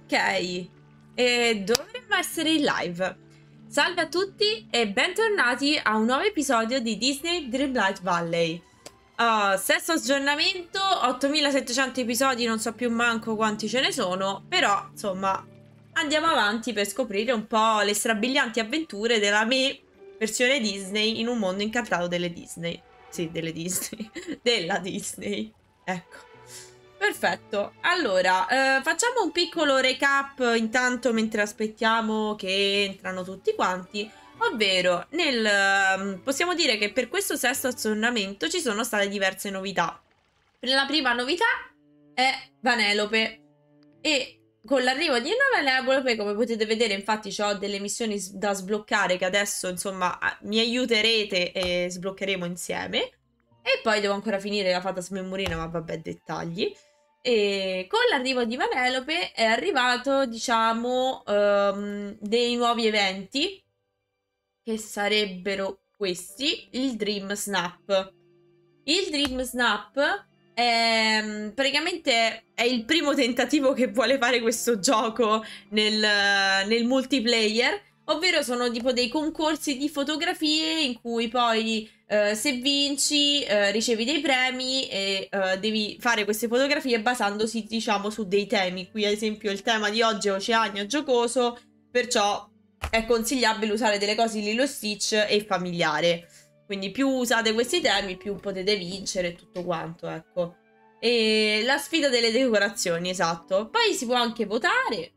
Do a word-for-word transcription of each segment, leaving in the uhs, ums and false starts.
Ok, e dovremmo essere in live. Salve a tutti e bentornati a un nuovo episodio di Disney Dreamlight Valley. Uh, sesto aggiornamento, ottomilasettecento episodi, non so più manco quanti ce ne sono, però insomma andiamo avanti per scoprire un po' le strabilianti avventure della me versione Disney in un mondo incantato delle Disney. Sì, delle Disney, della Disney, ecco. Perfetto, allora eh, facciamo un piccolo recap intanto mentre aspettiamo che entrano tutti quanti, ovvero nel, ehm, possiamo dire che per questo sesto aggiornamento ci sono state diverse novità. La prima novità è Vanellope e con l'arrivo di una Vanellope, come potete vedere, infatti ho delle missioni da sbloccare che adesso insomma mi aiuterete e sbloccheremo insieme. E poi devo ancora finire la fata smemorina, ma vabbè, dettagli. E con l'arrivo di Vanellope è arrivato, diciamo, um, dei nuovi eventi, che sarebbero questi, il Dream Snap. Il Dream Snap è praticamente è il primo tentativo che vuole fare questo gioco nel, nel multiplayer, ovvero sono tipo dei concorsi di fotografie in cui poi eh, se vinci eh, ricevi dei premi e eh, devi fare queste fotografie basandosi, diciamo, su dei temi. Qui ad esempio il tema di oggi è Oceania giocoso, perciò è consigliabile usare delle cose di Lilo e Stitch e familiare. Quindi più usate questi temi, più potete vincere e tutto quanto, ecco. E la sfida delle decorazioni, esatto. Poi si può anche votare.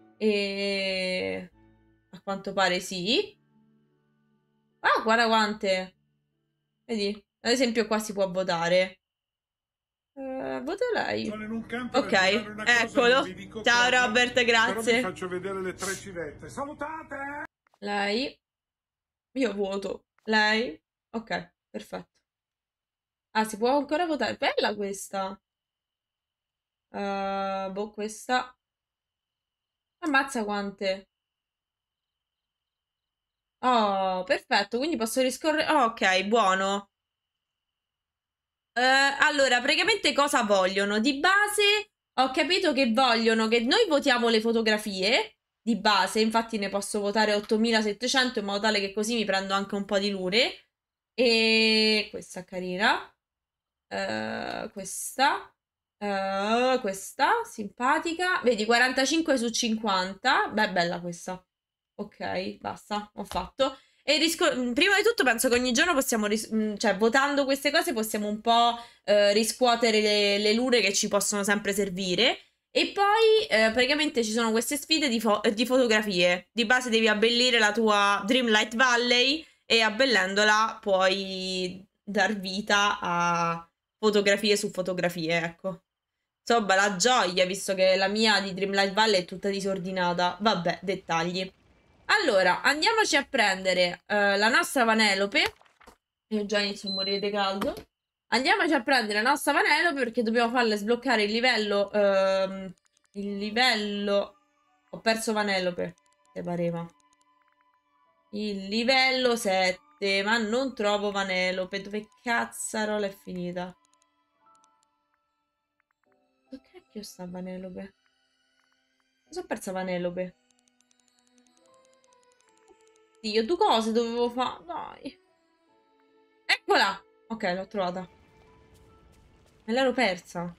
E a quanto pare sì. Ah, guarda quante. Vedi? Ad esempio qua si può votare. Uh, vota lei. Sono in un campo ok, a una cosa, eccolo. non vi dico Ciao cosa, Robert, grazie. però vi faccio vedere le tre civette. Salutate! Lei. Io voto. Lei. Ok, perfetto. Ah, si può ancora votare. Bella questa. Uh, boh, questa. Ammazza quante. Oh, perfetto. Quindi posso riscorrere. Oh, ok, buono. Uh, allora, praticamente cosa vogliono? Di base ho capito che vogliono che noi votiamo le fotografie. Di base, infatti ne posso votare ottomilasettecento in modo tale che così mi prendo anche un po' di lune. E questa carina. Uh, questa. Uh, questa, simpatica. Vedi, quarantacinque su cinquanta. Beh, bella questa. Ok, basta, ho fatto. E prima di tutto penso che ogni giorno possiamo, cioè votando queste cose possiamo un po' eh, riscuotere le, le lure che ci possono sempre servire. E poi eh, praticamente ci sono queste sfide di, fo di fotografie. Di base devi abbellire la tua Dreamlight Valley e abbellendola puoi dar vita a fotografie su fotografie, ecco. Insomma, la gioia, visto che la mia di Dreamlight Valley è tutta disordinata. Vabbè, dettagli. Allora, andiamoci a prendere uh, la nostra Vanellope. Io già inizio a morire di caldo. Andiamoci a prendere la nostra Vanellope perché dobbiamo farle sbloccare il livello... Uh, il livello... Ho perso Vanellope, se pareva. Il livello sette, ma non trovo Vanellope. Dove cazzarola è finita? Dove cacchio sta Vanellope? Mi sono persa Vanellope. Dio, due cose dovevo fare. Dai. Eccola! Ok, l'ho trovata. Me l'ero persa.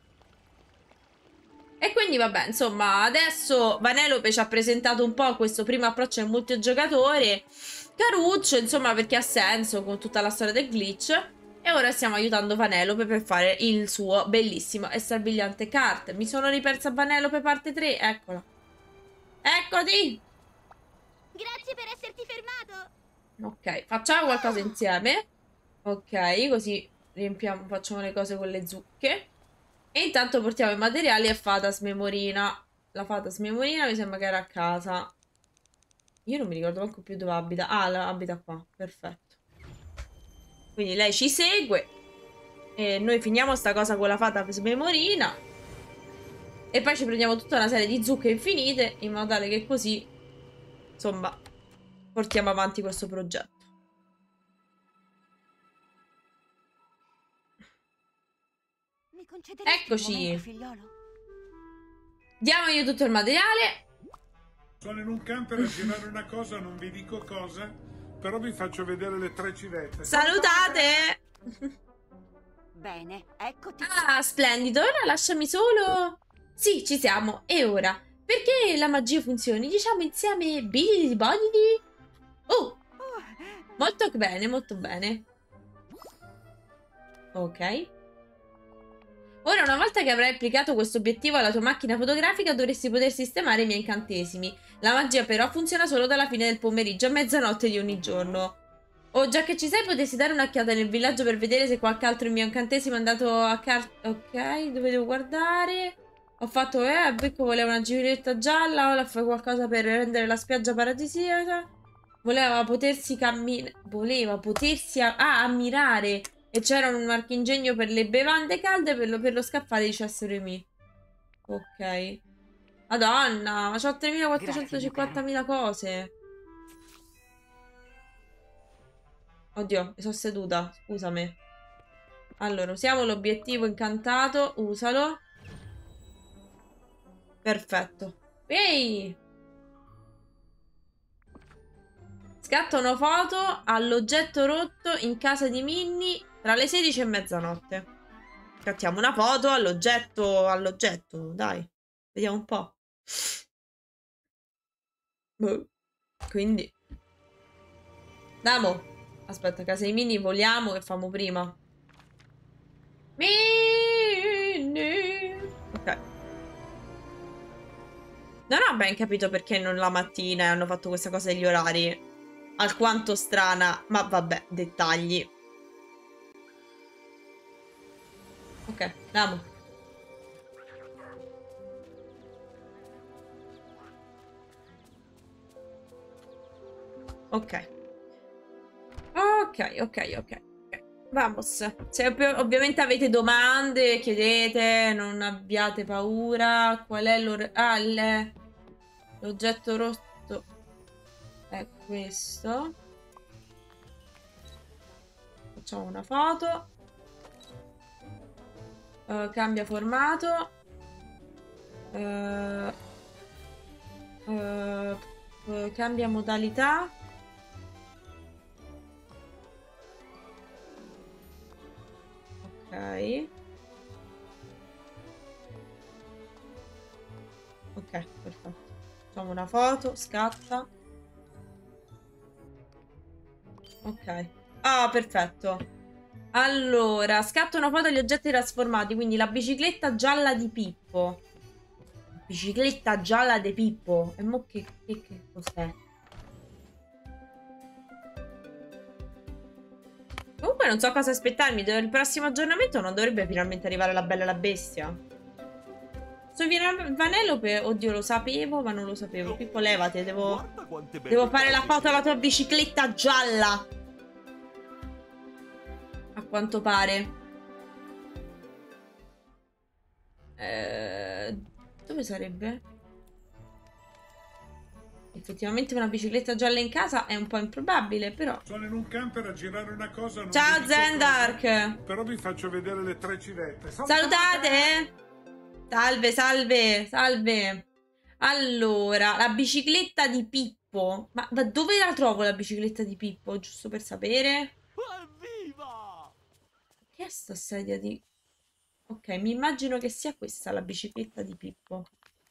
E quindi vabbè, insomma, adesso Vanellope ci ha presentato un po' questo primo approccio al multigiocatore. Caruccio, insomma, perché ha senso con tutta la storia del glitch. E ora stiamo aiutando Vanellope per fare il suo bellissimo e strabiliante kart. Mi sono ripersa Vanellope parte tre, eccola. Eccoti! Grazie per esserti fermato! Ok, facciamo qualcosa insieme. Ok, così riempiamo, facciamo le cose con le zucche. E intanto portiamo i materiali a fata smemorina. La fata smemorina mi sembra che era a casa. Io non mi ricordo manco più dove abita. Ah, la, abita qua, perfetto. Quindi lei ci segue. E noi finiamo sta cosa con la fata smemorina. E poi ci prendiamo tutta una serie di zucche infinite, in modo tale che così, insomma, portiamo avanti questo progetto. Mi concederesti un Eccoci. momento, figliolo? Diamogli tutto il materiale. Sono in un camper a girare una cosa, non vi dico cosa, però vi faccio vedere le tre civette. Salutate! Bene, eccoti. Ah, splendido. Ora lasciami solo... Sì, ci siamo. E ora? Perché la magia funzioni? Diciamo insieme bididi bodidi? Oh! Molto bene, molto bene. Ok. Ora, una volta che avrai applicato questo obiettivo alla tua macchina fotografica, dovresti poter sistemare i miei incantesimi. La magia però funziona solo dalla fine del pomeriggio a mezzanotte di ogni giorno. Oh, già che ci sei, potresti dare un'occhiata nel villaggio per vedere se qualche altro mio incantesimo è andato a car... Ok, dove devo guardare? Ho fatto, eh, Becco voleva una giulietta gialla, ora fa qualcosa per rendere la spiaggia paradisiaca. Voleva potersi camminare... Voleva potersi... A... Ah, ammirare... E c'era un marchingegno per le bevande calde per lo, per lo scaffale di Cesseremi. Ok. Madonna, ma c'ho tremilaquattrocentocinquantamila cose. Oddio, mi sono seduta, scusami. Allora, usiamo l'obiettivo incantato. Usalo. Perfetto. Ehi! Scatta una foto all'oggetto rotto in casa di Minnie tra le sedici e mezzanotte. Scattiamo una foto all'oggetto, all'oggetto, dai. Vediamo un po'. Boh. Quindi. Andiamo. Aspetta, casa di Minnie, voliamo che famo prima. Minnie. Ok. Non ho ben capito perché non la mattina hanno fatto questa cosa degli orari. Alquanto strana, ma vabbè, dettagli. Ok, andiamo. Ok. Ok, ok, ok. Vamos. Se ov ovviamente avete domande, chiedete, non abbiate paura. Qual è l'oggetto rotto? È questo. Facciamo una foto. Uh, cambia formato. Uh, uh, uh, cambia modalità. Ok. Ok, perfetto. Facciamo una foto, scatta. Ok. Ah, perfetto. Allora, scatto una foto degli oggetti trasformati. Quindi la bicicletta gialla di Pippo. Bicicletta gialla di Pippo. E mo che, che, che cos'è? Comunque non so cosa aspettarmi. Il prossimo aggiornamento non dovrebbe finalmente arrivare la Bella e la Bestia. Sono Vanelope. Oddio, lo sapevo, ma non lo sapevo. Pippo, levate. Devo, devo fare la foto alla tua bicicletta gialla. A quanto pare. Eh, dove sarebbe? Effettivamente una bicicletta gialla in casa è un po' improbabile, però. Sono in un camper a girare una cosa. Non Ciao Zendark! Cosa, però vi faccio vedere le tre civette. Salutate! Salutate! Salve, salve, salve. Allora, la bicicletta di Pippo. Ma da dove la trovo la bicicletta di Pippo? Giusto per sapere. Evviva! Che è sta sedia di... Ok, mi immagino che sia questa la bicicletta di Pippo.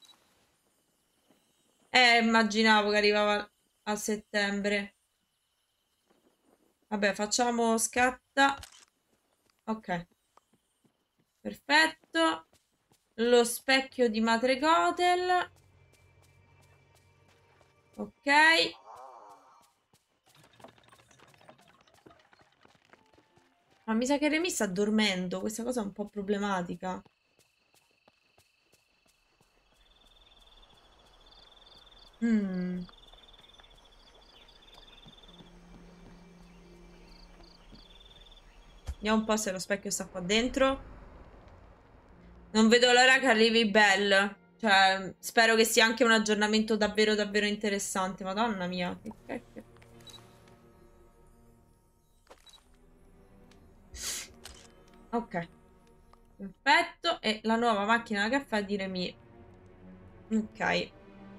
Eh, immaginavo che arrivava a settembre. Vabbè, facciamo scatta. Ok. Perfetto. Lo specchio di Madre Gothel. Ok. Ma mi sa che Remy sta dormendo. Questa cosa è un po' problematica. Mm. Vediamo un po' se lo specchio sta qua dentro. Non vedo l'ora che arrivi Belle. Cioè, spero che sia anche un aggiornamento davvero davvero interessante. Madonna mia. Che cacchio. Ok. Perfetto. E la nuova macchina da caffè di Remy. Ok.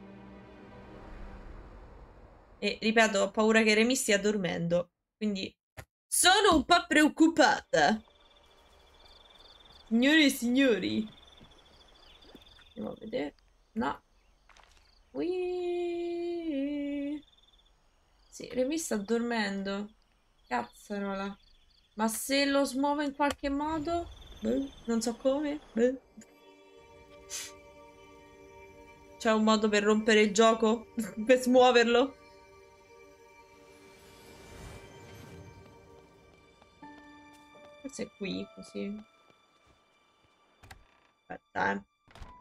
E ripeto, ho paura che Remy stia dormendo. Quindi sono un po' preoccupata. Signore e signori. Andiamo a vedere. No. Ui. Sì, Remy sta dormendo. Cazzarola. Ma se lo smuovo in qualche modo? Beh, non so come. Beh. C'è un modo per rompere il gioco? Per smuoverlo? Forse è qui, così. Aspetta, eh.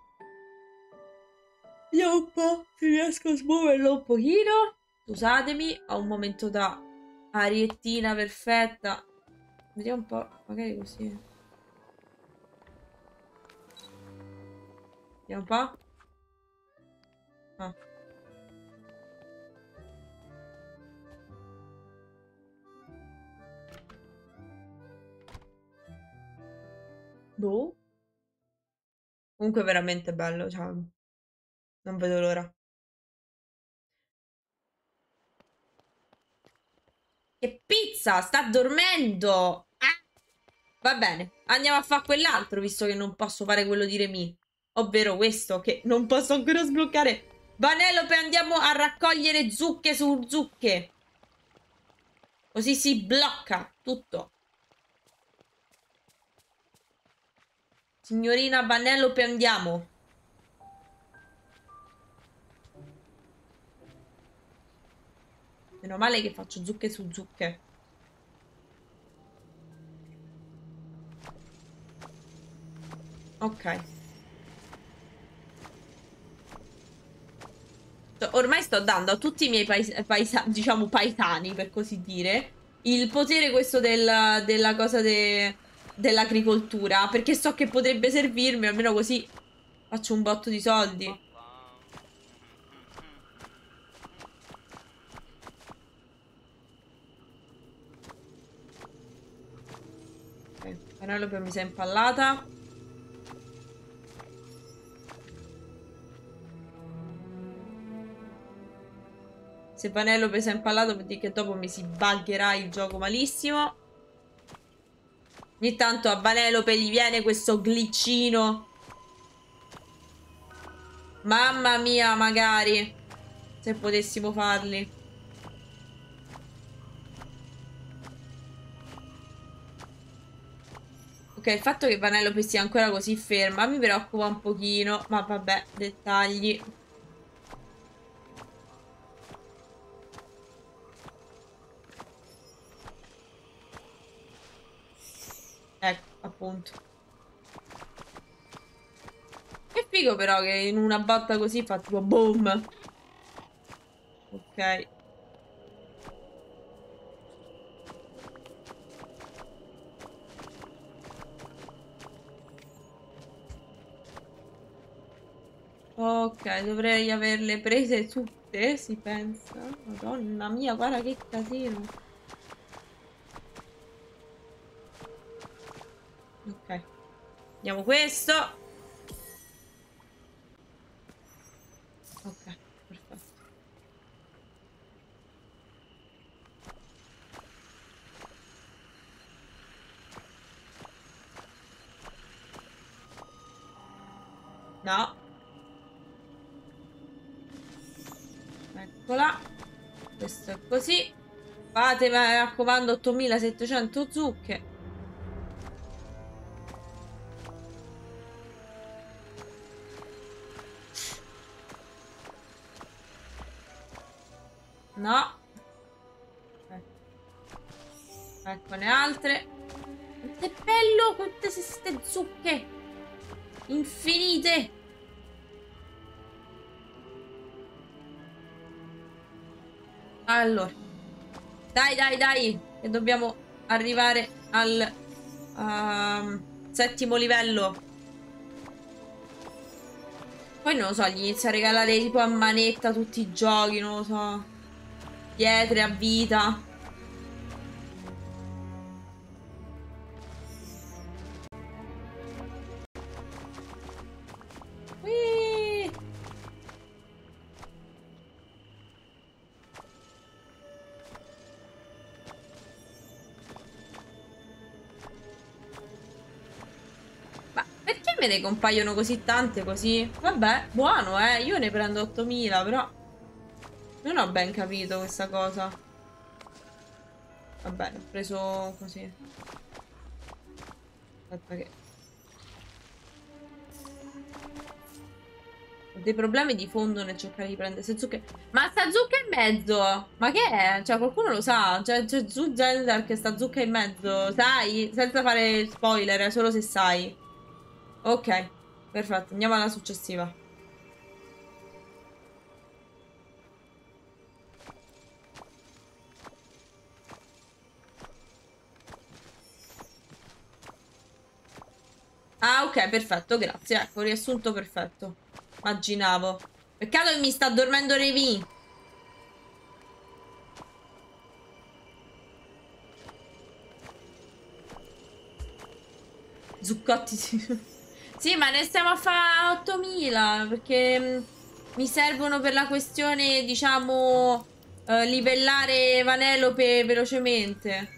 Vediamo un po' se riesco a smuoverlo un pochino. Scusatemi, ho un momento da ariettina perfetta. Vediamo un po', magari così. Vediamo un po'. Ah. Boh. Comunque è veramente bello, cioè, non vedo l'ora. Che pizza! Sta dormendo! Ah! Va bene, andiamo a fare quell'altro, visto che non posso fare quello di Remy. Ovvero questo, che non posso ancora sbloccare. Vanellope, andiamo a raccogliere zucche su zucche. Così si blocca tutto. Signorina Vanellope, andiamo. Meno male che faccio zucche su zucche. Ok. Ormai sto dando a tutti i miei paes paesa diciamo paesani, per così dire, il potere questo del, della cosa de dell'agricoltura, perché so che potrebbe servirmi, almeno così faccio un botto di soldi. Ok, Penelope mi si è impallata. Se Penelope si è impallato vuol dire che dopo mi si buggerà il gioco malissimo. Ogni tanto a Penelope gli viene questo glitchino. Mamma mia, magari. Se potessimo farli. Ok, il fatto che Penelope sia ancora così ferma mi preoccupa un pochino. Ma vabbè, dettagli. Ecco, appunto. Che figo però che in una botta così fa tipo boom. Ok. Ok, dovrei averle prese tutte, si pensa. Madonna mia, guarda che casino. Ok. Andiamo questo. Ok, perfetto. No. Eccola. Questo è così. Fate, mi raccomando, ottomilasettecento zucche. No. Eccone altre. Quanto è bello, quante queste zucche. Infinite. Allora. Dai, dai, dai. Che dobbiamo arrivare al um, settimo livello. Poi non lo so, gli inizia a regalare tipo a manetta tutti i giochi, non lo so. Pietre a vita. Whee! me ne compaiono così tante così? Vabbè, buono, eh. Io ne prendo ottomila, però non ho ben capito questa cosa. Vabbè, l'ho preso così. Aspetta che... Ho dei problemi di fondo nel cercare di prendere queste zucche. Ma sta zucca in mezzo! Ma che è? Cioè, qualcuno lo sa? Cioè, c'è su Zelda che sta zucca in mezzo. Sai? Senza fare spoiler, solo se sai. Ok, perfetto. Andiamo alla successiva. Ah, ok, perfetto, grazie. Ecco, riassunto perfetto. Immaginavo. Peccato che mi sta dormendo Revi. Zuccotti, sì. Sì, ma ne stiamo a fare ottomila, perché mh, mi servono per la questione, diciamo, eh, livellare Vanellope velocemente.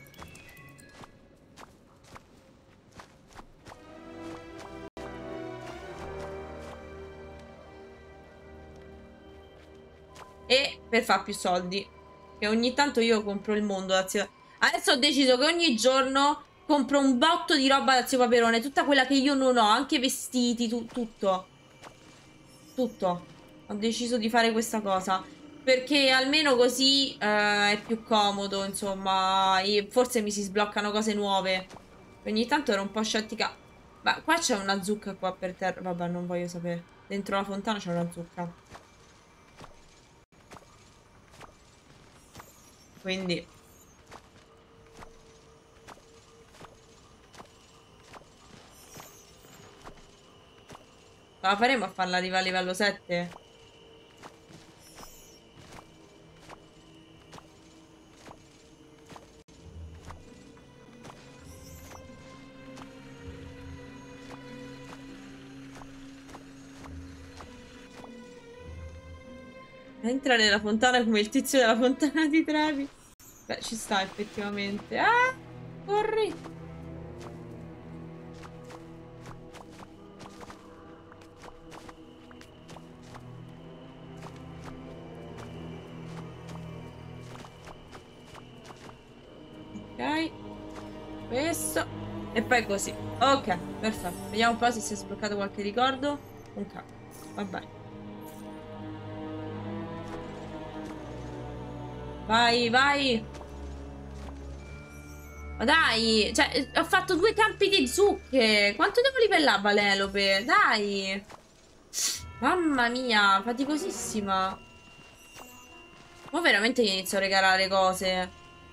E per fare più soldi. Che ogni tanto io compro il mondo da zio... Adesso ho deciso che ogni giorno compro un botto di roba da zio Paperone. Tutta quella che io non ho. Anche vestiti, tu tutto. Tutto. Ho deciso di fare questa cosa. Perché almeno così eh, è più comodo, insomma. E forse mi si sbloccano cose nuove. Ogni tanto ero un po' scettica. Ma qua c'è una zucca qua per terra. Vabbè, non voglio sapere. Dentro la fontana c'è una zucca. Quindi la faremo a farla arrivare a livello sette? Entra nella fontana come il tizio della fontana di Trevi. Beh, ci sta effettivamente. Ah, corri. Ok. Questo. E poi così. Ok, perfetto. Vediamo un po' se si è sbloccato qualche ricordo. Un cacchio. Vabbè. Vai, vai. Ma dai, cioè, ho fatto due campi di zucche. Quanto devo livellare Vanellope? Dai. Mamma mia, faticosissima. Ma veramente inizio a regalare cose.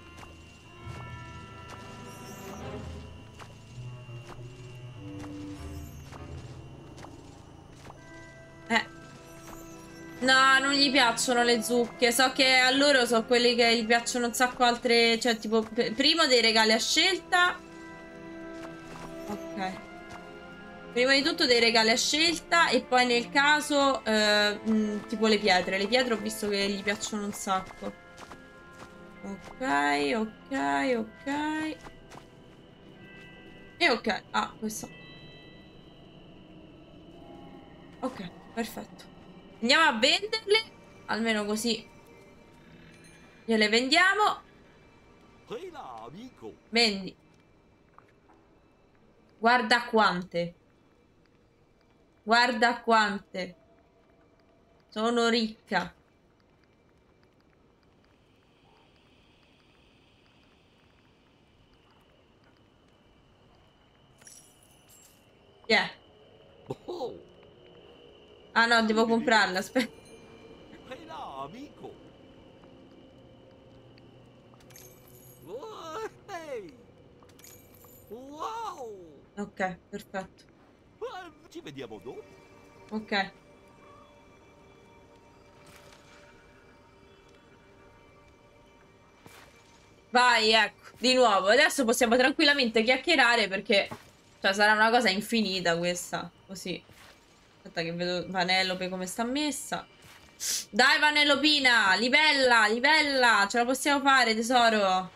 Eh. No, non gli piacciono le zucche. So che a loro sono quelli che gli piacciono un sacco altre. Cioè, tipo, primo dei regali a scelta. Ok. Prima di tutto dei regali a scelta. E poi nel caso, eh, mh, tipo le pietre. Le pietre ho visto che gli piacciono un sacco. Ok, ok, ok. E ok. Ah, questo. Ok, perfetto. Andiamo a venderle. Almeno così gliele vendiamo. Ehi là, amico. Vendi. Guarda quante. Guarda quante. Sono ricca. Yeah. Oh. Ah no, devo comprarla. Aspetta. Ehi là, amico. Oh, ehi. Wow. Ok, perfetto. Eh, ci vediamo dopo. Ok. Vai, ecco, di nuovo. Adesso possiamo tranquillamente chiacchierare perché, cioè, sarà una cosa infinita questa. Così. Aspetta che vedo Vanellope come sta messa. Dai, Vanellopina, livella, livella. Ce la possiamo fare, tesoro.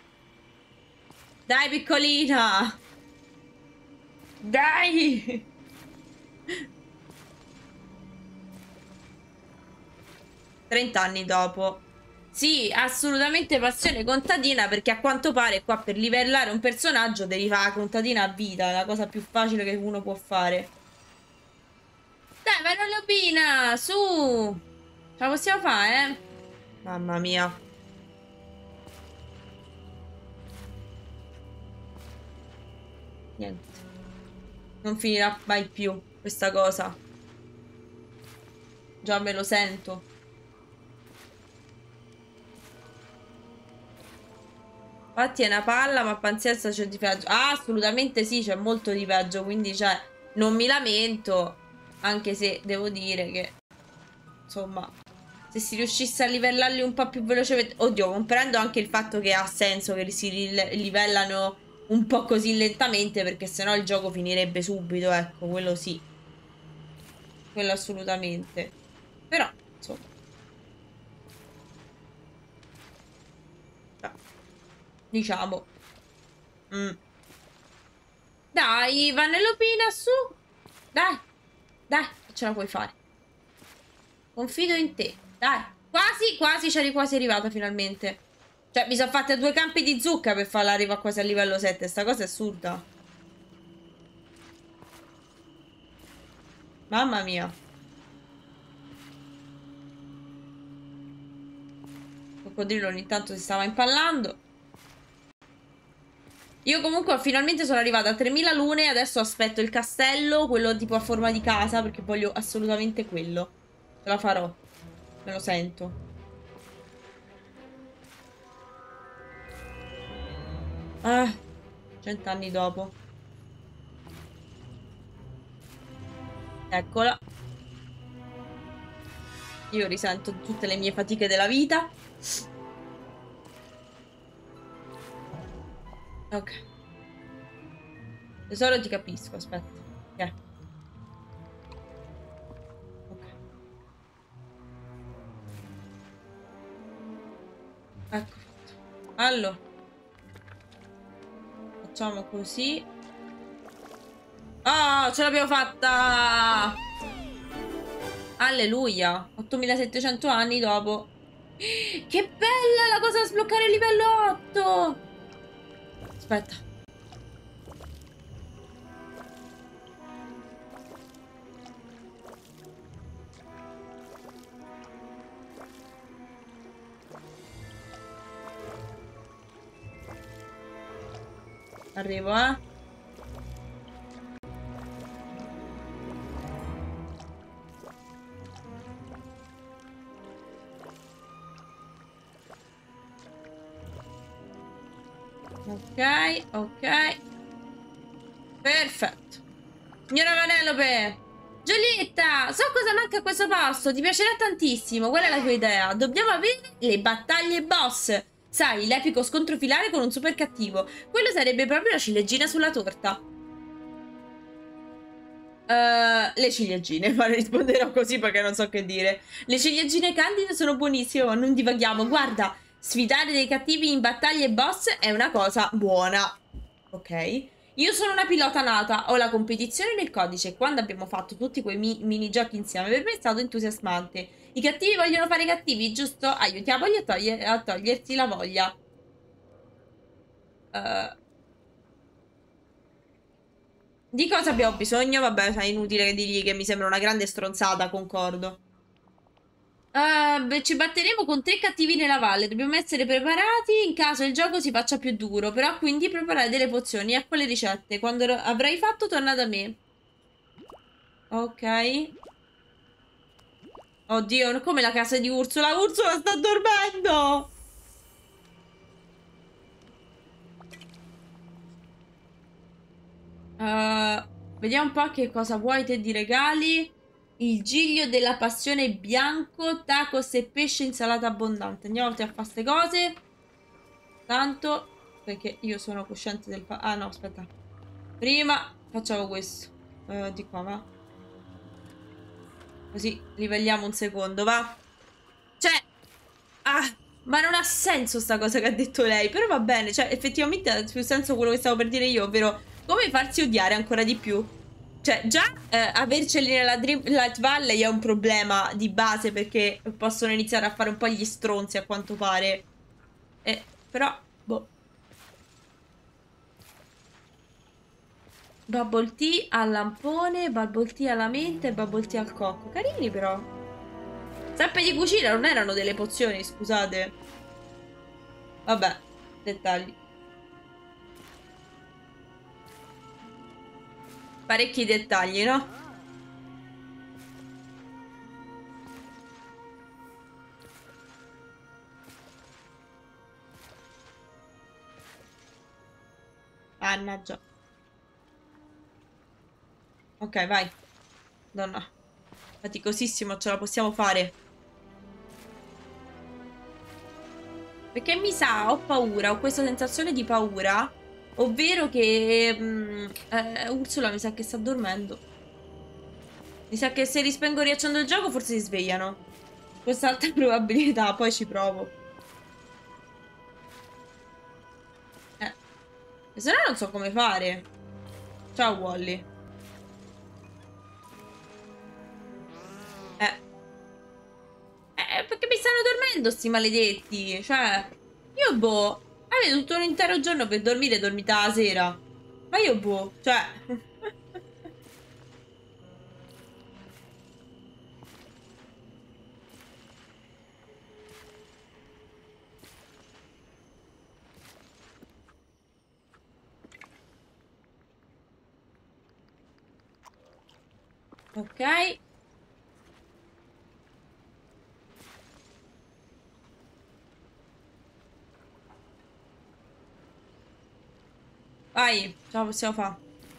Dai, piccolina. Dai. trenta anni dopo. Sì, assolutamente passione contadina, perché a quanto pare qua per livellare un personaggio devi fare la contadina a vita, è la cosa più facile che uno può fare. Dai, Vanellopina, su! Ce la possiamo fare, eh? Mamma mia. Niente. Non finirà mai più questa cosa. Già me lo sento. Infatti è una palla, ma pazienza, c'è di peggio. Ah, assolutamente sì, c'è molto di peggio. Quindi, cioè, non mi lamento. Anche se devo dire che, insomma, se si riuscisse a livellarli un po' più velocemente... Oddio, comprendo anche il fatto che ha senso che si livellano un po' così lentamente, perché sennò il gioco finirebbe subito, ecco, quello sì. Quello assolutamente. Però, insomma. Diciamo. Mm. Dai, Vanellopina, su. Dai. Dai, ce la puoi fare. Confido in te. Dai. Quasi, quasi c'eri quasi arrivata finalmente. Cioè, mi sono fatte due campi di zucca per farla arrivare quasi a livello sette. Sta cosa è assurda. Mamma mia. Il coccodrillo ogni tanto si stava impallando. Io comunque finalmente sono arrivata a tremila lune. Adesso aspetto il castello, quello tipo a forma di casa, perché voglio assolutamente quello. Ce la farò. Me lo sento. Ah, cent'anni dopo. Eccola. Io risento tutte le mie fatiche della vita. Ok. Tesoro, ti capisco, aspetta. Ok. Ok. Ecco fatto. Allora. Facciamo così. Oh, ce l'abbiamo fatta! Alleluia. ottomilasettecento anni dopo. Che bella la cosa da sbloccare il livello otto! Aspetta. Arrivo, eh. Ok, ok. Perfetto. Signora Vanellope. Giulietta, so cosa manca a questo posto. Ti piacerà tantissimo. Qual è la tua idea? Dobbiamo avere le battaglie boss. Sai, l'epico scontro finale con un super cattivo. Quello sarebbe proprio la ciliegina sulla torta. Uh, le ciliegine, ma risponderò così perché non so che dire. Le ciliegine candide sono buonissime, ma non divaghiamo. Guarda, sfidare dei cattivi in battaglie boss è una cosa buona. Ok. Io sono una pilota nata, ho la competizione nel codice e quando abbiamo fatto tutti quei mi minigiochi insieme per me è stato entusiasmante. I cattivi vogliono fare cattivi, giusto? Aiutiamoli a, toglie a togliersi la voglia. Uh. Di cosa abbiamo bisogno? Vabbè, è inutile che dirgli che mi sembra una grande stronzata, concordo. Uh, beh, ci batteremo con tre cattivi nella valle. Dobbiamo essere preparati in caso il gioco si faccia più duro. Però quindi preparare delle pozioni. Ecco le ricette. Quando avrai fatto, torna da me. Ok. Oddio, come la casa di Ursula. Ursula sta dormendo. Uh, vediamo un po' che cosa vuoi te di regali. Il giglio della passione bianco, tacos e pesce, insalata abbondante. Andiamo a fare queste cose. Tanto, perché io sono cosciente del... Ah no, aspetta. Prima facciamo questo. Uh, di qua, va. Così livelliamo un secondo, va. Cioè... Ah, ma non ha senso sta cosa che ha detto lei. Però va bene, cioè effettivamente ha più senso quello che stavo per dire io, ovvero come farsi odiare ancora di più. Cioè, già eh, averceli nella Dreamlight Valley è un problema di base, perché possono iniziare a fare un po' gli stronzi, a quanto pare. Eh, però, boh. Bubble tea al lampone, bubble tea alla menta e bubble tea al cocco. Carini, però. Sempre di cucina, non erano delle pozioni, scusate. Vabbè, dettagli. Parecchi dettagli, no? Mannaggia. Ok, vai. Donna. Faticosissimo, ce la possiamo fare. Perché mi sa, ho paura, ho questa sensazione di paura. Ovvero che mh, eh, Ursula mi sa che sta dormendo. Mi sa che se rispengo e riaccendo il gioco forse si svegliano. Questa alta probabilità, poi ci provo. Eh. E se no non so come fare. Ciao Wally. Eh. Eh, perché mi stanno dormendo sti maledetti. Cioè, io boh. Avete tutto un intero giorno per dormire e dormite la sera. Ma io boh, cioè... Ok. Vai, ce la possiamo fare.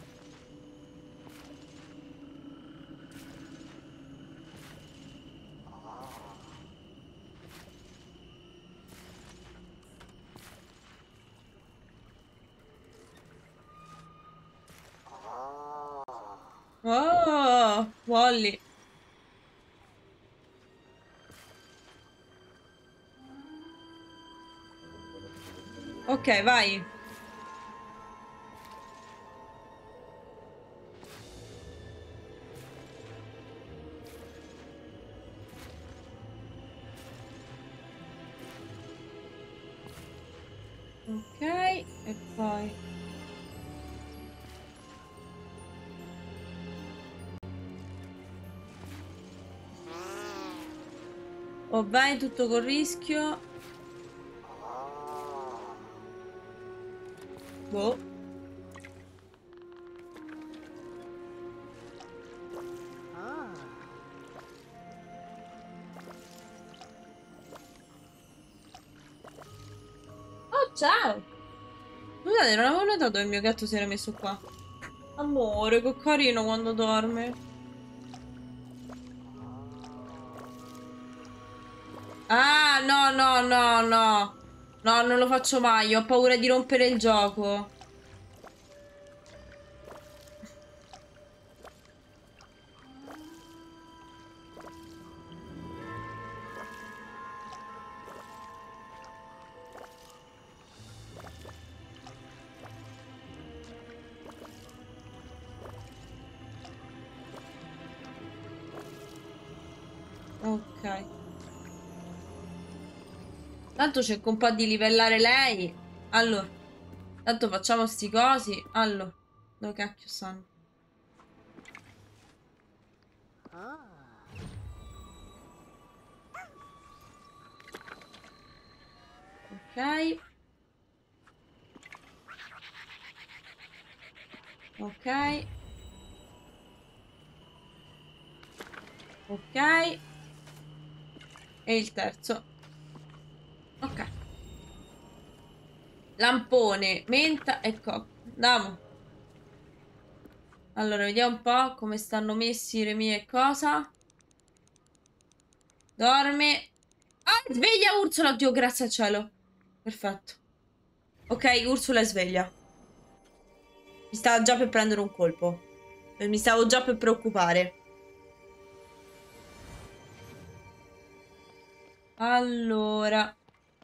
Oh, Wally. Ok, vai. Ok, e poi... Oh, vai, tutto col rischio. Boh. Oh, ciao. Scusate, non avevo notato che il mio gatto si era messo qua. Amore, che carino quando dorme. Ah, no, no, no, no. No, non lo faccio mai. Ho paura di rompere il gioco. Ok. Tanto cerco un po' di livellare lei. Allora. Tanto facciamo sti cosi. Allora. Dove cacchio stanno? Ok. Ok. Ok. E il terzo. Ok. Lampone, menta e cocco. Andiamo. Allora, vediamo un po' come stanno messi le mie cosa. Dorme. Ah, sveglia Ursula. Oddio, grazie al cielo. Perfetto. Ok, Ursula è sveglia. Mi stava già per prendere un colpo. Mi stavo già per preoccupare. Allora.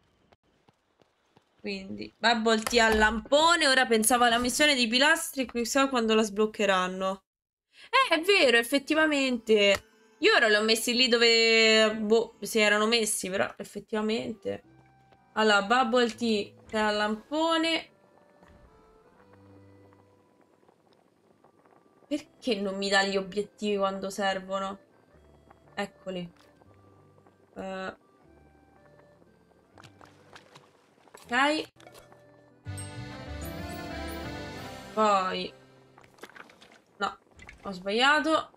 Quindi, bubble tea al lampone. Ora pensavo alla missione di pilastri. Chissà quando la sbloccheranno. Eh, è vero, effettivamente. Io ora li ho messi lì dove boh, si erano messi, però effettivamente. Allora, bubble tea, tè al lampone. Perché non mi dà gli obiettivi quando servono? Eccoli. Uh, ok. Poi. No, ho sbagliato.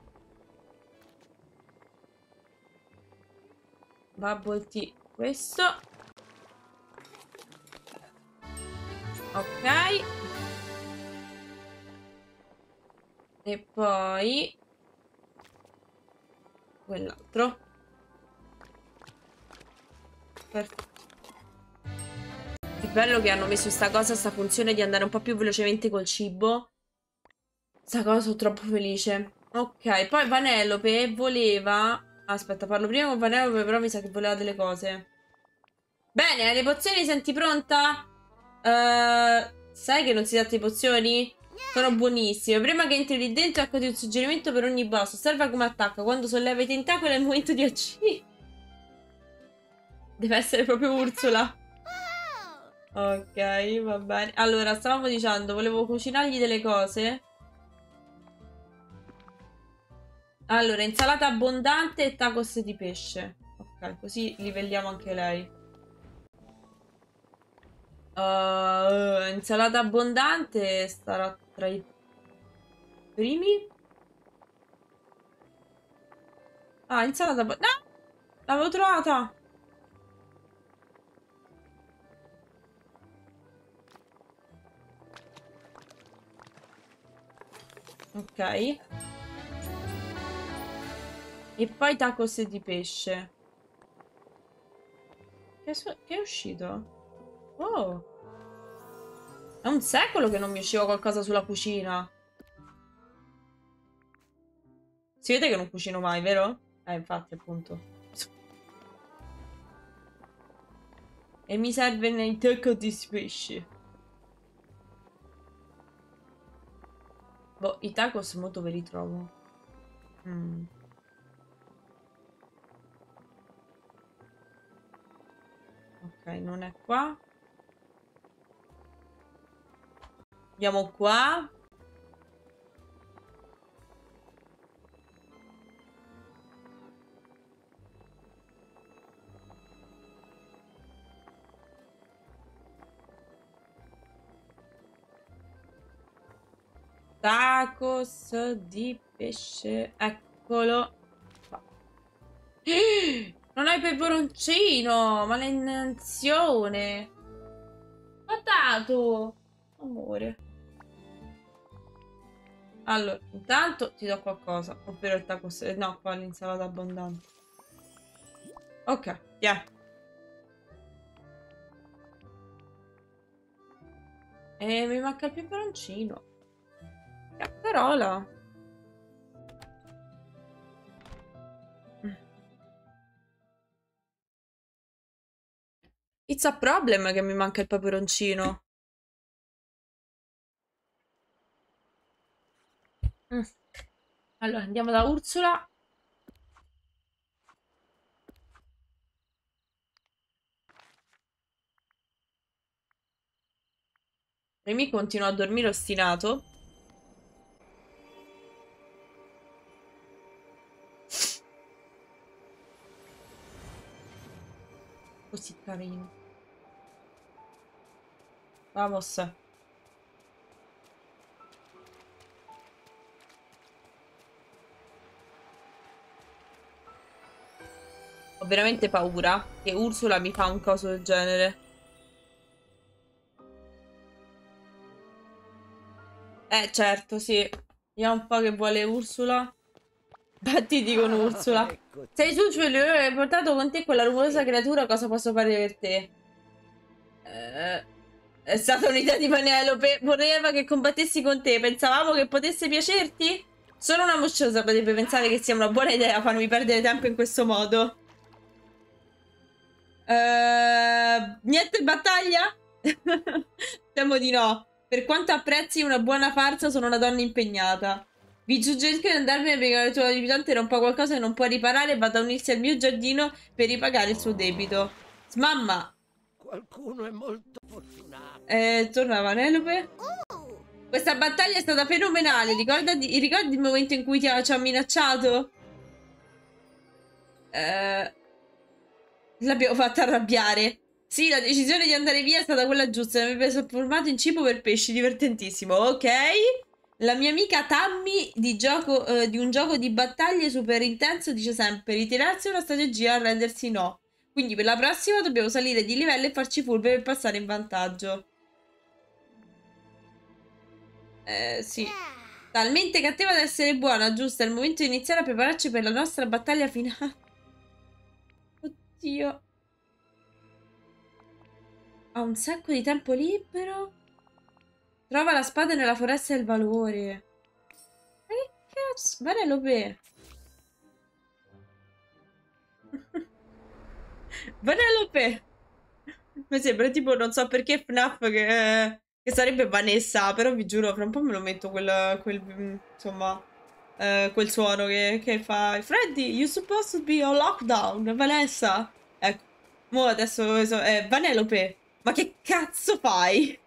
Bubble tea, questo. Ok. E poi quell'altro. Perfetto. Che bello che hanno messo sta cosa, sta funzione di andare un po' più velocemente col cibo. Sta cosa sono troppo felice. Ok, poi Vanellope voleva... Aspetta, parlo prima con Vanellope, però mi sa che voleva delle cose. Bene, le pozioni senti pronta? Uh, sai che non si tratta di pozioni? Sono buonissime. Prima che entri lì dentro, eccoti un suggerimento per ogni boss. Osserva come attacca. Quando solleva i tentacoli è il momento di agire. Deve essere proprio Ursula. Ok, va bene. Allora, stavamo dicendo, volevo cucinargli delle cose. Allora, insalata abbondante e tacos di pesce. Ok, così livelliamo anche lei. Uh, insalata abbondante starà tra i primi. Ah, insalata abbondante. No! L'avevo trovata! Ok. E poi tacos di pesce. Che, so che è uscito? Oh. È un secolo che non mi usciva qualcosa sulla cucina. Si vede che non cucino mai, vero? Eh, infatti, appunto. E mi serve nei tacos di pesce. Boh, i tacos mo dove li trovo? Mm. Ok, non è qua. Andiamo qua. Tacos di pesce. Eccolo. Non hai peperoncino. Maledzione. Patato. Amore. Allora, intanto ti do qualcosa. Ovvero il tacos. No, qua l'insalata abbondante. Ok, yeah. E mi manca il peperoncino. Cazzarola. It's a problem che mi manca il peperoncino. Mm. Allora, andiamo da Ursula. Remy continua a dormire ostinato. Così carino. Vamos. Ho veramente paura che Ursula mi fa un coso del genere. Eh, certo, sì. Vediamo un po' che vuole Ursula. Battiti con Ursula. Sei su, cioè, hai portato con te quella rumorosa creatura, cosa posso fare per te? Eh, è stata un'idea di Penelope. Voleva che combattessi con te. Pensavamo che potesse piacerti? Sono una mocciosa, potrebbe pensare che sia una buona idea farmi perdere tempo in questo modo. Uh, niente battaglia? Temo di no. Per quanto apprezzi una buona farsa, sono una donna impegnata. Vi suggerisco di andarmene perché il tuo abitante rompa qualcosa che non può riparare e vada a unirsi al mio giardino per ripagare il suo debito. Mamma! Qualcuno è molto fortunato. Eh, torna Vanellope. Questa battaglia è stata fenomenale. Ricordati, ricordi il momento in cui ti ha, ci ha minacciato? Eh, L'abbiamo fatta arrabbiare. Sì, la decisione di andare via è stata quella giusta. Mi aveva trasformato in cibo per pesci. Divertentissimo. Ok. La mia amica Tammy di, gioco, eh, di un gioco di battaglie super intenso dice sempre: ritirarsi è una strategia, arrendersi no. Quindi per la prossima dobbiamo salire di livello e farci furbe per passare in vantaggio. Eh, sì. Talmente cattiva da essere buona, giusto? È il momento di iniziare a prepararci per la nostra battaglia finale. Oddio. Ha un sacco di tempo libero. Trova la spada nella foresta del valore. Ma che cazzo? Vanellope. Vanellope. Mi sembra tipo, non so perché F N A F che, che sarebbe Vanessa, però vi giuro, fra un po' me lo metto quel, quel insomma, eh, quel suono che, che fa Freddy, you're supposed to be on lockdown, Vanessa. Ecco, mo adesso so, è Vanellope. Ma che cazzo fai?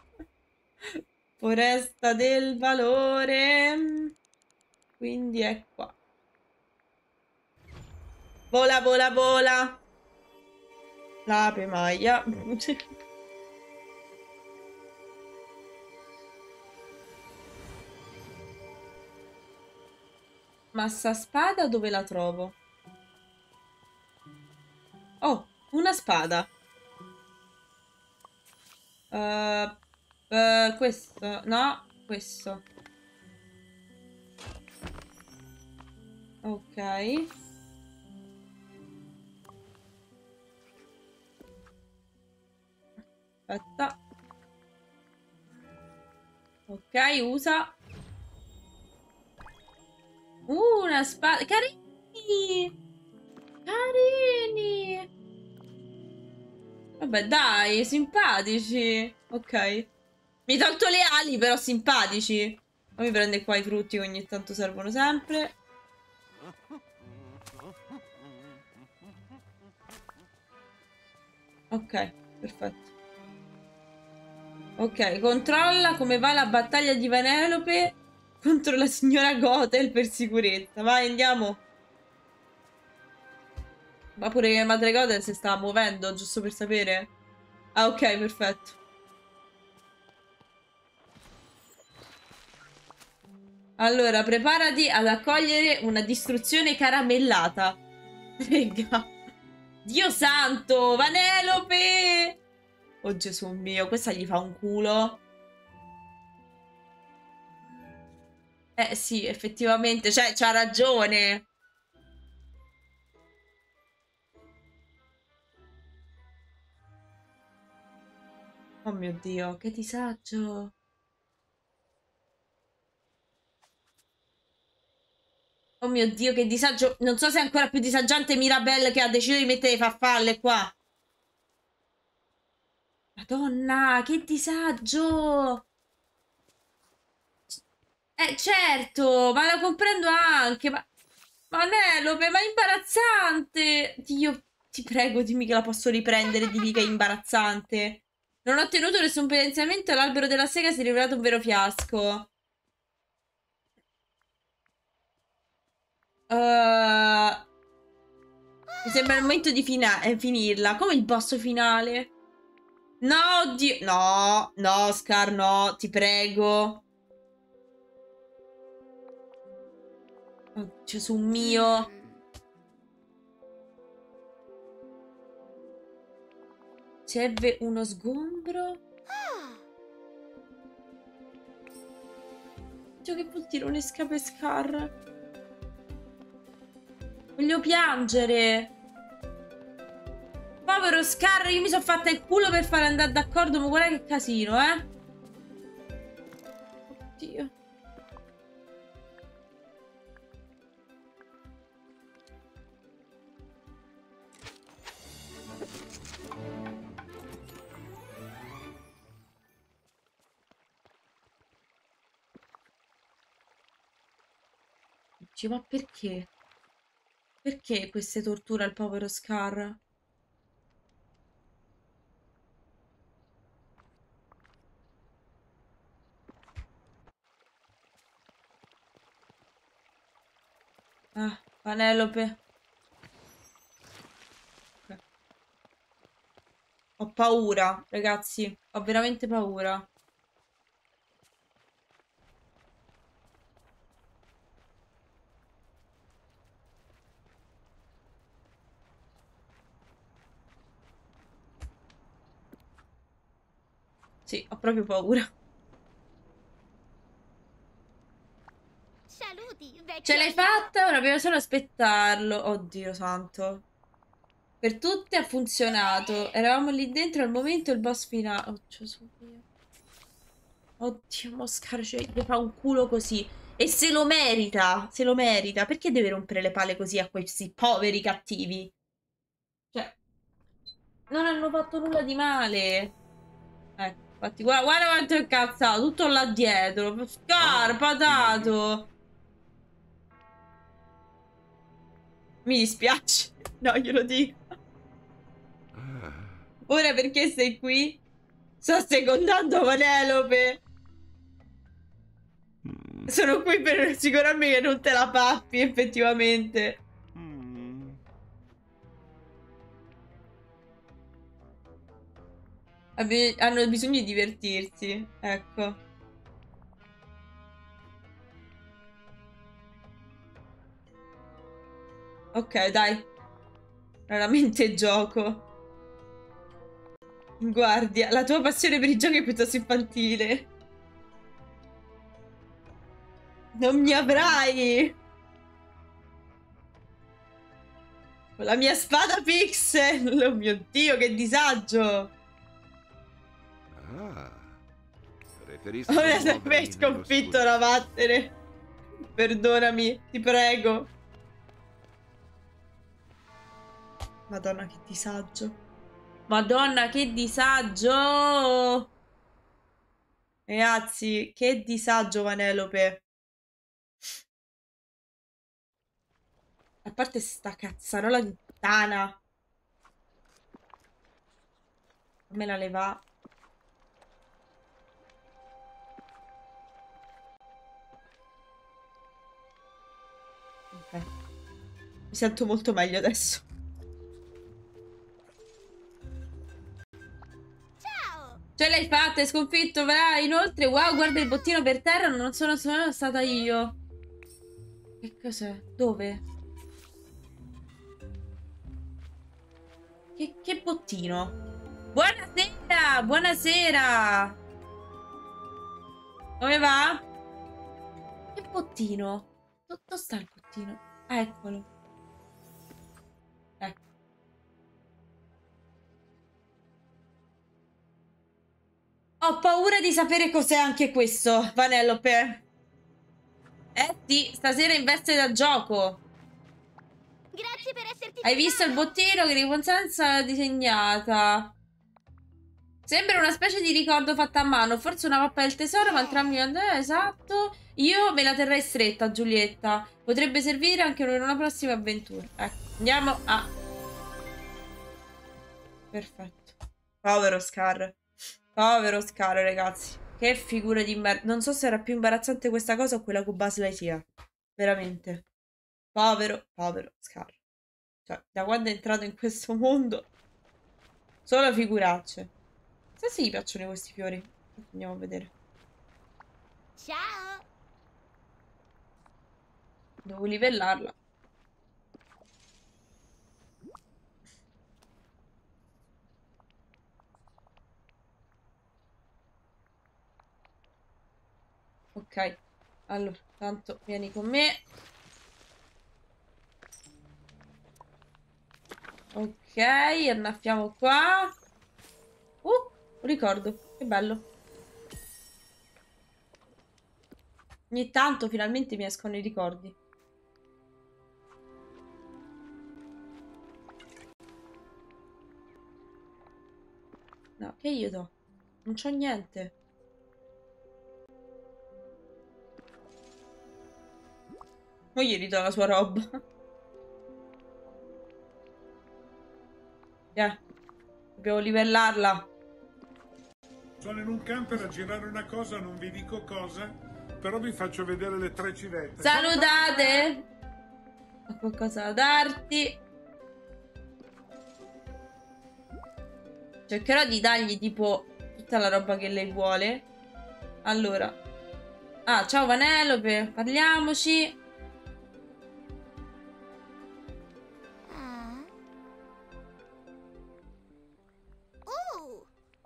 Foresta del valore. Quindi è qua. Vola, vola, vola. L'ape maglia. Ma sta spada dove la trovo? Oh, una spada. Uh, uh, questo. No, questo. Ok. Aspetta. Ok, usa. Uh, una spada. Carini! Carini! Vabbè, dai, simpatici. Ok. Mi hai tolto le ali, però simpatici. Fammi prendere qua i frutti che ogni tanto servono sempre. Ok, perfetto. Ok, controlla come va la battaglia di Vanellope contro la signora Gothel per sicurezza. Vai, andiamo. Ma pure che Madre Gothel si sta muovendo, giusto per sapere. Ah, ok, perfetto. Allora, preparati ad accogliere una distruzione caramellata. Rega. Dio santo, Vanellope! Oh Gesù mio, questa gli fa un culo. Eh sì, effettivamente, cioè, c'ha ragione. Oh mio Dio, che disagio. Oh mio Dio, che disagio. Non so se è ancora più disagiante Mirabelle che ha deciso di mettere le farfalle qua. Madonna, che disagio. Eh, certo, ma la comprendo anche, ma... Vanellope, ma è imbarazzante. Dio, ti prego, dimmi che la posso riprendere e dimmi che è imbarazzante. Non ho ottenuto nessun potenziamento e l'albero della sega si è rivelato un vero fiasco. Uh, mi sembra il momento di fina eh, finirla. Come il boss finale? No, oddio. No, no, Scar, no, ti prego. Oh, Gesù mio. Serve uno sgombro. Dio, che vuol dire un escape Scar? Voglio piangere. Povero Scar, io mi sono fatta il culo per fare andare d'accordo, ma guarda che casino, eh. Oddio. Oddio, ma perché? Perché queste torture al povero Scar? Ah, Penelope. Ok. Ho paura, ragazzi. Ho veramente paura. Sì, ho proprio paura. Saluti, Ce vecchio l'hai amico. fatta? Ora dobbiamo solo aspettarlo. Oddio santo. Per tutte ha funzionato. Eravamo lì dentro al momento il boss finale. Oh Gesù mio. Oddio, Moscar, cioè, gli fa un culo così. E se lo merita. Se lo merita. Perché deve rompere le palle così a questi poveri cattivi? Cioè, non hanno fatto nulla di male. Ecco, infatti, guarda, guarda quanto è incazzato. Tutto là dietro. Scar, Oh, finalmente. patato. Mi dispiace. No, glielo dico. Ora perché sei qui? Sto secondando Penelope. Sono qui per assicurarmi che non te la pappi, effettivamente. Abbi- hanno bisogno di divertirsi. Ecco. Ok, dai. Raramente gioco. Guardia, la tua passione per i giochi è piuttosto infantile. Non mi avrai! Con la mia spada pixel! Oh mio Dio, che disagio! Ah, preferisco Ora sei me muovermi sconfitto nell'oscurità. da vattene. Perdonami, ti prego. Madonna, che disagio. Madonna, che disagio! Ragazzi, che disagio, Vanelope. A parte sta cazzarola di puttana. Me la leva. Ok. Mi sento molto meglio adesso. Ciao! Ce l'hai fatta, hai sconfitto, vai. Inoltre, wow, guarda il bottino per terra, non sono sono stata io. Che cos'è? Dove? Che, che bottino? Buonasera, buonasera. Come va? Che bottino? Do- Dove sta il bottino? Ah, eccolo. Ecco. Ho paura di sapere cos'è anche questo, Vanellope. Eh sì, stasera in veste da gioco. Grazie per esserti Hai visto il fermato! bottino che ricompensa disegnata? Sembra una specie di ricordo fatta a mano, forse una mappa del tesoro, ma entrambi... Eh, esatto. Io me la terrei stretta, Giulietta. Potrebbe servire anche in una prossima avventura. Ecco, andiamo a... Perfetto. Povero Scar. Povero Scar, ragazzi. Che figura di merda. Non so se era più imbarazzante questa cosa o quella con Buzz Lightyear. Veramente. Povero, povero Scar. Cioè, da quando è entrato in questo mondo... Solo figuracce. Chissà se gli piacciono questi fiori. Andiamo a vedere. Ciao! Devo livellarla. Ok. Allora, tanto vieni con me. Ok, annaffiamo qua. Uh, un ricordo. Che bello. Ogni tanto finalmente mi escono i ricordi. No, che io do? Non c'ho niente. Mo gli ridò la sua roba. Yeah. Dobbiamo livellarla. Sono in un camper a girare una cosa, non vi dico cosa, però vi faccio vedere le tre civette. Salutate! Ho qualcosa da darti. Cercherò di dargli tipo tutta la roba che lei vuole. Allora. Ah, ciao Vanelope, parliamoci. Ah. Uh.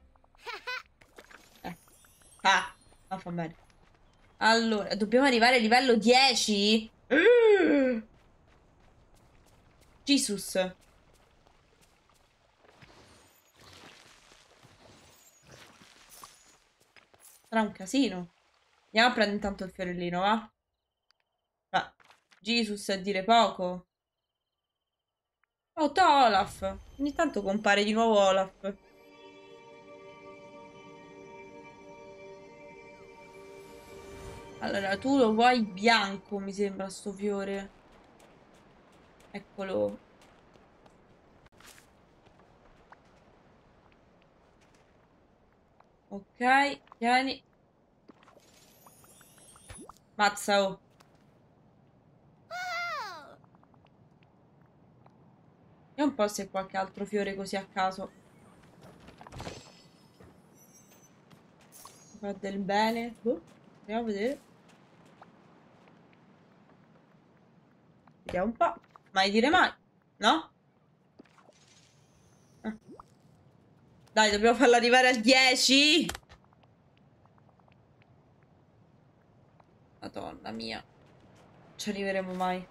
Eh. Ah, ah, fa bene. Allora, dobbiamo arrivare a livello dieci? Uh. Jesus. Sarà un casino. Andiamo a prendere intanto il fiorellino, va? Ma Jesus a dire poco. Oh, Olaf. Ogni tanto compare di nuovo Olaf. Allora, tu lo vuoi bianco, mi sembra, sto fiore. Eccolo. Ok, tieni. Mazza, oh. Oh. Vediamo un po' se qualche altro fiore così a caso fa del bene. Boh, andiamo a vedere. Vediamo un po'. Mai dire mai, no? Eh. Dai, dobbiamo farla arrivare al dieci. Madonna mia. Non ci arriveremo mai.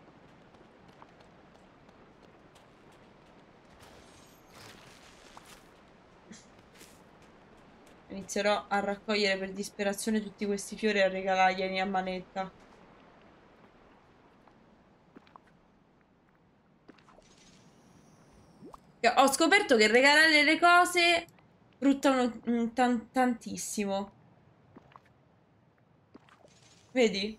Inizierò a raccogliere per disperazione tutti questi fiori e a regalarglieli a manetta. Ho scoperto che regalare le cose fruttano mm, tan tantissimo. Vedi?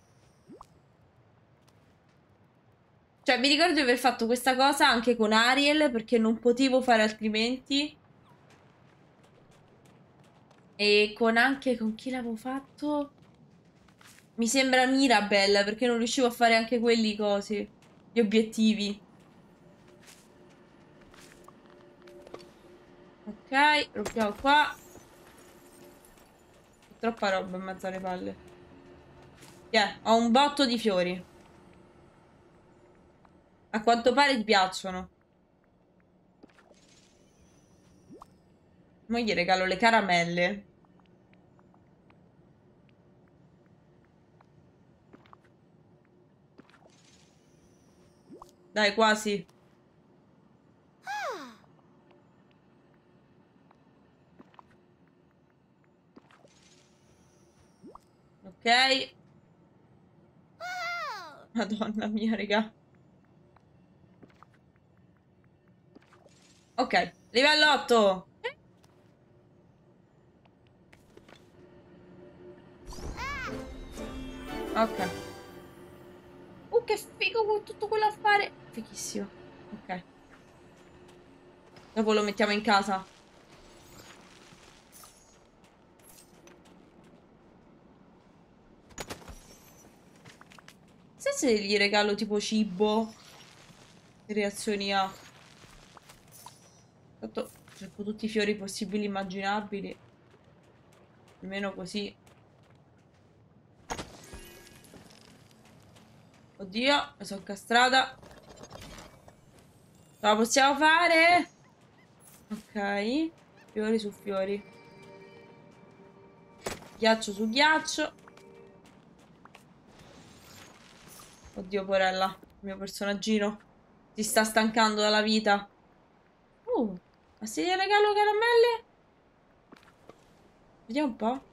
Cioè, mi ricordo di aver fatto questa cosa anche con Ariel, perché non potevo fare altrimenti. E con anche... con chi l'avevo fatto? Mi sembra Mirabelle, perché non riuscivo a fare anche quelli cosi. Gli obiettivi. Ok, rompiamo qua. Troppa roba in mezzo alle palle. Yeah, ho un botto di fiori. A quanto pare ti piacciono. Mo gli regalo le caramelle. Dai, quasi. Ok. Oh. Madonna mia, raga. Ok, livello otto. Ok. Uh, che figo con tutto quell'affare. Fighissimo. Ok. Dopo lo mettiamo in casa. Sai se gli regalo tipo cibo? Che reazioni ha? Tanto cerco tutti i fiori possibili e immaginabili. Almeno così. Oddio, mi sono castrata. Ce la possiamo fare? Ok. Fiori su fiori. Ghiaccio su ghiaccio. Oddio, porella. Il mio personaggino si sta stancando dalla vita. Uh, ma se gli regalo caramelle? Vediamo un po'.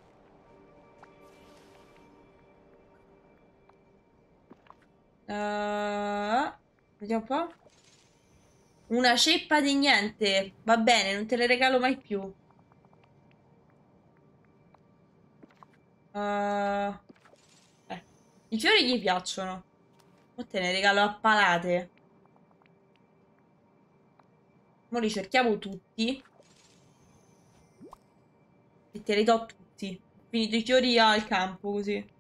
Uh, vediamo un po'. Una ceppa di niente. Va bene, non te le regalo mai più. Uh, eh. I fiori gli piacciono. Mo te ne regalo a palate. Mo li cerchiamo tutti. E te li do tutti. Ho finito i fiori al campo, così.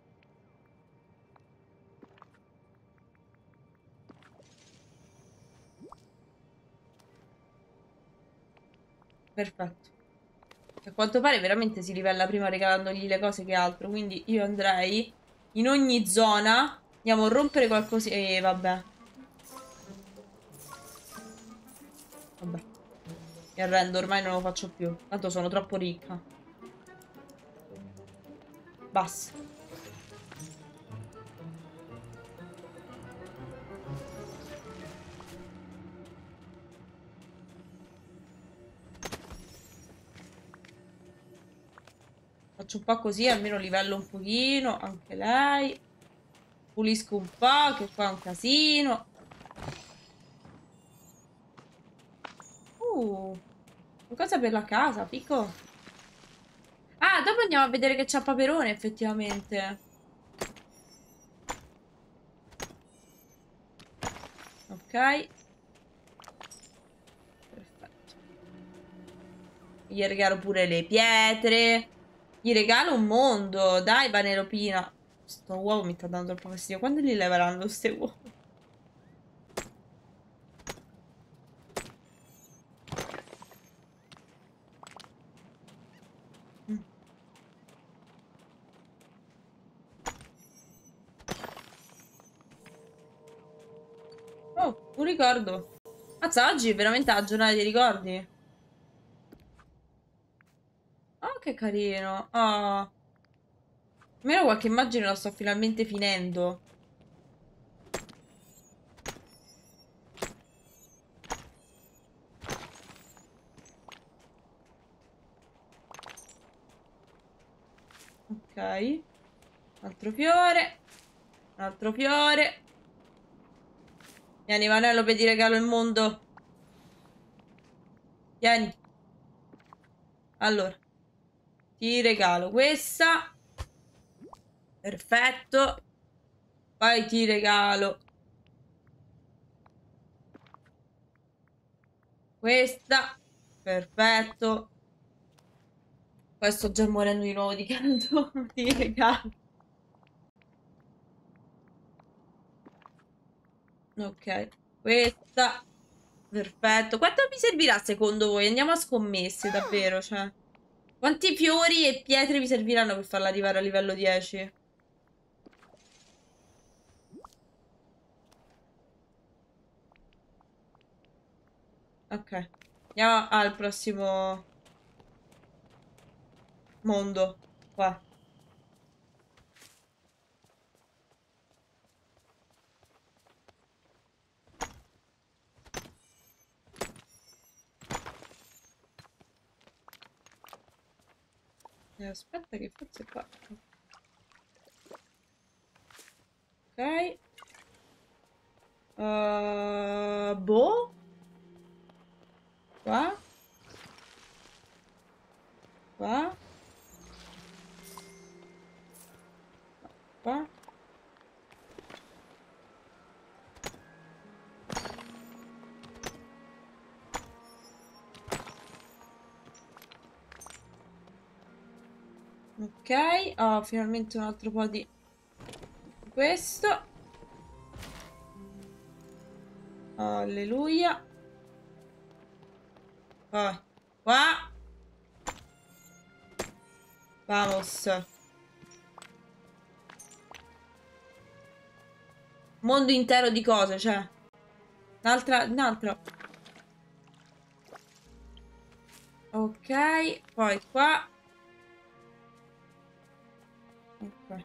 Perfetto. A quanto pare veramente si livella prima regalandogli le cose che altro. Quindi io andrei in ogni zona. Andiamo a rompere qualcosa. E vabbè. Vabbè. Mi arrendo, ormai non lo faccio più. Tanto sono troppo ricca. Basta. Faccio un po' così, almeno livello un pochino. Anche lei. Pulisco un po', che qua è un casino. Uh, qualcosa per la casa, fico. Ah, dopo andiamo a vedere che c'ha Paperone, effettivamente. Ok. Perfetto. Gli regalo pure le pietre. Gli regalo un mondo. Dai, Vanelopina. Sto uovo mi sta dando troppo fastidio. Quando li leveranno queste uova? Mm. Oh, un ricordo. Mazza, oggi è veramente la giornata dei ricordi. Oh, che carino. Oh. Almeno qualche immagine la sto finalmente finendo. Ok. Un altro fiore. Un altro fiore. Vieni, Vanellope, ti regalo il mondo. Vieni. Allora. Ti regalo questa. Perfetto. Poi ti regalo questa. Perfetto. Poi sto già morendo di nuovo di caldo. Ti regalo. Ok. Questa. Perfetto. Quanto mi servirà secondo voi? Andiamo a scommesse, davvero, cioè. Quanti fiori e pietre mi serviranno per farla arrivare a livello dieci? Ok. Andiamo al prossimo mondo. Qua. Eh, aspetta che forse qua. Ok. Uh, boh. Qua. Qua. Qua. Ok. Ho finalmente un altro po' di questo. Alleluia. Poi qua. Vamos. Mondo intero di cose, cioè. Un'altra, un'altra. Ok, poi qua. Ok.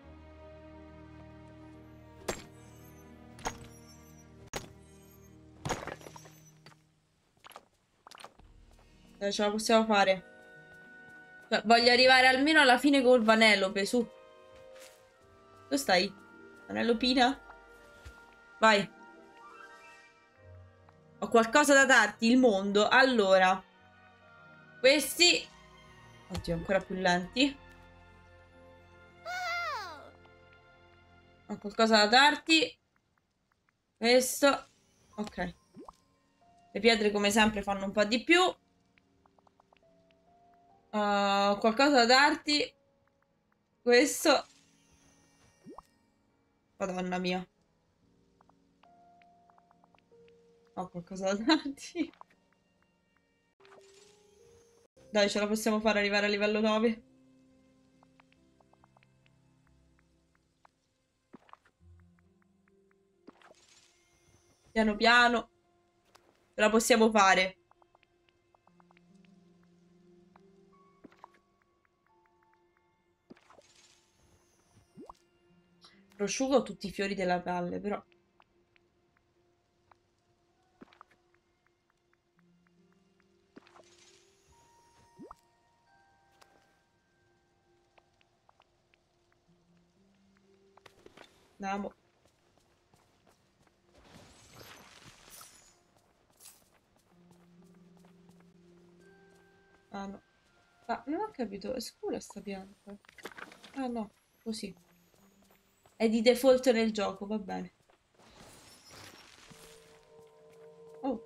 Eh, ce la possiamo fare. Cioè, voglio arrivare almeno alla fine col Vanellope, su. Dove stai? Vanellopina? Vai. Ho qualcosa da darti, il mondo. Allora. Questi. Oddio, ancora più lenti. Ho qualcosa da darti. Questo. Ok. Le pietre come sempre fanno un po' di più. Uh, qualcosa da darti. Questo. Madonna mia. Ho qualcosa da darti. Dai, ce la possiamo fare arrivare a livello nove. Piano piano. Ce la possiamo fare. Prosciugo tutti i fiori della valle, però. Andiamo. Ah no. Ah, non ho capito, è scura sta pianta. Ah no, così. È di default nel gioco, va bene. Oh.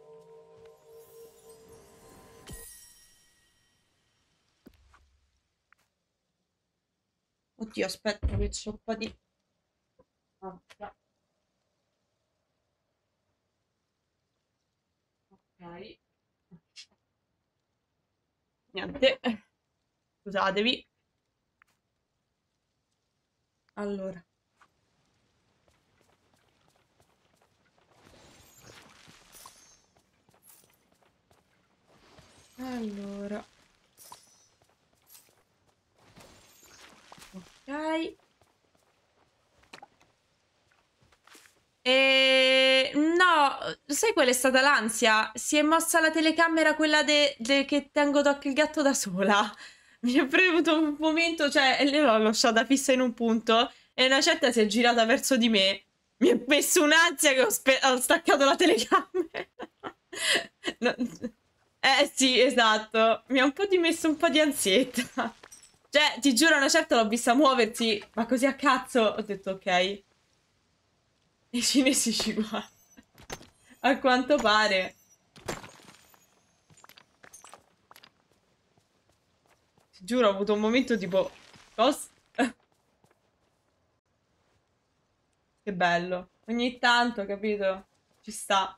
Oddio, aspetta, che c'ho un po' di... Ah, no. Ok. Niente. Scusatevi. Allora. Allora. Ok. E... No, sai qual è stata l'ansia? Si è mossa la telecamera, quella de... de... che tengo d'occhio il gatto da sola. Mi è premuto un momento, cioè, l'ho lasciata fissa in un punto e una certa si è girata verso di me. Mi è messo un'ansia che ho, spe... ho staccato la telecamera. No. Eh sì, esatto. Mi ha un po' dimesso un po' di ansietta. Cioè, ti giuro, una certa l'ho vista muoversi, ma così a cazzo ho detto ok. I cinesi ci guardano. A quanto pare. Ti giuro, ho avuto un momento tipo... Cosa? Che bello. Ogni tanto, capito? Ci sta.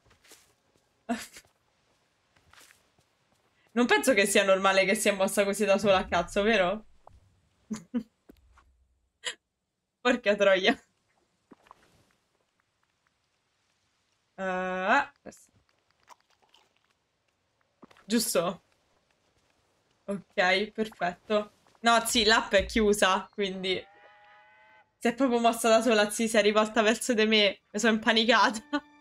Non penso che sia normale che sia mossa così da sola a cazzo, vero? Porca troia. Uh, giusto? Ok, perfetto. No, sì, l'app è chiusa, quindi... Si è proprio mossa da sola, sì, si è rivolta verso di me. Mi sono impanicata.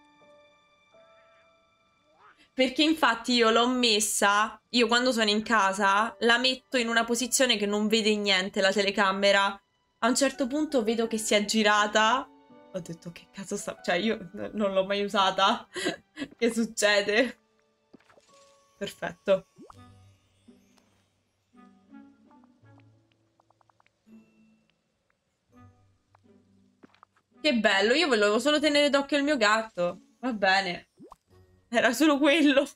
Perché infatti io l'ho messa, io quando sono in casa, la metto in una posizione che non vede niente la telecamera. A un certo punto vedo che si è girata. Ho detto, che cazzo sta... Cioè, io non l'ho mai usata. Che succede? Perfetto. Che bello, io volevo solo tenere d'occhio il mio gatto. Va bene. Era solo quello.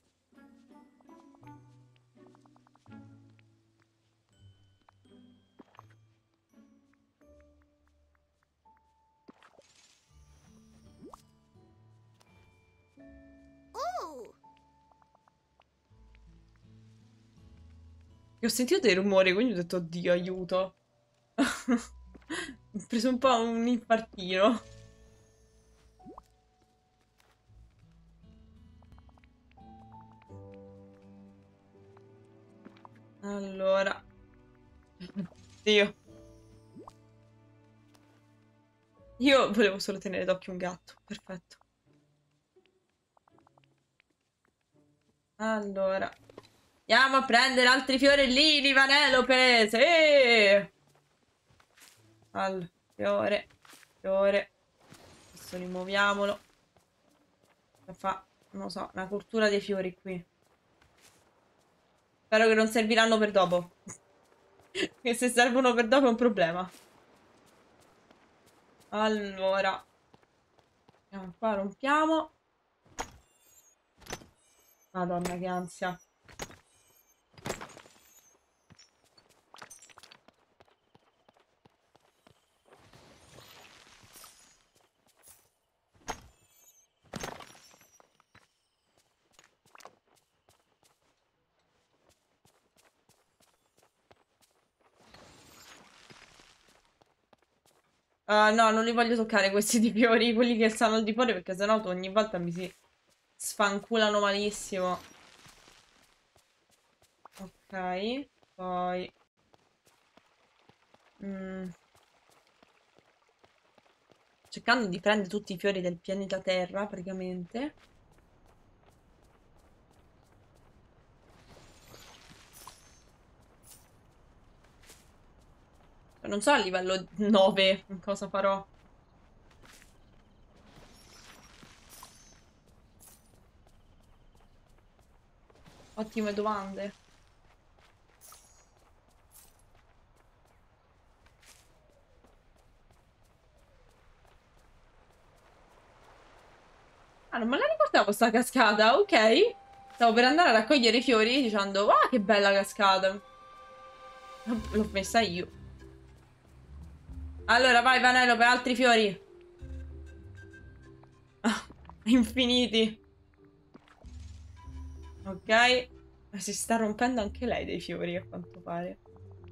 Oh! E ho sentito dei rumori, quindi ho detto, oddio, aiuto. Ho preso un po' un infartino. Allora. Dio. Io volevo solo tenere d'occhio un gatto. Perfetto. Allora. Andiamo a prendere altri fiorellini, Vanelope. Sì! Allora, fiore. Fiore. Adesso rimuoviamolo. Fa, non lo so, una cultura dei fiori qui. Spero che non serviranno per dopo. Che se servono per dopo è un problema. Allora. Andiamo qua, rompiamo. Madonna, che ansia. Uh, no, non li voglio toccare questi di fiori, quelli che stanno al di fuori, perché sennò ogni volta mi si sfanculano malissimo. Ok, poi... Mm. Cercando di prendere tutti i fiori del pianeta Terra, praticamente. Non so a livello nove cosa farò. Ottime domande. Ah, non me la ricordavo sta cascata, ok. Stavo per andare a raccogliere i fiori dicendo, ah, che bella cascata. L'ho messa io. Allora, vai, Vanellope, altri fiori. Ah, infiniti. Ok. Ma si sta rompendo anche lei dei fiori, a quanto pare.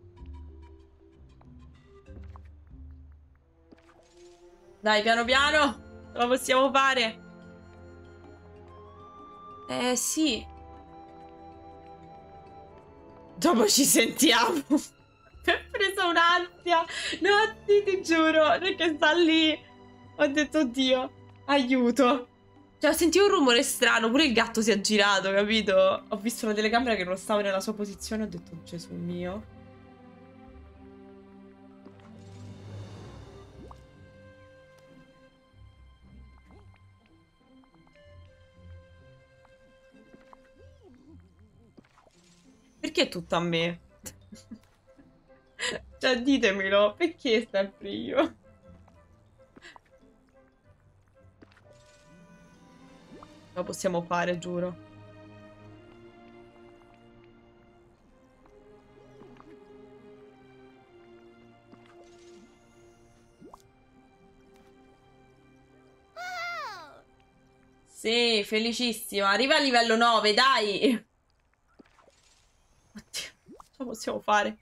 Dai, piano piano. Ce la possiamo fare. Eh, sì. Dopo ci sentiamo. Mi ho preso un'ansia. No, sì, ti giuro. Perché sta lì. Ho detto, oddio, aiuto. Cioè, sentivo un rumore strano. Pure il gatto si è girato, capito? Ho visto la telecamera che non stava nella sua posizione. Ho detto, Gesù mio. Perché è tutto a me? Cioè, ditemelo. Perché sempre io? Lo possiamo fare, giuro. Oh! Sì, felicissima. Arriva a livello nove, dai. Oddio, ce la possiamo fare.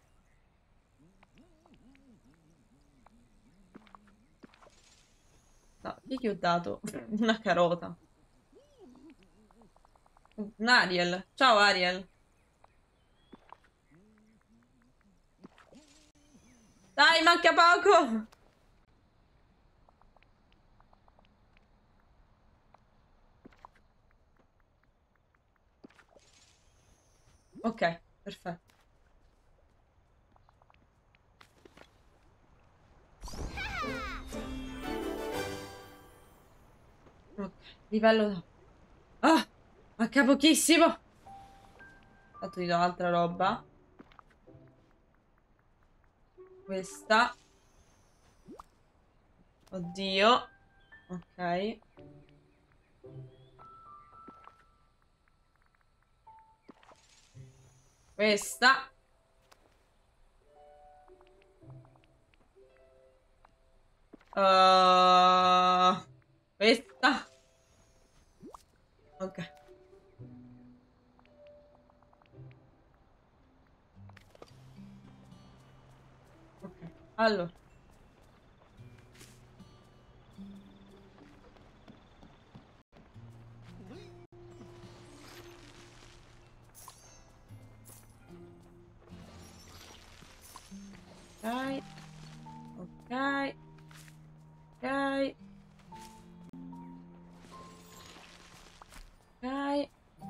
No, io gli ho dato una carota. Un Ariel. Ciao, Ariel. Dai, manca poco. Ok, perfetto. Ok, livello... Ah, manca pochissimo. Tanto ti do altra roba. Questa. Oddio. Ok. Questa. Uh, questa. Ok. Ok. Allora. Ok. Ok. Ok. Ok.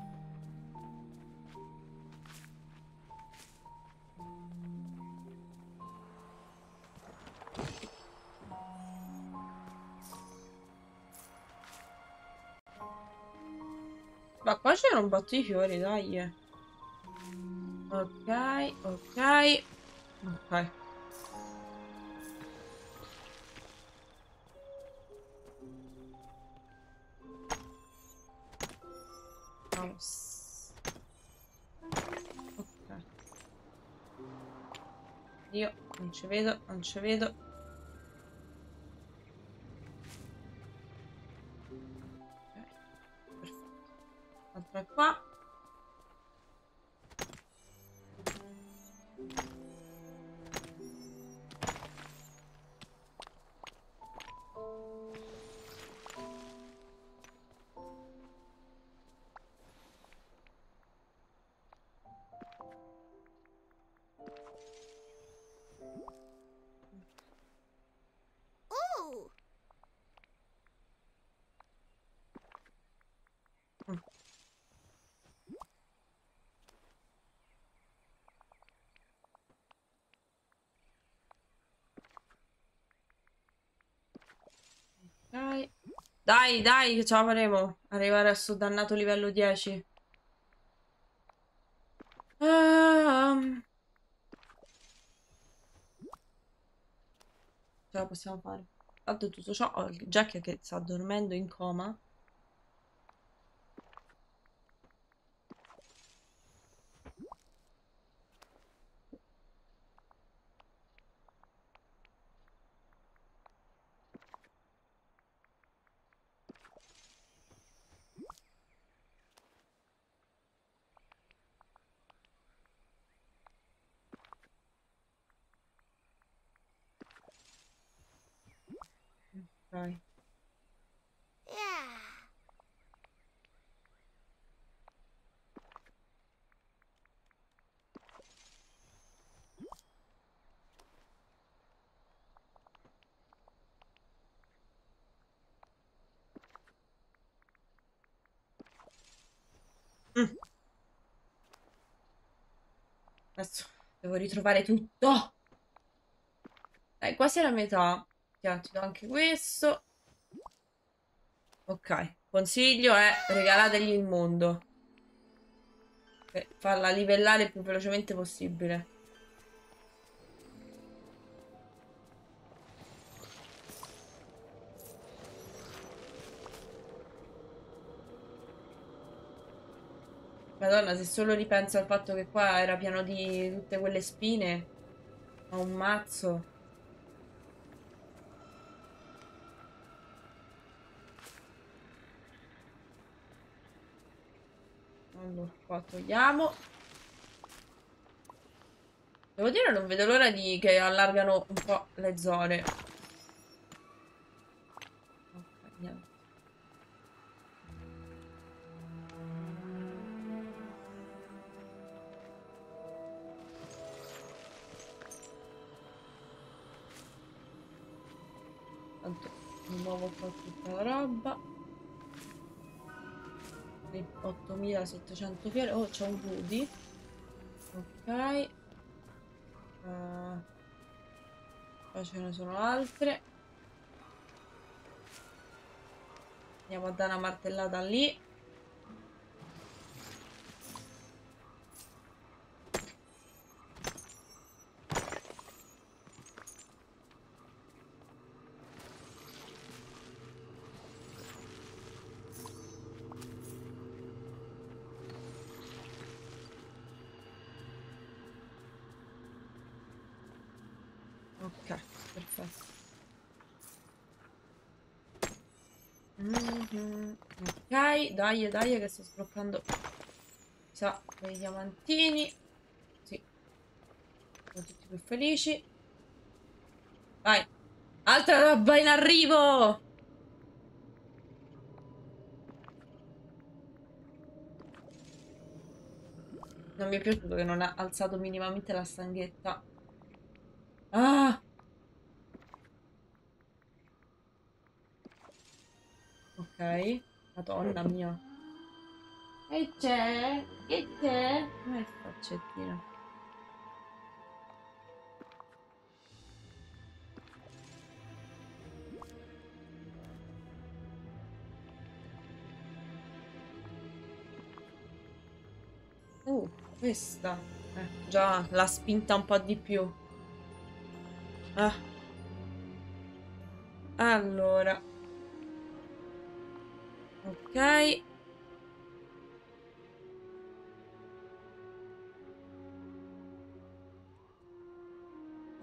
Ma qua c'era un botto di fiori, dai. Ok, ok. Ok. Mouse. Ok. Io non ci vedo, non ci vedo. Ok, perfetto. Altra qua. Ooh. Mm. Ok. Dai, dai, che ce la faremo. Arrivare a sto dannato livello dieci. Um, ce la possiamo fare. Tanto tutto ciò ho il Jack che sta dormendo in coma. Ok. Yeah. Mm. Adesso devo ritrovare tutto. Dai, quasi la metà. Ti ti do anche questo. Ok. Consiglio è regalategli il mondo. Per farla livellare il più velocemente possibile. Madonna, se solo ripenso al fatto che qua era pieno di tutte quelle spine. Ho un mazzo. Allora, qua togliamo. Devo dire, non vedo l'ora di che allargano un po' le zone. Ok, niente. Tanto di nuovo qua tutta la roba. ottomilasettecento fiere. Oh, c'è un Rudy. Ok. Uh, Qua ce ne sono altre. Andiamo a dare una martellata lì. Ok, perfetto. Mhm. Ok, dai, dai, che sto sbloccando. Sa, quei diamantini. Sì, sono tutti più felici. Vai. Altra roba in arrivo! Non mi è piaciuto che non ha alzato minimamente la stanghetta. Ah! Ok. Madonna mia. Che c'è? Che c'è? Che faccettina. Uh, questa. Eh, già l'ha spinta un po' di più. Ah, allora. Ok.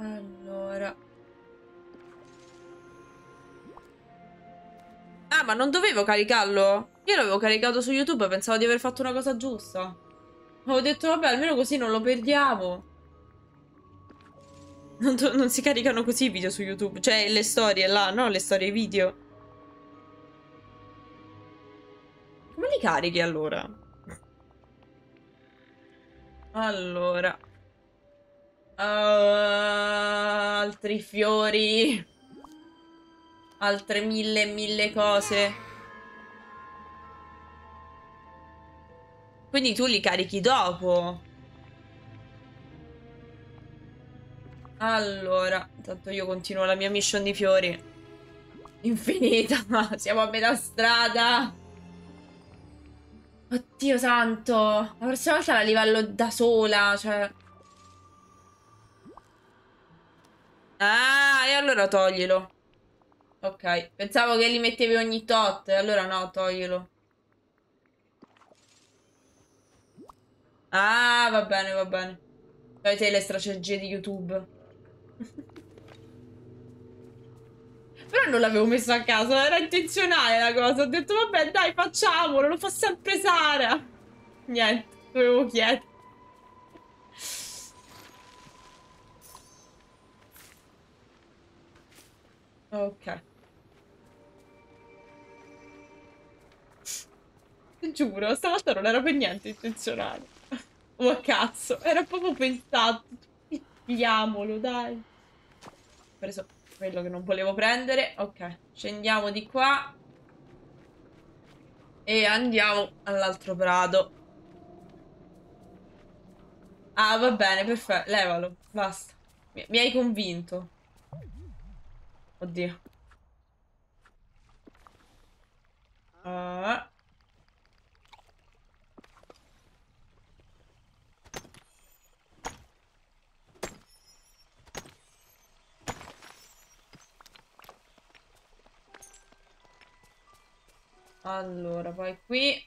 Allora. Ah, ma non dovevo caricarlo? Io l'avevo caricato su YouTube, pensavo di aver fatto una cosa giusta. Avevo detto, vabbè, almeno così non lo perdiamo. Non, non si caricano così i video su YouTube. Cioè, le storie là, no? Le storie video. Come li carichi allora? Allora. Uh, altri fiori. Altre mille e mille cose. Quindi tu li carichi dopo. Allora, intanto io continuo la mia mission di fiori. Infinita, ma siamo a metà strada. Oddio santo. La prossima volta la livello da sola, cioè. Ah, e allora toglilo. Ok, pensavo che li mettevi ogni tot, allora no, toglilo. Ah, va bene, va bene. Avete le strategie di YouTube. Però non l'avevo messo a caso, era intenzionale la cosa. Ho detto, vabbè, dai, facciamolo, lo fa sempre Sara. Niente, dovevo chiedere. Ok. Ti giuro, stavolta non era per niente intenzionale. Oh, a cazzo, era proprio pensato. Pigliamolo, dai. Ho preso quello che non volevo prendere. Ok, scendiamo di qua. E andiamo all'altro prato. Ah, va bene, perfetto. Levalo, basta. Mi, mi hai convinto. Oddio. Ah. Allora, poi qui.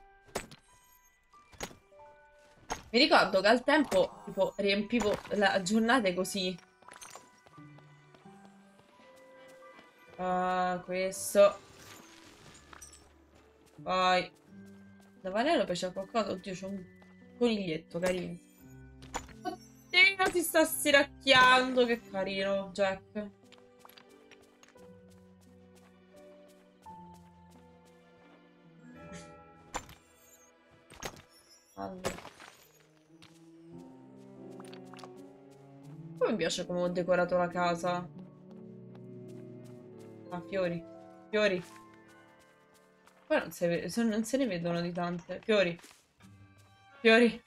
Mi ricordo che al tempo, tipo, riempivo le giornate così. Ah, questo. Poi. Da Vanellope c'è qualcosa. Oddio, c'è un coniglietto carino. Oddio, si sta stiracchiando. Che carino, Jack. Allora. Poi mi piace come ho decorato la casa. Ah, fiori. Fiori. Poi non se, se- non se ne vedono di tante. Fiori. Fiori.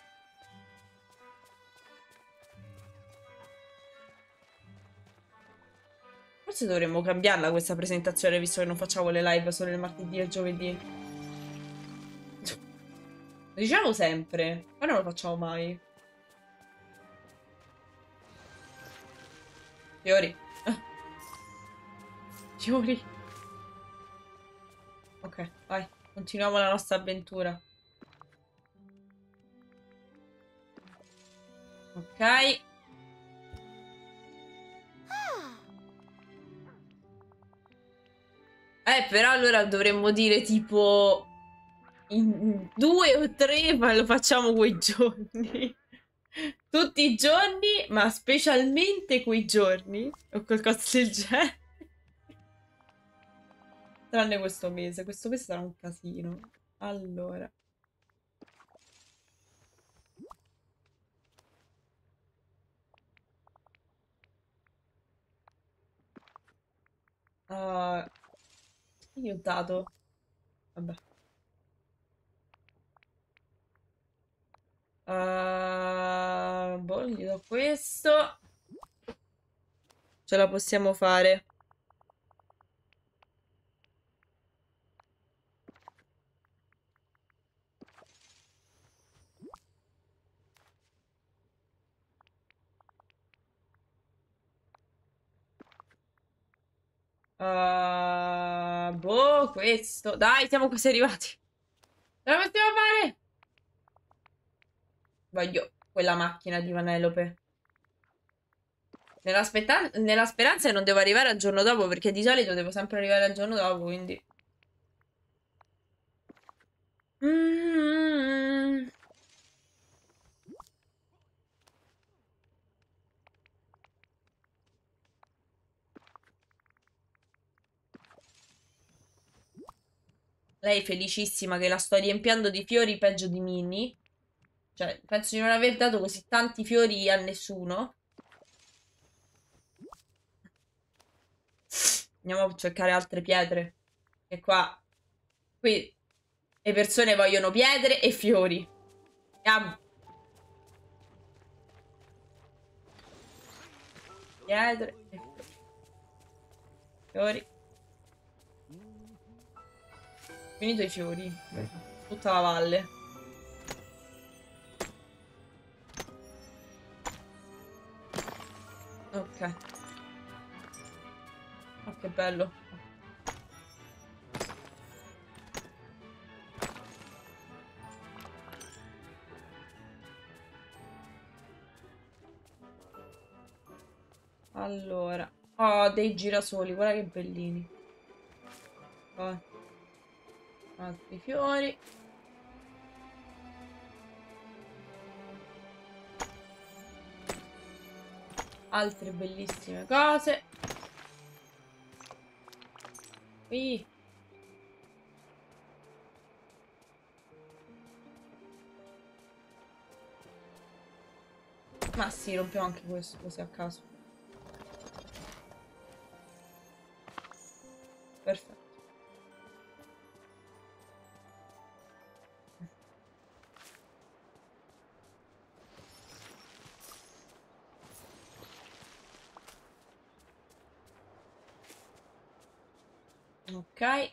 Forse dovremmo cambiarla questa presentazione, visto che non facciamo le live solo il martedì e il giovedì. Lo diciamo sempre, ma non lo facciamo mai. Fiori. Fiori. Ok, vai. Continuiamo la nostra avventura. Ok. Eh, però allora dovremmo dire tipo in due o tre, ma lo facciamo quei giorni. Tutti i giorni, ma specialmente quei giorni. O qualcosa del genere. Tranne questo mese. Questo mese sarà un casino. Allora. Uh, io ho dato. Vabbè. Uh, boh, gli do questo. Ce la possiamo fare. Uh, boh, questo. Dai, siamo quasi arrivati. Ce la possiamo fare? Voglio quella macchina di Vanellope. Nella, nella speranza che non devo arrivare al giorno dopo, perché di solito devo sempre arrivare al giorno dopo, quindi... Mm. Lei è felicissima che la sto riempiendo di fiori peggio di Minnie. Cioè, penso di non aver dato così tanti fiori a nessuno. Andiamo a cercare altre pietre. E qua... Qui le persone vogliono pietre e fiori. Andiamo. Pietre e fiori. Fiori. Finito i fiori. Tutta la valle. Ok. Oh, che bello. Allora. Oh, dei girasoli. Guarda che bellini. Oh. Altri fiori. Altre bellissime cose. Qui. Ma sì, rompiamo anche questo così a caso. Perfetto. Ok.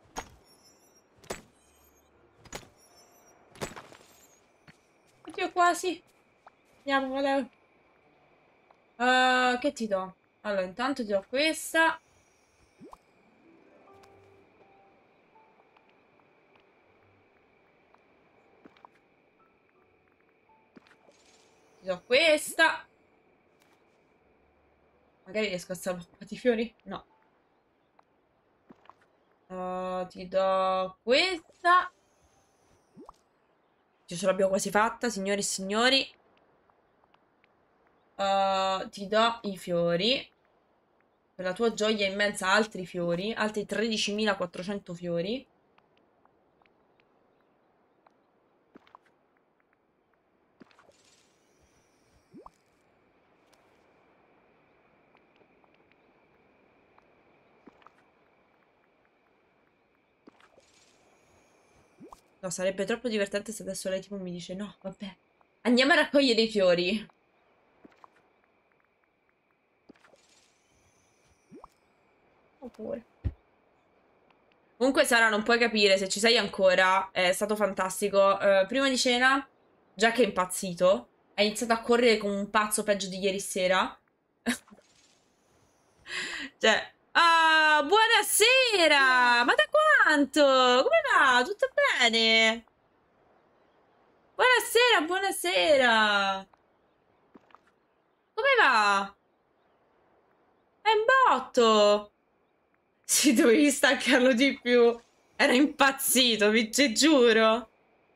Oddio, quasi. Andiamo, volevo. Uh, che ti do? Allora, intanto ti do questa. Ti do questa. Magari riesco a salvare un po' di fiori? No. Uh, ti do questa. Ce l'abbiamo quasi fatta, signori e signori. Uh, ti do i fiori. Per la tua gioia immensa altri fiori. Altri tredicimilaquattrocento fiori. No, sarebbe troppo divertente se adesso lei tipo mi dice no, vabbè. Andiamo a raccogliere i fiori. Oh, pure. Comunque Sara, non puoi capire, se ci sei ancora, è stato fantastico. Uh, prima di cena, già che è impazzito, ha iniziato a correre come un pazzo peggio di ieri sera. Cioè, ah, buonasera! Ma da quanto? Come va? Tutto bene? Buonasera, buonasera! Come va? È in botto! Sì, dovevi staccarlo di più. Era impazzito, vi ci giuro.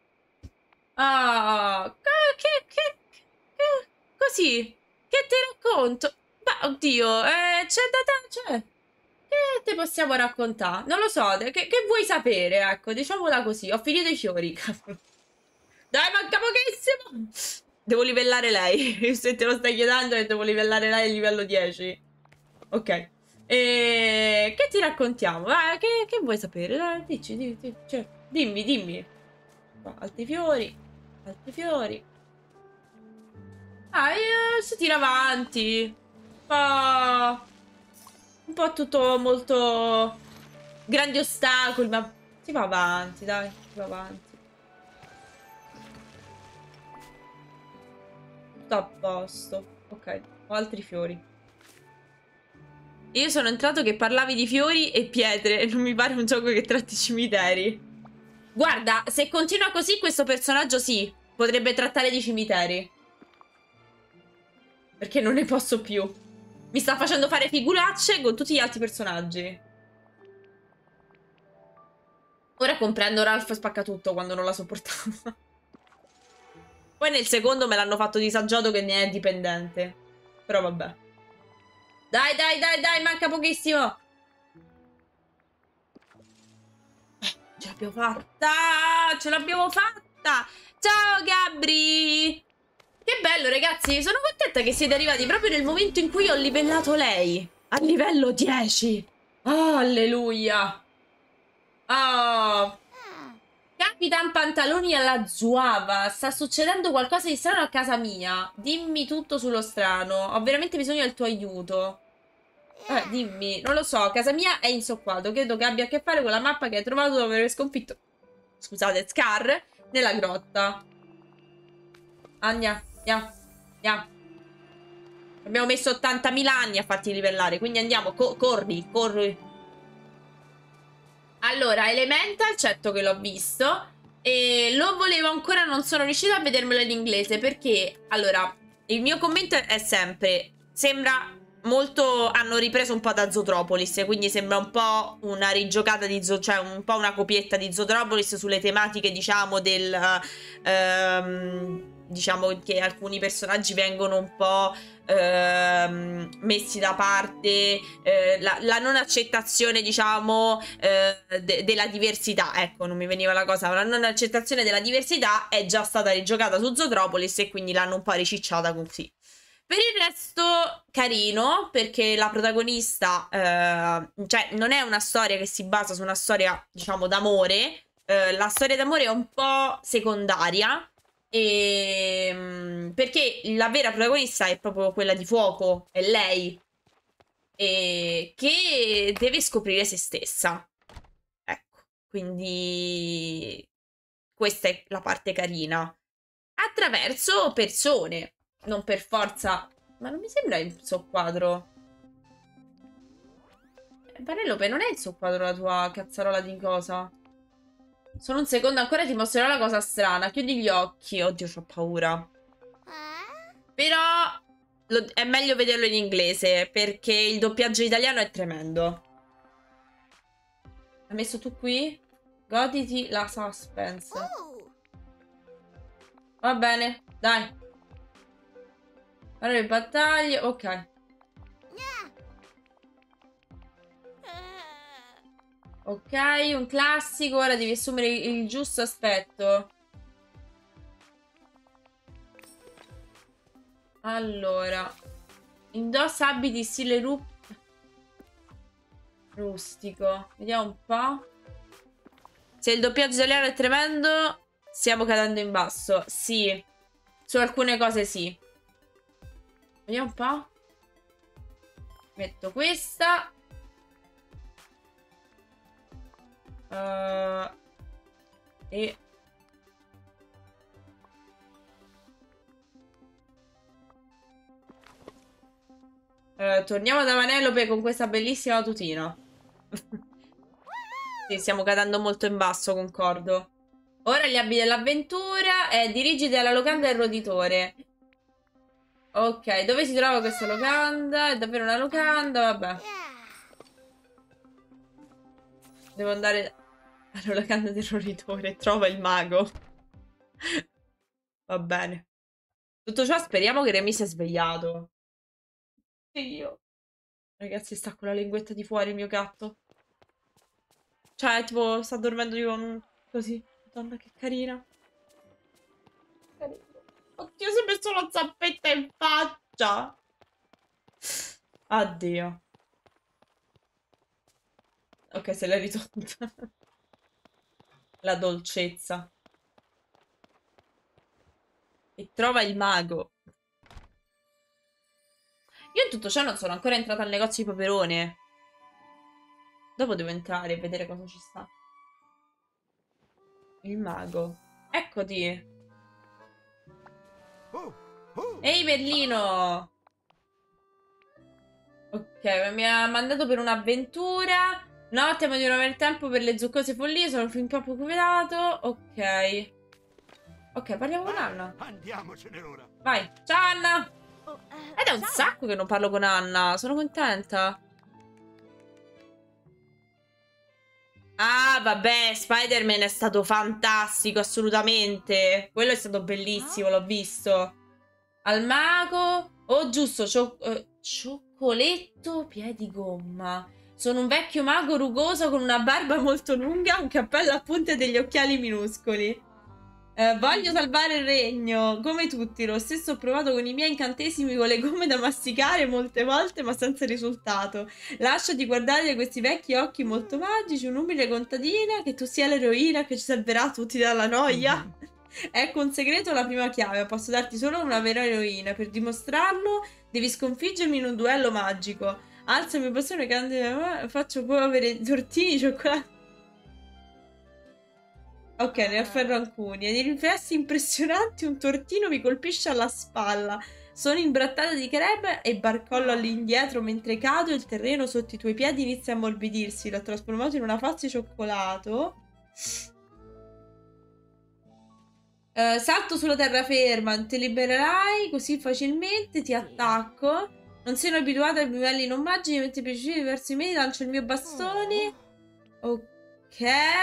Ah, che, che, che, così. Che ti racconto? Ma oddio, eh, c'è da te, cioè, che te possiamo raccontare? Non lo so, che, che vuoi sapere, ecco, diciamola così. Ho finito i fiori, cavolo. Dai, manca pochissimo. Devo livellare lei. Se te lo stai chiedendo, devo livellare lei a livello dieci. Ok. E... Che ti raccontiamo? Ah, che, che vuoi sapere? Dai, dici, dici, cioè, dimmi, dimmi. Altri fiori. Altri fiori. Ah, eh, si tira avanti. Un po'... Un po' tutto molto... Grandi ostacoli, ma si va avanti, dai. Si va avanti. Tutto a posto. Ok, ho altri fiori. Io sono entrato che parlavi di fiori e pietre. Non mi pare un gioco che tratti cimiteri. Guarda, se continua così questo personaggio sì, potrebbe trattare di cimiteri. Perché non ne posso più. Mi sta facendo fare figuracce con tutti gli altri personaggi. Ora comprendo Ralph Spaccatutto quando non la sopportavo. Poi nel secondo me l'hanno fatto disagiato che ne è dipendente. Però vabbè. Dai, dai, dai, dai, manca pochissimo. Eh, ce l'abbiamo fatta! Ce l'abbiamo fatta! Ciao Gabri! Che bello ragazzi, sono contenta che siete arrivati proprio nel momento in cui ho livellato lei. A livello dieci. Oh, alleluia. Oh. Capitan Pantaloni alla Zuava. Sta succedendo qualcosa di strano a casa mia. Dimmi tutto sullo strano. Ho veramente bisogno del tuo aiuto. Eh, dimmi. Non lo so, casa mia è in soqquadro. Credo che abbia a che fare con la mappa che hai trovato dopo aver sconfitto, scusate, Scar nella grotta. Andia, andiamo, andiamo. Abbiamo messo ottantamila anni a farti livellare, quindi andiamo, co corri, corri. Allora, Elemental, certo che l'ho visto. E lo volevo ancora, non sono riuscita a vedermelo in inglese perché, allora, il mio commento è sempre, sembra molto, hanno ripreso un po' da Zootropolis, quindi sembra un po' una rigiocata di Zo, cioè un po' una copietta di Zootropolis sulle tematiche, diciamo, del ehm, diciamo che alcuni personaggi vengono un po' ehm, messi da parte, eh, la, la non accettazione, diciamo, eh, de della diversità, ecco, non mi veniva la cosa, la non accettazione della diversità è già stata rigiocata su Zootropolis e quindi l'hanno un po' ricicciata così. Per il resto carino, perché la protagonista, eh, cioè non è una storia che si basa su una storia, diciamo, d'amore, eh, la storia d'amore è un po' secondaria, e, perché la vera protagonista è proprio quella di fuoco, è lei, e, che deve scoprire se stessa. Ecco, quindi questa è la parte carina. Attraverso persone. Non per forza. Ma non mi sembra il soqquadro. Eh, Vanellope, non è il soqquadro la tua cazzarola di cosa? Solo un secondo ancora ti mostrerò la cosa strana. Chiudi gli occhi. Oddio, c'ho paura. Però lo, è meglio vederlo in inglese, perché il doppiaggio italiano è tremendo. Hai messo tu qui? Goditi la suspense. Va bene, dai. Allora, le battaglie, ok. Ok, un classico, ora devi assumere il giusto aspetto. Allora, indossa abiti stile ru rustico. Vediamo un po'. Se il doppiaggio italiano è tremendo, stiamo cadendo in basso. Sì, su alcune cose sì. Vediamo un po'. Metto questa. Uh, e... Uh, torniamo da Vanellope con questa bellissima tutina. Sì, stiamo cadendo molto in basso, concordo. Ora gli abiti dell'avventura e dirigiti alla locanda del roditore. Ok, dove si trova questa locanda? È davvero una locanda? Vabbè. Devo andare alla locanda del roditore. Trova il mago. Va bene. Tutto ciò speriamo che Remy sia svegliato. Io. Ragazzi, sta con la linguetta di fuori il mio gatto. Cioè, tipo, sta dormendo io così. Madonna, che carina. Carina. Oddio, si è messo la zampetta in faccia. Addio. Ok, se l'è risolta. La dolcezza. E trova il mago. Io in tutto ciò non sono ancora entrata al negozio di Paperone. Dopo devo entrare e vedere cosa ci sta. Il mago. Eccoti. Ehi, Berlino. Ok, mi ha mandato per un'avventura. No, temo di non avere tempo per le zoccose follie. Sono fin troppo occupato. Ok. Ok, parliamo con Anna. Andiamocene ora. Vai. Ciao, Anna. Oh, eh, Ed è un ciao. sacco che non parlo con Anna. Sono contenta. Ah, vabbè, Spider-Man è stato fantastico, assolutamente. Quello è stato bellissimo, l'ho visto. Al mago. Oh, giusto, cio- eh, cioccoletto piedi gomma. Sono un vecchio mago rugoso con una barba molto lunga, un cappello a punta e degli occhiali minuscoli. Eh, voglio salvare il regno, come tutti. Lo stesso ho provato con i miei incantesimi con le gomme da masticare molte volte, ma senza risultato. Lasciati guardare questi vecchi occhi molto magici, un'umile contadina, che tu sia l'eroina che ci salverà tutti dalla noia. Ecco un segreto, la prima chiave. Posso darti solo una vera eroina. Per dimostrarlo, devi sconfiggermi in un duello magico. Alza il mio bastone, candida, faccio poi avere tortini, cioccolato. Ok, ne afferro alcuni. E di riflessi impressionanti, un tortino mi colpisce alla spalla. Sono imbrattata di crepe e barcollo all'indietro mentre cado e il terreno sotto i tuoi piedi inizia a ammorbidirsi. L'ho trasformato in una fazza di cioccolato. Uh, salto sulla terraferma, non ti libererai così facilmente, ti attacco. Non sono abituata ai livelli non magici, mentre piacere diversi mesi lancio il mio bastone. Ok.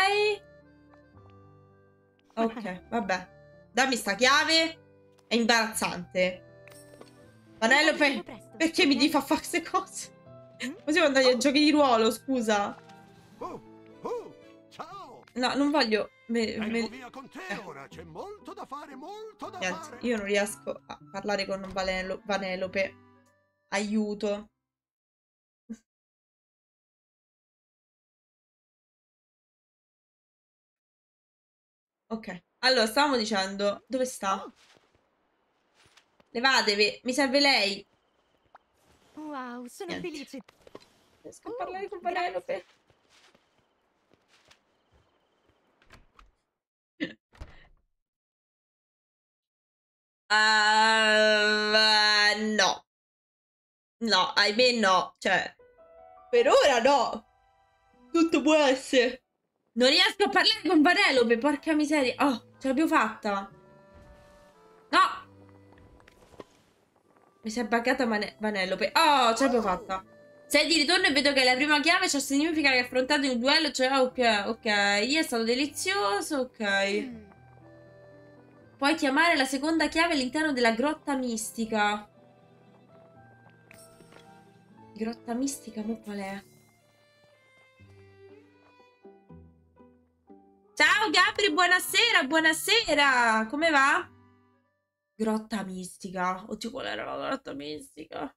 Ok, vabbè. Dammi sta chiave. È imbarazzante. Vanellope, perché mi devi far fare queste cose? Possiamo andare a giochi di ruolo, scusa. Oh, oh, ciao! No, non voglio... Me, Vengo me... via con te eh. ora, c'è molto da fare, molto da Niente, fare. io non riesco a parlare con Vanello- Vanellope. Aiuto. Ok, allora stavamo dicendo, dove sta? Oh, Levatevi, mi serve lei. wow, sono Niente. felice. Riesco a Oh, parlare con grazie. Vanellope. Uh, no. No, ahimè no. Cioè, per ora no. Tutto può essere. Non riesco a parlare con Vanellope, porca miseria. Oh, ce l'abbiamo fatta. No. Mi si è buggata Vane- Vanellope. Oh, ce l'abbiamo fatta. Sei di ritorno e vedo che la prima chiave, ciò significa che hai affrontato un duello. Cioè, ok, ok. È stato delizioso, ok. Mm. Puoi chiamare la seconda chiave all'interno della grotta mistica. Grotta mistica, mo qual è? Ciao Gabri, buonasera, buonasera. Come va? Grotta mistica. Oddio, qual era la grotta mistica?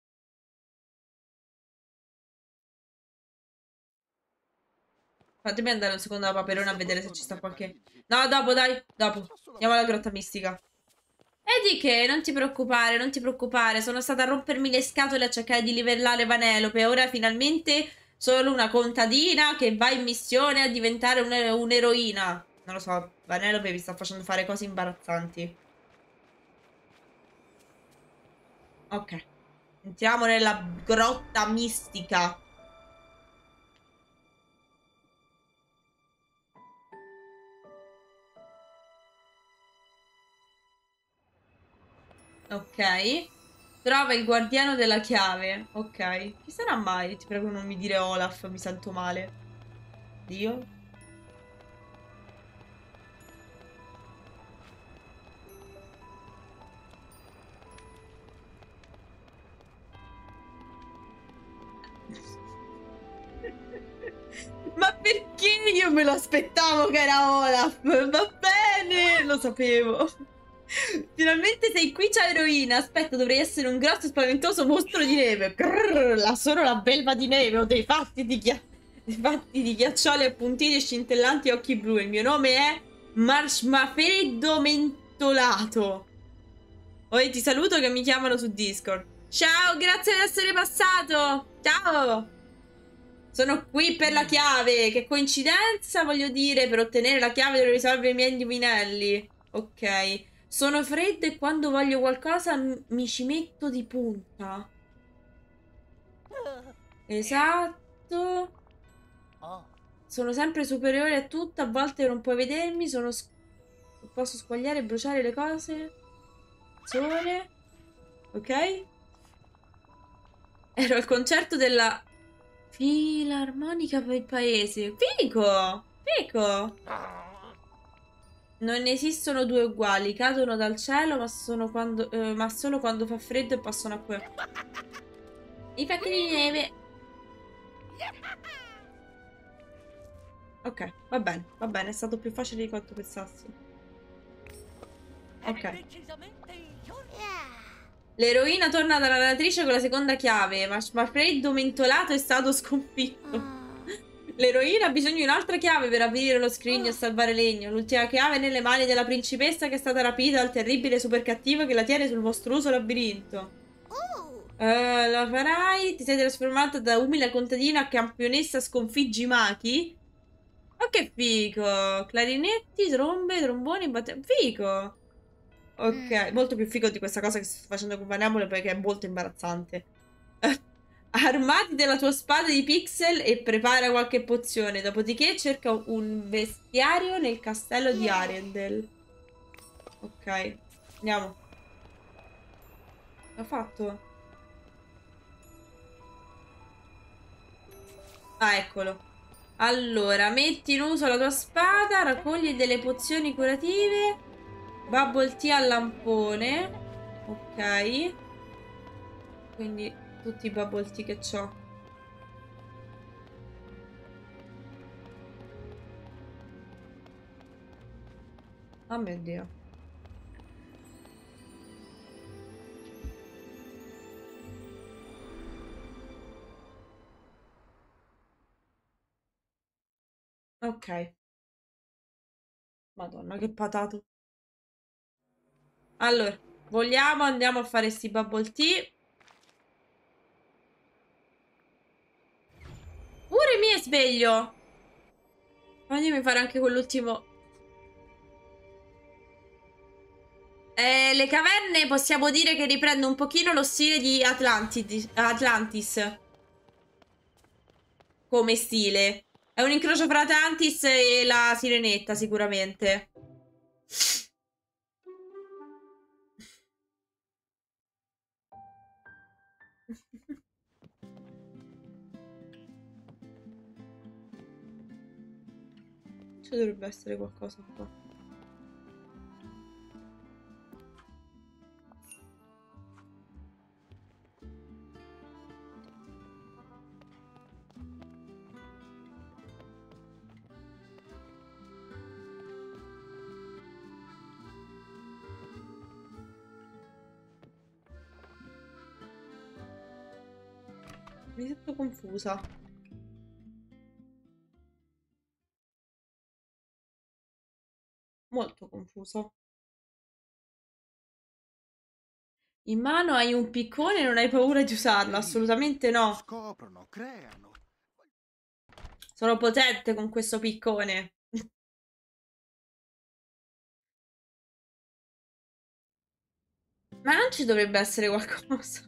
Fatemi andare un secondo alla Paperona a vedere se ci sta qualche... No, dopo, dai, dopo. Andiamo alla grotta mistica. E di che? Non ti preoccupare, non ti preoccupare. Sono stata a rompermi le scatole a cercare di livellare Vanellope. Ora finalmente sono una contadina che va in missione a diventare un'eroina. Non lo so, Vanellope mi sta facendo fare cose imbarazzanti. Ok. Entriamo nella grotta mistica. Ok. Trova il guardiano della chiave. Ok. Chi sarà mai? Ti prego non mi dire Olaf, mi sento male. Dio. Ma perché io me lo aspettavo che era Olaf? Va bene, lo sapevo. Finalmente sei qui, ciao eroina. Aspetta, dovrei essere un grosso spaventoso mostro di neve. Grrr, la sono la belva di neve. Ho dei fatti di, chia dei fatti di ghiaccioli appuntiti e scintillanti occhi blu. Il mio nome è Marshmafreddo Mentolato. Poi ti saluto che mi chiamano su Discord. Ciao, grazie di essere passato. Ciao. Sono qui per la chiave. Che coincidenza, voglio dire. Per ottenere la chiave devo risolvere i miei indovinelli. Ok. Sono fredda e quando voglio qualcosa mi ci metto di punta. Esatto. Sono sempre superiore a tutto. A volte non puoi vedermi. Sono... Posso squagliare e bruciare le cose. Sole. Ok? Ero al concerto della Filarmonica per il paese. Figo! Figo! Non esistono due uguali, cadono dal cielo, ma, sono quando, eh, ma solo quando fa freddo e passano a que... I pacchi di neve. Ok, va bene, va bene, è stato più facile di quanto pensassi. Ok. L'eroina torna dalla lavatrice con la seconda chiave, ma, ma Freddo mentolato è stato sconfitto. L'eroina ha bisogno di un'altra chiave per aprire lo scrigno e salvare Legno. L'ultima chiave è nelle mani della principessa che è stata rapita dal terribile super cattivo che la tiene sul mostruoso labirinto. Uh, la farai? Ti sei trasformata da umile contadina a campionessa sconfiggi Maki? Ma che figo! Clarinetti, trombe, tromboni, batte... Figo! Ok, molto più figo di questa cosa che sto facendo con Vanamole perché è molto imbarazzante. Armati della tua spada di pixel e prepara qualche pozione. Dopodiché cerca un vestiario nel castello di Ariandel. Ok, andiamo. L'ho fatto? Ah, eccolo. Allora, metti in uso la tua spada, raccogli delle pozioni curative. Bubble tea al lampone. Ok. Quindi tutti i bubble tea che ho. Oh mio Dio. Ok. Madonna, che patato. Allora, vogliamo, andiamo a fare sti bubble tea. Pure mi è sveglio. Fammi fare anche quell'ultimo. Eh, le caverne possiamo dire che riprende un pochino lo stile di Atlantidi- Atlantis. Come stile. È un incrocio fra Atlantis e la Sirenetta, sicuramente. Ci dovrebbe essere qualcosa qua. Mi sento confusa. Molto confusa. In mano hai un piccone e non hai paura di usarlo? Assolutamente no. Scoprono, creano. Sono potente con questo piccone. Ma non ci dovrebbe essere qualcosa.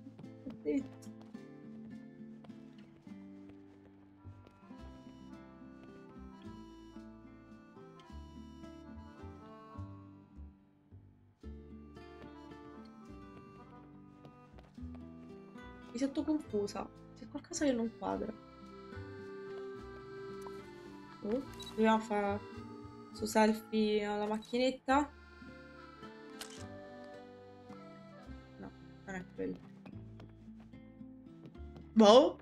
Mi sento confusa. C'è qualcosa che non quadra. Oh, proviamo a fare su selfie alla macchinetta. No, non è quello. Boh.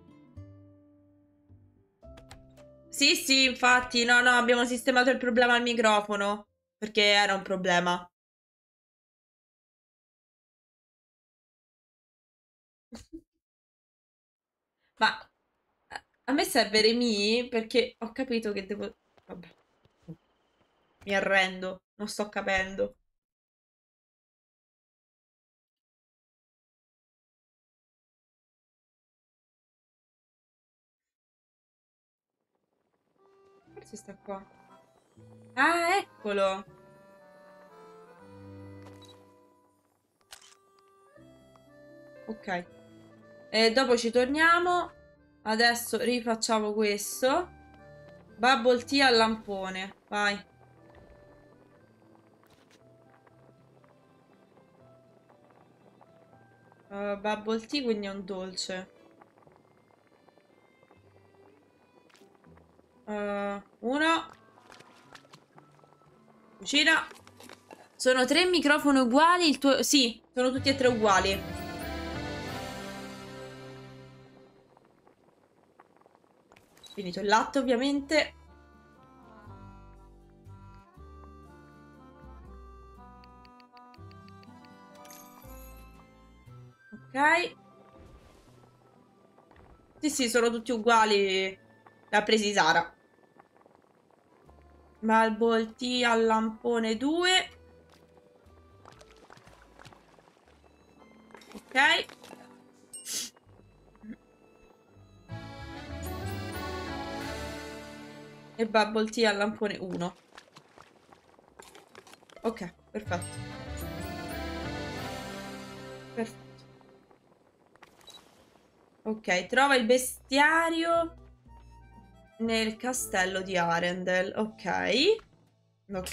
Sì, sì, infatti. No, no, abbiamo sistemato il problema al microfono. Perché era un problema. Ma eh, a me serve Remy perché ho capito che devo... Vabbè. Mi arrendo. Non sto capendo. Forse sta qua. Ah, eccolo. Ok. E dopo ci torniamo. Adesso rifacciamo questo. Bubble tea al lampone. Vai. Uh, bubble tea, quindi è un dolce. Uh, uno. Cucina. Sono tre microfoni uguali. Il tuo... Sì, sono tutti e tre uguali. Finito il latte, ovviamente. Ok. Sì, sì, sono tutti uguali. L'ha presi Sara. Bubble tea al lampone due. Ok. E bubble tea al lampone uno. Ok, perfetto. Perfetto. Ok, trova il bestiario nel castello di Arendelle. Ok. Ok.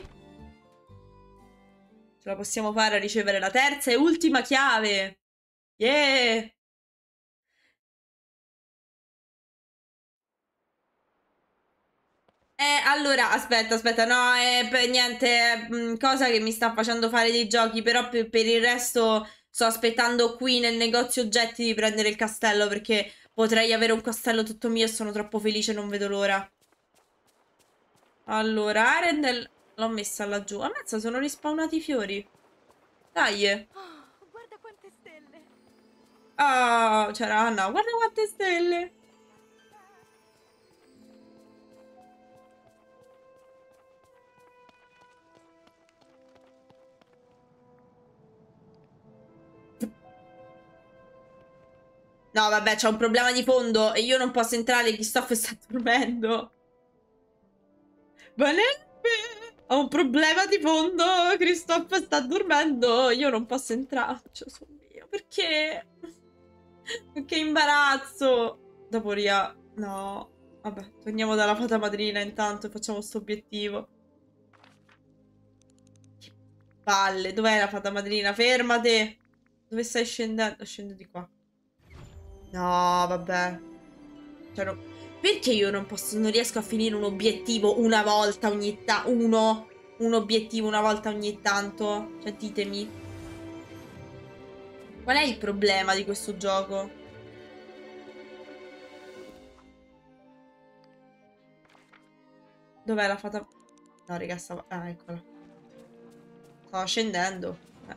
Ce la possiamo fare a ricevere la terza e ultima chiave. Yeah! Eh, allora, aspetta, aspetta, no, è per niente, è, mh, cosa che mi sta facendo fare dei giochi, però per, per il resto sto aspettando qui nel negozio oggetti di prendere il castello, perché potrei avere un castello tutto mio e sono troppo felice, non vedo l'ora. Allora, Arendelle l'ho messa laggiù. Ammazza, sono rispawnati i fiori. Dai. Oh, guarda quante stelle. Ah, c'era Anna, guarda quante stelle. No, vabbè, c'è un problema di fondo e io non posso entrare, Christophe sta dormendo. Vanellope! Ho un problema di fondo, Christophe sta dormendo, io non posso entrare. Cioè, sono mio, perché? Che imbarazzo. Dopo Ria, no. Vabbè, torniamo dalla fata madrina intanto e facciamo sto obiettivo. Che palle, dov'è la fata madrina? Fermate! Dove stai scendendo? Scendo di qua. No, vabbè. Cioè, no. Perché io non posso, non riesco a finire un obiettivo una volta ogni tanto? Uno? Un obiettivo una volta ogni tanto? Cioè, ditemi. Qual è il problema di questo gioco? Dov'è la fata? No, raga, stava... Ah, eccola. Stava scendendo. Eh.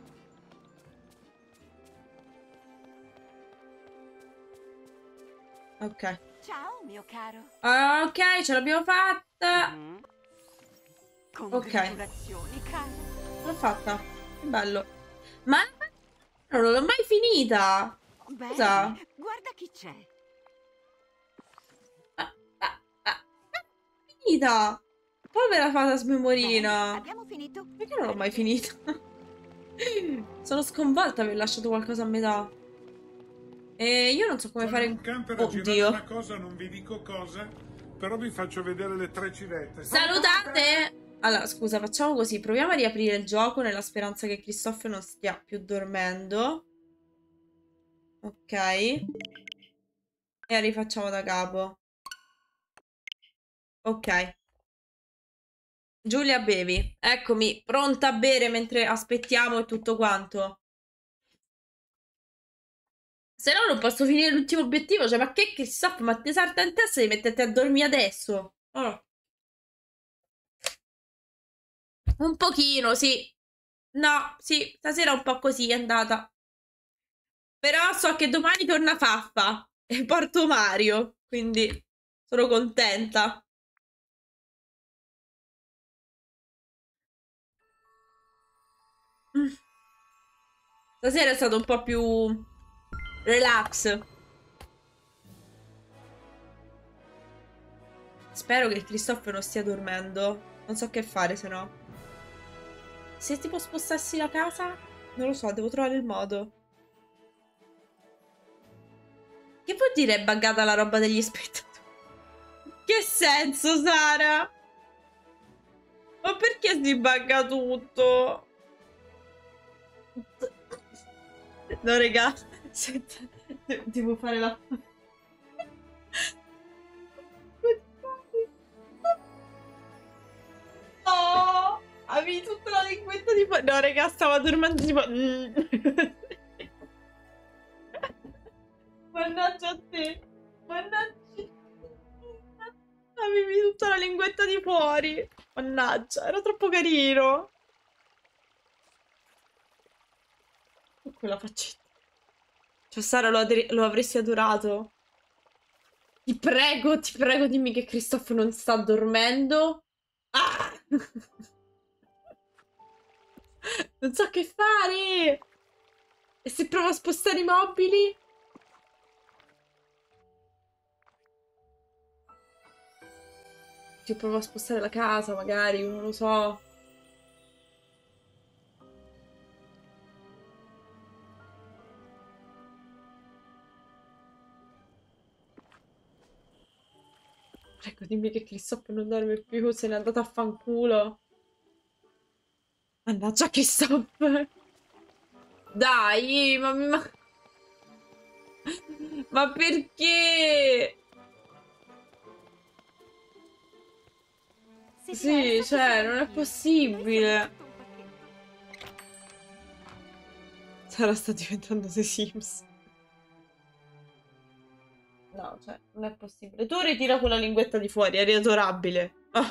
Ok. Ciao, mio caro. Ah, ok, ce l'abbiamo fatta. Mm. Congratulazioni, caro. L'ho fatta. Che bello. Ma non l'ho mai finita. Bene, Cosa? guarda chi c'è. Ah, ah, ah, ah, finita. Povera fata Bene, smemorina. abbiamo finito. Perché non l'ho mai finita? Sono sconvolta aver lasciato qualcosa a metà. E io non so come Sono fare. in un camper a girare Oddio. una cosa, non vi dico cosa, però vi faccio vedere le tre civette. Salutate! Allora, scusa, facciamo così. Proviamo a riaprire il gioco nella speranza che Christophe non stia più dormendo. Ok. E rifacciamo da capo. Ok. Giulia, bevi. Eccomi, pronta a bere mentre aspettiamo e tutto quanto. Se no non posso finire l'ultimo obiettivo. Cioè, ma che Christophe, ma ti salta in testa di metterti a dormire adesso? Oh. Un pochino, sì. No, sì, stasera un po' così è andata. Però so che domani torna Faffa e porto Mario, quindi sono contenta. Mm. Stasera è stato un po' più relax. Spero che Christophe non stia dormendo. Non so che fare, se no. Se tipo spostassi la casa? Non lo so, devo trovare il modo. Che vuol dire buggata la roba degli spettatori? Che senso, Sara? Ma perché si bugga tutto? No, raga. Aspetta, de- devo fare la... No! Avevi tutta la linguetta di fuori. No, raga, stava dormendo tipo... Mm. Mannaggia a te. Mannaggia. Avevi tutta la linguetta di fuori. Mannaggia, era troppo carino. Quella faccetta. Cioè, Sara, lo, adri- lo avresti adorato? Ti prego, ti prego, dimmi che Christophe non sta dormendo. Ah! Non so che fare. E se provo a spostare i mobili? Ti provo a spostare la casa, magari, non lo so. Ecco, dimmi che Christophe non dorme più, se n'è andato a fanculo. Mannaggia Christophe. Dai, ma... Ma, ma perché? Si Sì, diversa, cioè, ti non è serve. possibile. Noi siamo tutto un pacchetto. Sara sta diventando The Sims. No, cioè, non è possibile. Tu ritira quella linguetta di fuori, eri adorabile. Ah.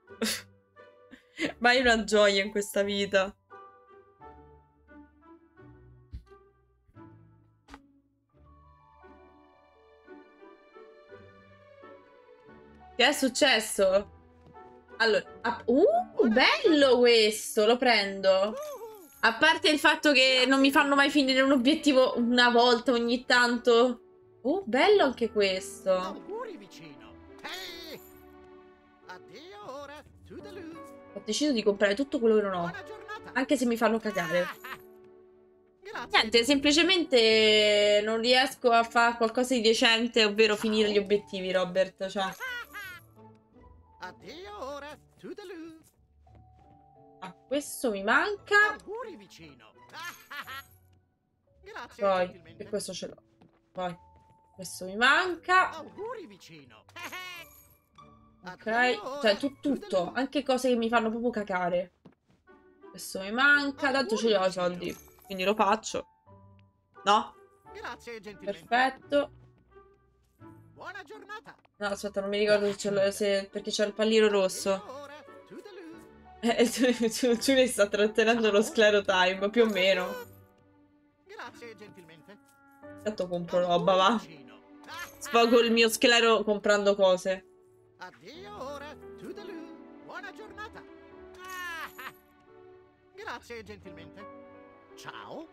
Ma hai una gioia in questa vita. Che è successo? Allora, ah, uh, bello questo, lo prendo. A parte il fatto che non mi fanno mai finire un obiettivo una volta ogni tanto. Uh, bello anche questo. Auguri vicino. Ehi! Addio ora. Toodaloo. Ho deciso di comprare tutto quello che non ho. Buona giornata. Anche se mi fanno cagare. Grazie. Niente, semplicemente non riesco a fare qualcosa di decente, ovvero finire gli obiettivi, Robert. Cioè, Addio ora. Toodaloo. ah, questo mi manca. Auguri vicino. Grazie. Poi, gentilmente. e questo ce l'ho. Poi, questo mi manca. Auguri vicino. Ok, Addio ora. cioè tu, tutto, Toodaloo. anche cose che mi fanno proprio cacare. Questo mi manca, tanto ce li ho i soldi, quindi lo faccio. No? Grazie gentilmente. Perfetto. Buona giornata. No, aspetta, non mi ricordo se, ce l'ho- se perché c'è il pallino rosso. Addio ora. Toodaloo. Eh, Giulia sta trattenendo lo sclerotime, più o meno. Grazie gentilmente. Tanto compro roba, va. Vicino. Sfogo il mio sclero comprando cose. Addio ora. Toodaloo. Buona giornata. Grazie gentilmente. Ciao.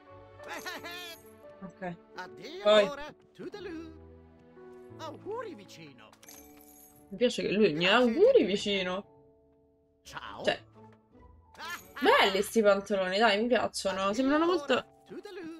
Ok. Addio Poi. ora. Toodaloo. Auguri vicino. Mi piace che lui mi ha auguri vicino. Ciao. Cioè, belli sti pantaloni, dai, mi piacciono. Addio Sembrano ora. molto... Toodaloo.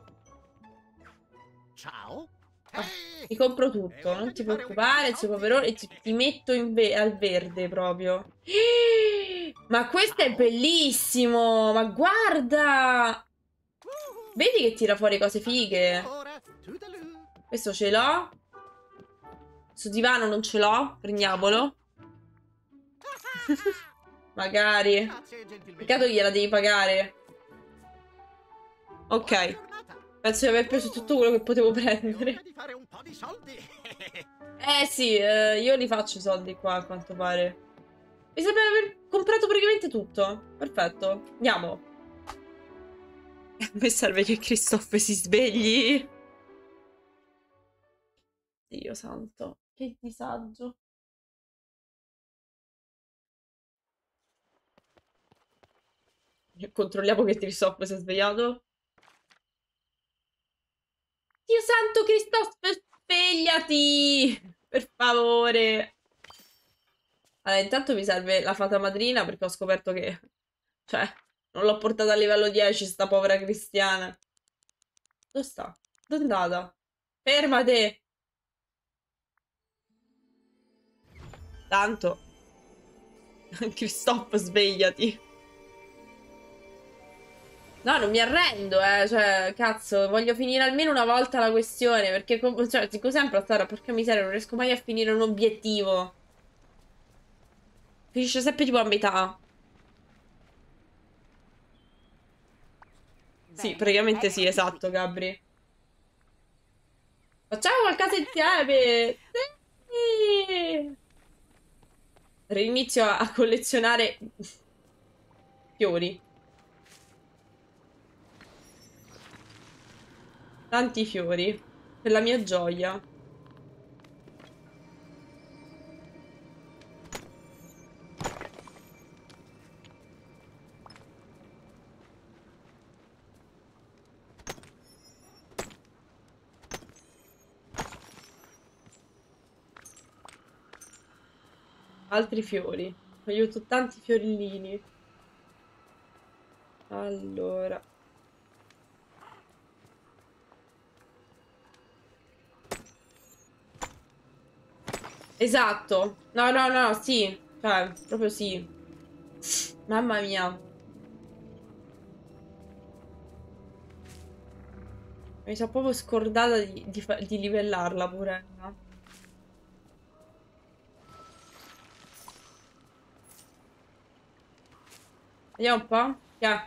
Ciao. Ti compro tutto, non ti preoccupare, zio Paperone, e ti, ti metto in ve- al verde proprio. Ma questo è bellissimo! Ma guarda! Vedi che tira fuori cose fighe? Ora. Toodaloo. Questo ce l'ho. Su divano non ce l'ho, prendiamolo. Magari. Grazie gentilmente. Peccato che gliela devi pagare. Buona Ok, giornata. penso di aver preso tutto quello che potevo È ora prendere. di fare un po' di soldi. Eh sì, eh, io li faccio i soldi qua, a quanto pare. Mi sembra di aver comprato praticamente tutto. Perfetto, andiamo. A me serve che Christophe si svegli. Dio santo, che disagio. Controlliamo che Christophe si è svegliato. Dio santo, Christophe, svegliati! Per favore. Allora, intanto mi serve la fata madrina perché ho scoperto che... Cioè, non l'ho portata a livello dieci, sta povera cristiana. Dove sta? Dove è andata? Fermate! Tanto. Christophe, svegliati. No, non mi arrendo, eh. Cioè, cazzo, voglio finire almeno una volta la questione. Perché, cioè, dico sempre a Tara, porca miseria, non riesco mai a finire un obiettivo. Finisce sempre tipo a metà. Sì, Bene, praticamente sì, eccoci qui. esatto, Gabri. Facciamo qualcosa insieme! Sì! Rinizio a a collezionare fiori. Tanti fiori. Per la mia gioia. Altri fiori. Aiuto, tanti fiorellini. Allora. Esatto. No, no, no, sì. Cioè, proprio sì. Mamma mia. Mi sono proprio scordata di, di, fa- di livellarla pure. No? Vediamo un po'. Che ha?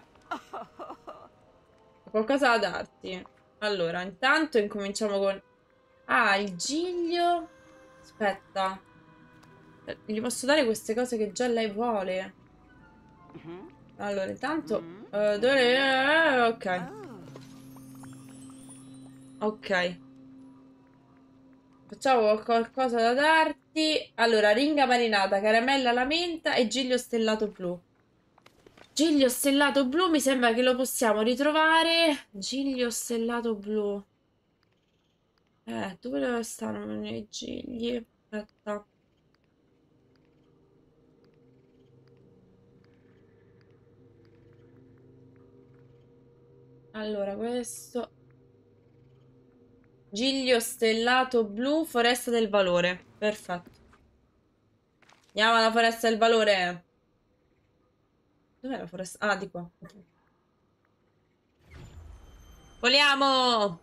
Ho qualcosa da darti. Allora, intanto incominciamo con... Ah, il giglio. Aspetta. Eh, Gli posso dare queste cose che già lei vuole. Mhm. Allora, intanto... Mm. eh, dove... eh, ok. Oh. Ok. Facciamo qualcosa da darti. Allora, ringa marinata, caramella alla menta e giglio stellato blu. Giglio stellato blu, mi sembra che lo possiamo ritrovare. Giglio stellato blu. Eh, dove stanno i gigli? Aspetta. Allora, questo... Giglio stellato blu, foresta del valore. Perfetto. Andiamo alla foresta del valore. Dov'è la foresta? Ah, di qua. Ok. Voliamo!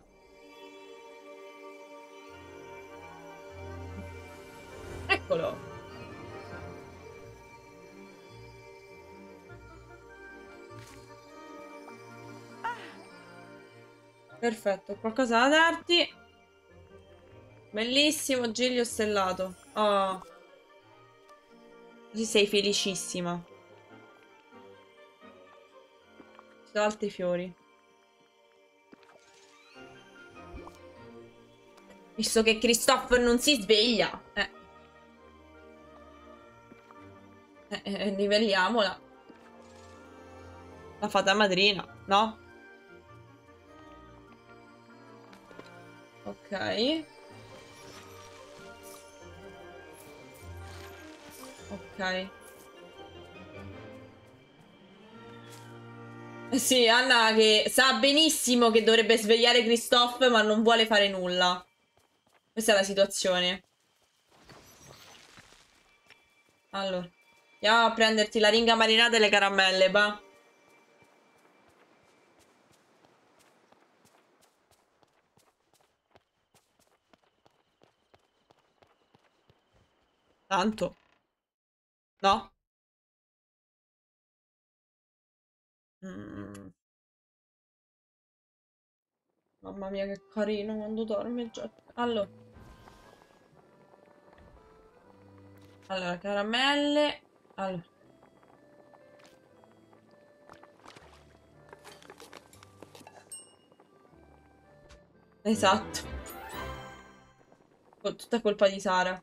Eccolo. Perfetto, qualcosa da darti. Bellissimo, giglio stellato. Oh, così sei felicissima. Ci sono altri fiori. Visto che Christopher non si sveglia. Eh, eh, eh, livelliamola. La fata madrina, no? Ok. Ok. Eh sì, Anna che sa benissimo che dovrebbe svegliare Christophe, ma non vuole fare nulla. Questa è la situazione. Allora, andiamo a prenderti la ringa marinata e le caramelle, va? Tanto. No? Mm. Mamma mia, che carino quando dorme già. Allora, allora, caramelle. Allora. Esatto. Con tutta colpa di Sara.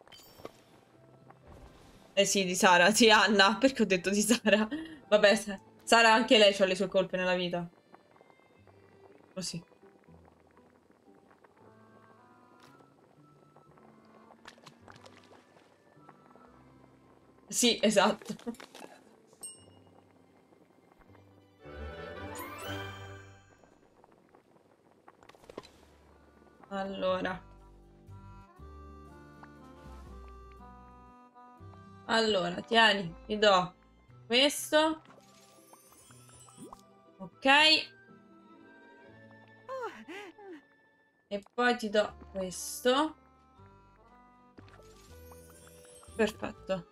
Eh sì, di Sara. Sì, Anna. Perché ho detto di Sara? Vabbè, Sa- Sara anche lei ha le sue colpe nella vita. Così. Sì, esatto. Allora. Allora, tieni, ti do questo. Ok. E poi ti do questo. Perfetto.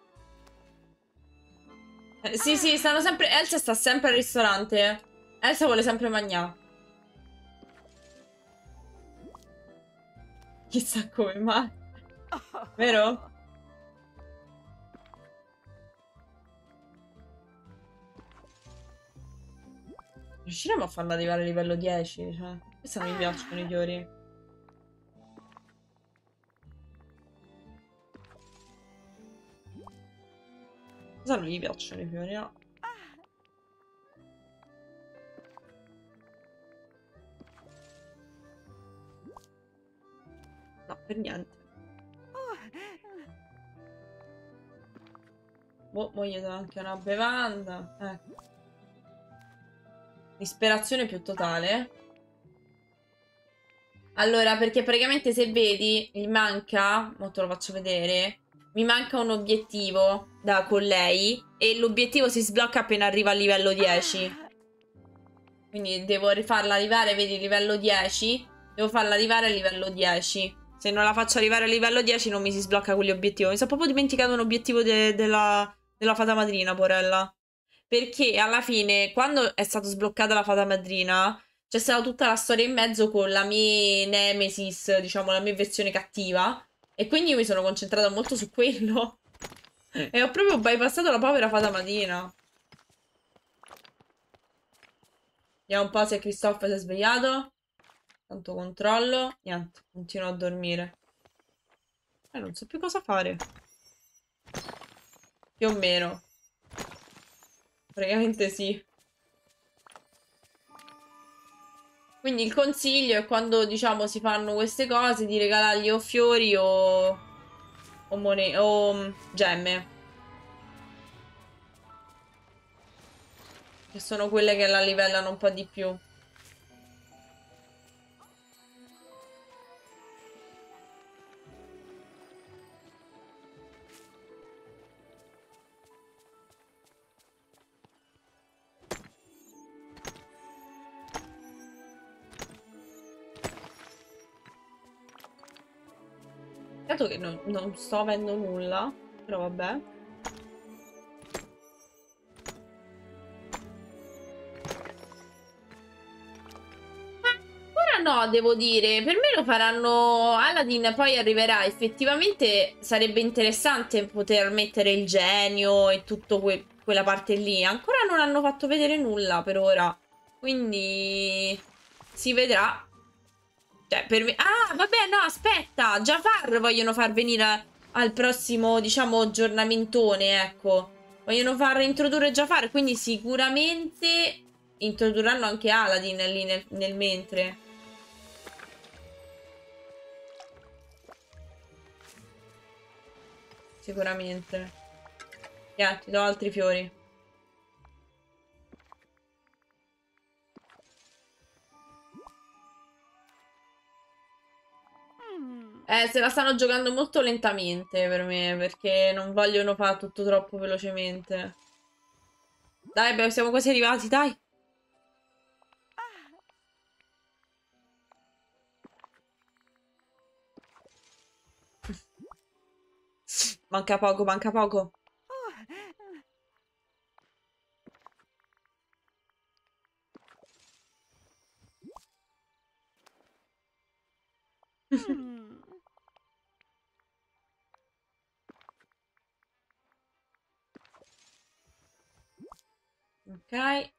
Eh, sì, sì, stanno sempre... Elsa sta sempre al ristorante. Elsa vuole sempre mangiare. Chissà come mai. Vero? Riusciremo a farla arrivare a livello dieci? Cioè, questi non mi piacciono i fiori. Cosa non gli piacciono i fiori, no? No, per niente. Boh, voglio anche una bevanda. Ecco. Disperazione più totale. Allora, perché praticamente se vedi, mi manca, mo te lo faccio vedere, mi manca un obiettivo da con lei e l'obiettivo si sblocca appena arriva al livello dieci. Quindi devo rifarla arrivare, vedi, livello dieci. Devo farla arrivare al livello dieci. Se non la faccio arrivare al livello dieci non mi si sblocca quell'obiettivo. Mi sono proprio dimenticato un obiettivo de della, della fata madrina, porella. Perché alla fine, quando è stata sbloccata la fata madrina, c'è stata tutta la storia in mezzo con la mia Nemesis, diciamo, la mia versione cattiva. E quindi io mi sono concentrata molto su quello. E ho proprio bypassato la povera fata madrina. Vediamo un po' se Christophe si è svegliato. Tanto controllo. Niente, continuo a dormire. Eh, non so più cosa fare. Più o meno. Praticamente sì. Quindi il consiglio è quando, diciamo, si fanno queste cose di regalargli o fiori o... o, mone o mm, gemme. Che sono quelle che la livellano un po' di più. Dato che non, non sto avendo nulla, però vabbè. No, devo dire, per me lo faranno Aladdin, poi arriverà. Effettivamente sarebbe interessante poter mettere il genio e tutto que quella parte lì. Ancora non hanno fatto vedere nulla per ora, quindi si vedrà. Cioè, per me... Ah, vabbè, no, aspetta, Jafar vogliono far venire al prossimo, diciamo, aggiornamentone, ecco. Vogliono far introdurre Jafar, quindi sicuramente introdurranno anche Aladdin lì nel, nel mentre. Sicuramente. Yeah, ti do altri fiori. Eh, se la stanno giocando molto lentamente per me, perché non vogliono fare tutto troppo velocemente. Dai, beh, siamo quasi arrivati, dai. Manca poco, manca poco. Ok.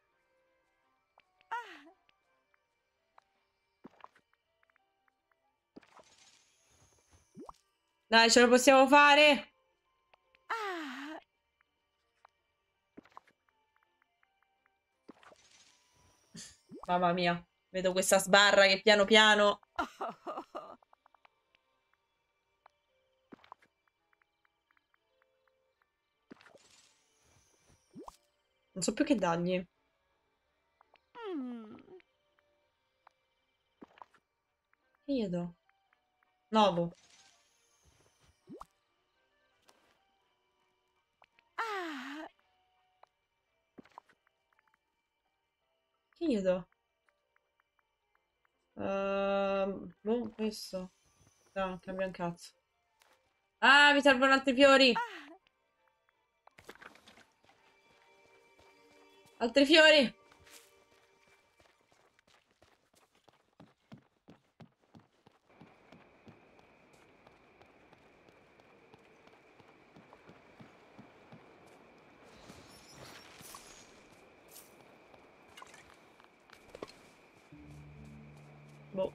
Dai, ce la possiamo fare. Mamma mia, vedo questa sbarra che piano piano... Non so più che dargli. Che gli do? Novo. Che gli do? Uh, boh, questo. No, non cambia un cazzo. Ah, mi servono altri fiori. Altri fiori. Boh.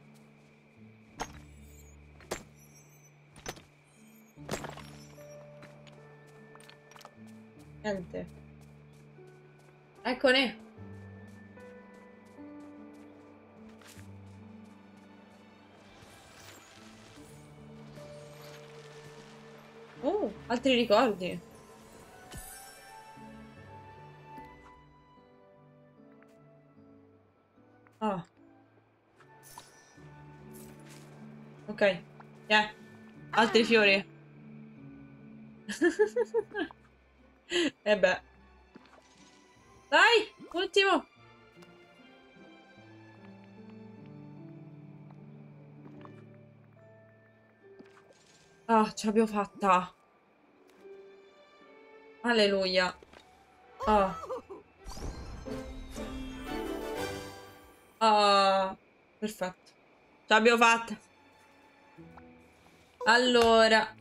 Niente. Eccone. Oh, altri ricordi. Ah. Ok. Yeah. Altri fiori. E beh. Dai, ultimo. Ah, ce l'abbiamo fatta. Alleluia. Ah. Ah, perfetto. Ce l'abbiamo fatta. Allora.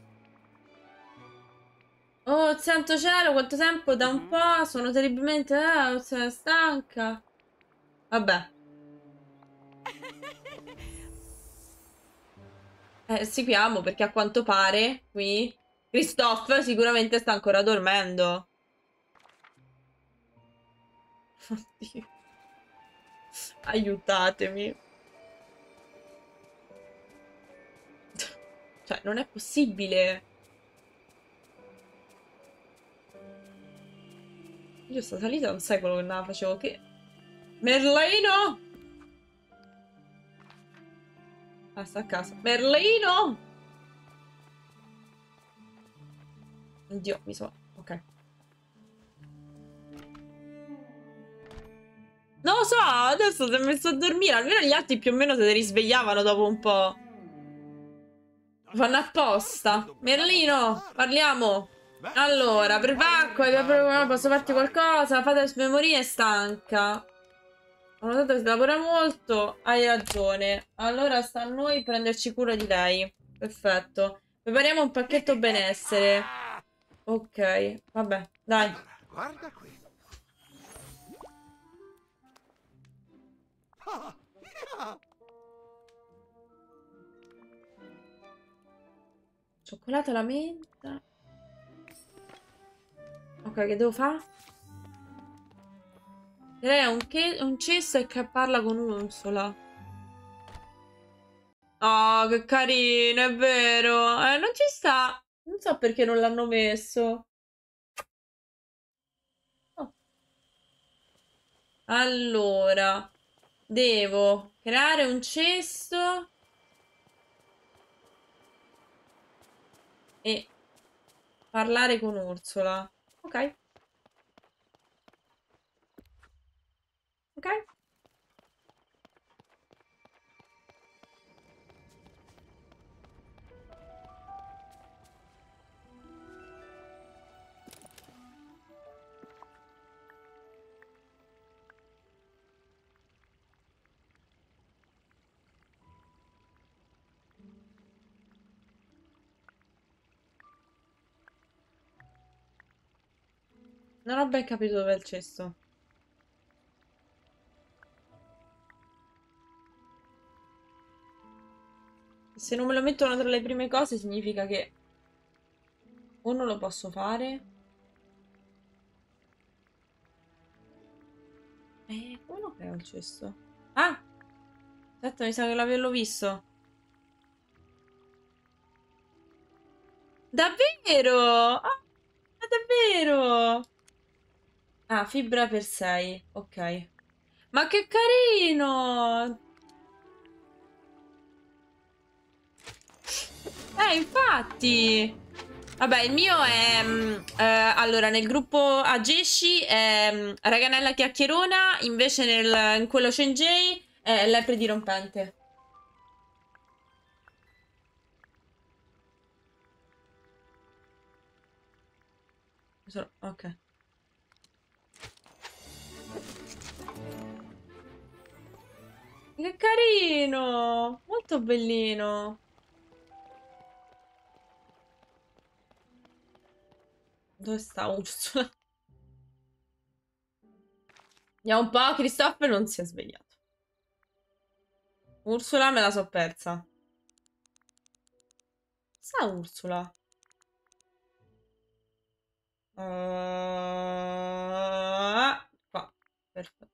Oh, santo cielo, quanto tempo da un po'. Sono terribilmente eh, sono stanca. Vabbè. Eh, seguiamo perché a quanto pare qui Christophe sicuramente sta ancora dormendo. Oddio. Aiutatemi. Cioè, non è possibile. Io sta salita non sai quello che non la facevo che... Merlino! Ah, sta a casa. Merlino! Oddio, mi so... Ok. Non lo so, adesso si è messo a dormire. Almeno gli altri più o meno se ne risvegliavano dopo un po'. Fanno apposta. Merlino, parliamo. Allora, per Vacco, posso farti qualcosa? Fate memoria, è stanca. Ho notato che si lavora molto. Hai ragione. Allora sta a noi prenderci cura di lei. Perfetto. Prepariamo un pacchetto benessere. Ok, vabbè, dai. Guarda qui. Cioccolata alla menta. Ok, che devo fare? Lei ha un, un cesto e che parla con un'onsola. Oh, che carino, è vero. Eh, non ci sta. Non so perché non l'hanno messo. Oh. Allora, devo creare un cesto e parlare con Ursula. Ok. Ok. Non ho ben capito dove è il cesto. Se non me lo mettono tra le prime cose significa che o non lo posso fare. Eh, come lo creo il cesto? Ah! Aspetta, mi sa che l'avevo visto. Davvero? Ah, davvero? Ah, fibra per sei. Ok. Ma che carino! Eh, infatti! Vabbè, il mio è... mh, eh, allora, nel gruppo Ageshi è mh, Raganella Chiacchierona, invece nel, in quello Shenjei È lepre dirompente. Ok. Che carino! Molto bellino. Dove sta Ursula? Vediamo un po'. Christophe non si è svegliato. Ursula me la so persa. Sta Ursula? Uh, qua. Perfetto.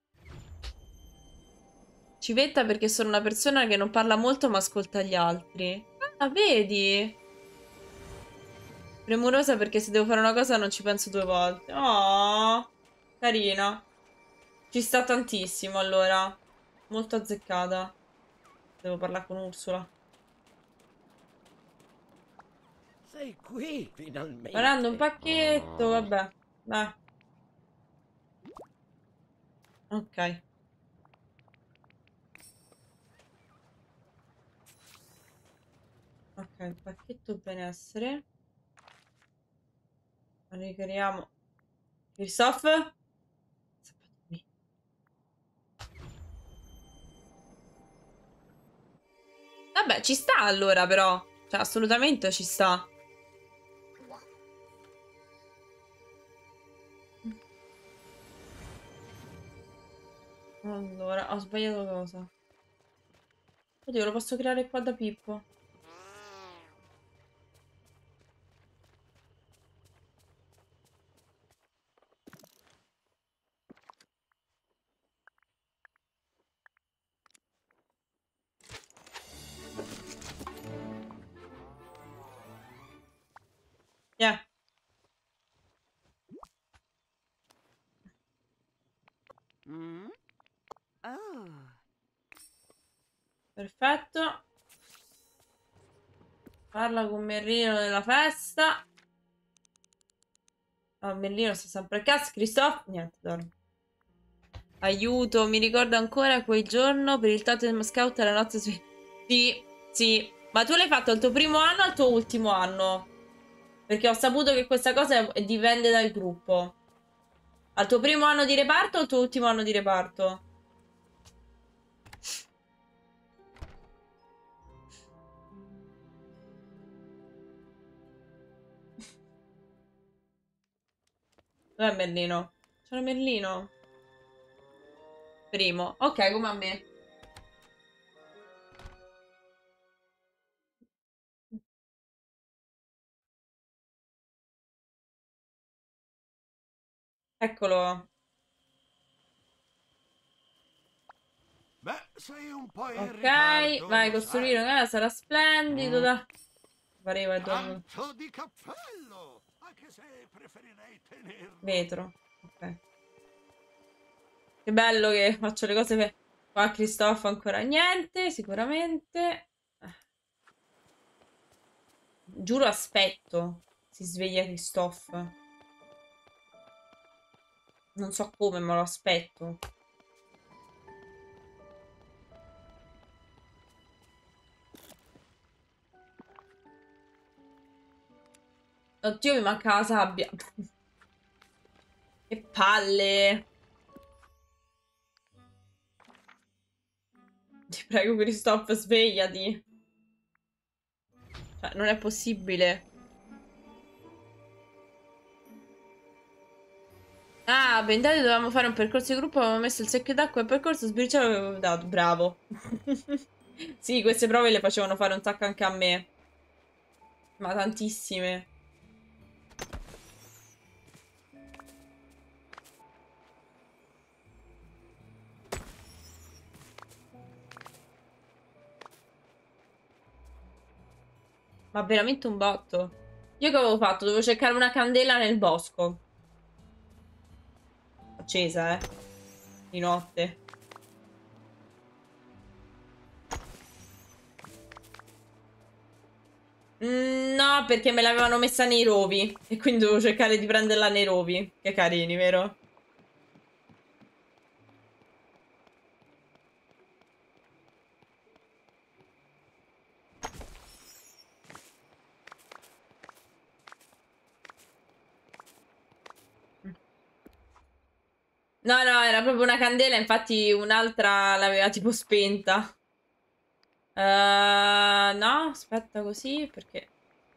Civetta perché sono una persona che non parla molto ma ascolta gli altri. Ah, vedi? Premurosa perché se devo fare una cosa non ci penso due volte. Oh, carina. Ci sta tantissimo allora. Molto azzeccata. Devo parlare con Ursula. Sei qui, finalmente. Guardando un pacchetto, vabbè. Beh. Ok. Ok, il pacchetto benessere. Ricariamo. Christophe? Vabbè, ci sta allora però. Cioè, assolutamente ci sta. Allora, ho sbagliato cosa. Oddio, lo posso creare qua da Pippo. Yeah. Mm? Oh. Perfetto. Parla con Merlino nella festa. Oh, Merlino sta sempre a casa. Christophe? Niente, dorme. Aiuto, mi ricordo ancora quel giorno per il totem scout alla notte su... Sì, sì. Ma tu l'hai fatto al tuo primo anno o al tuo ultimo anno? Perché ho saputo che questa cosa è- dipende dal gruppo. Al tuo primo anno di reparto o al tuo ultimo anno di reparto? Dov'è Merlino? C'era Merlino? Primo. Ok, come a me. Eccolo. Beh, sei un po' in Ok, ritardo, vai, lo costruire una sai. casa, sarà splendido, Mm. da... Pareva il dopo. Tanto di cappello, anche se preferirei tenerlo. Vetro. Ok. Che bello che faccio le cose per... Qua Christophe ancora niente, sicuramente. Giuro aspetto. Si sveglia Christophe. Non so come, ma lo aspetto. Oddio, mi manca la sabbia. Che palle. Ti prego, Christophe, svegliati. Cioè, non è possibile. Ah, bendati, dovevamo fare un percorso di gruppo, avevamo messo il secchio d'acqua e il percorso spirituale avevo dato. Bravo. Sì, queste prove le facevano fare un sacco anche a me. Ma tantissime. Ma veramente un botto. Io che avevo fatto? Dovevo cercare una candela nel bosco. Accesa, eh. Di notte. Mm, no, perché me l'avevano messa nei rovi. E quindi dovevo cercare di prenderla nei rovi. Che carini, vero? No, no, era proprio una candela, infatti un'altra l'aveva tipo spenta. Uh, no, aspetta così, perché...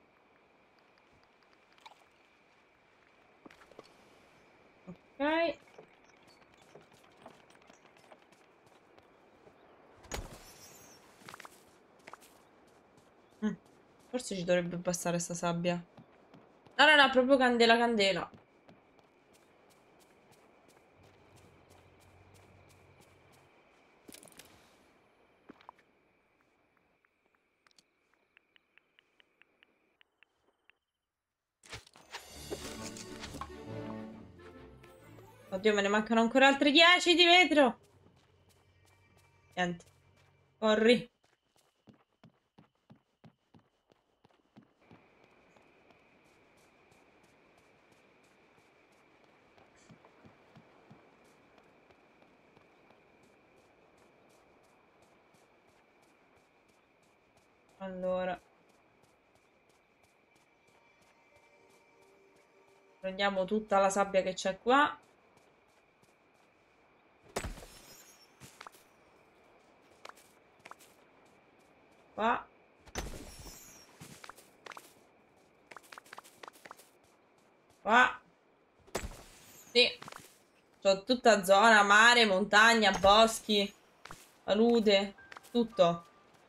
Ok. Mm, forse ci dovrebbe bastare sta sabbia. No, no, no, proprio candela, candela. Oddio, me ne mancano ancora altri dieci di vetro. Niente. Corri. Allora. Prendiamo tutta la sabbia che c'è qua. Qua. Qua. Sì. C'ho tutta zona, mare, montagna, boschi, palude, tutto.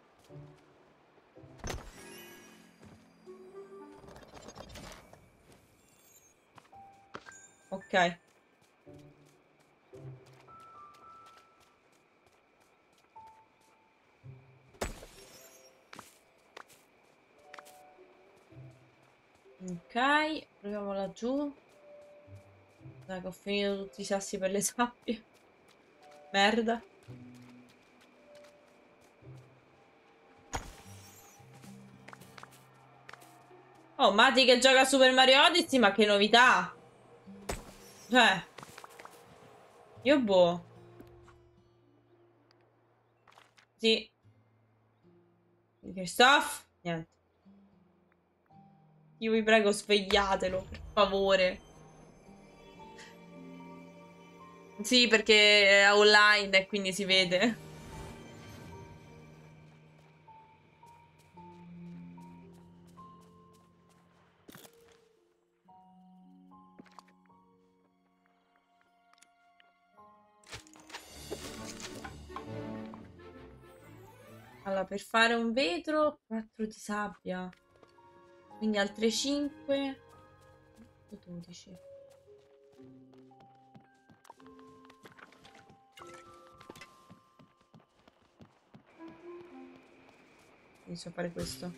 Ok. Ok, proviamo laggiù. Dai, che ho finito tutti i sassi per le sabbie. Merda. Oh, Mati che gioca a Super Mario Odyssey, ma che novità! Cioè, io boh. Sì. Christoph? Niente. Io vi prego, svegliatelo, per favore. Sì, perché è online e quindi si vede. Allora, per fare un vetro, quattro di sabbia. Quindi altre cinque. dodici. Inizio a fare questo.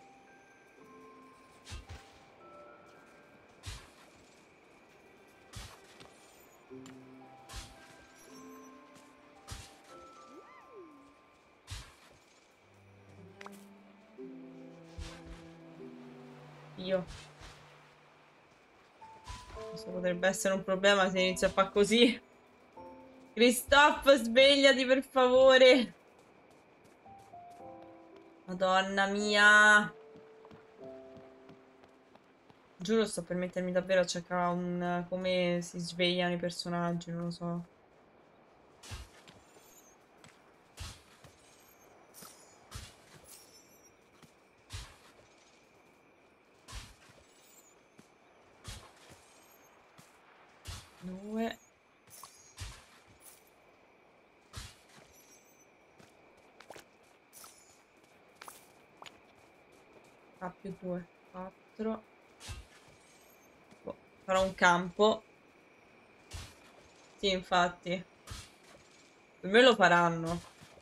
Io. Questo potrebbe essere un problema se inizio a fare così. Christoph, svegliati per favore. Madonna mia. Giuro, sto per mettermi davvero a cercare un... come si svegliano i personaggi, non lo so. Due. A più due. Quattro. Boh, farò un campo. Sì, infatti. Per me lo faranno.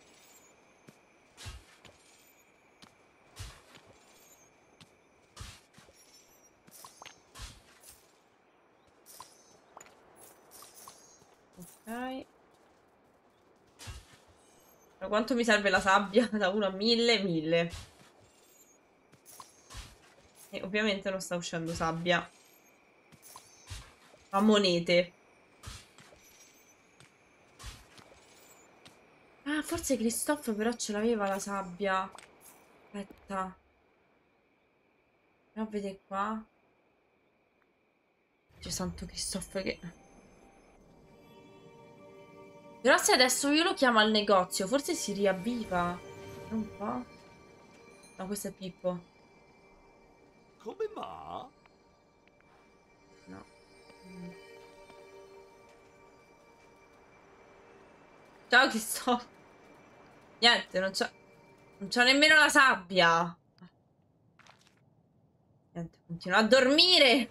Ok. Ma quanto mi serve la sabbia? Da uno a mille, mille. E ovviamente non sta uscendo sabbia. Ma monete. Ah, forse Christoph però ce l'aveva la sabbia. Aspetta. Andiamo a vedere qua. C'è santo Christoph che... Però se adesso io lo chiamo al negozio, forse si riavviva. Un po'. No, questo è Pippo. Come va? No. Mm. Ciao, chi sto? Niente, non c'ho... Non c'ho nemmeno la sabbia. Niente, continua a dormire.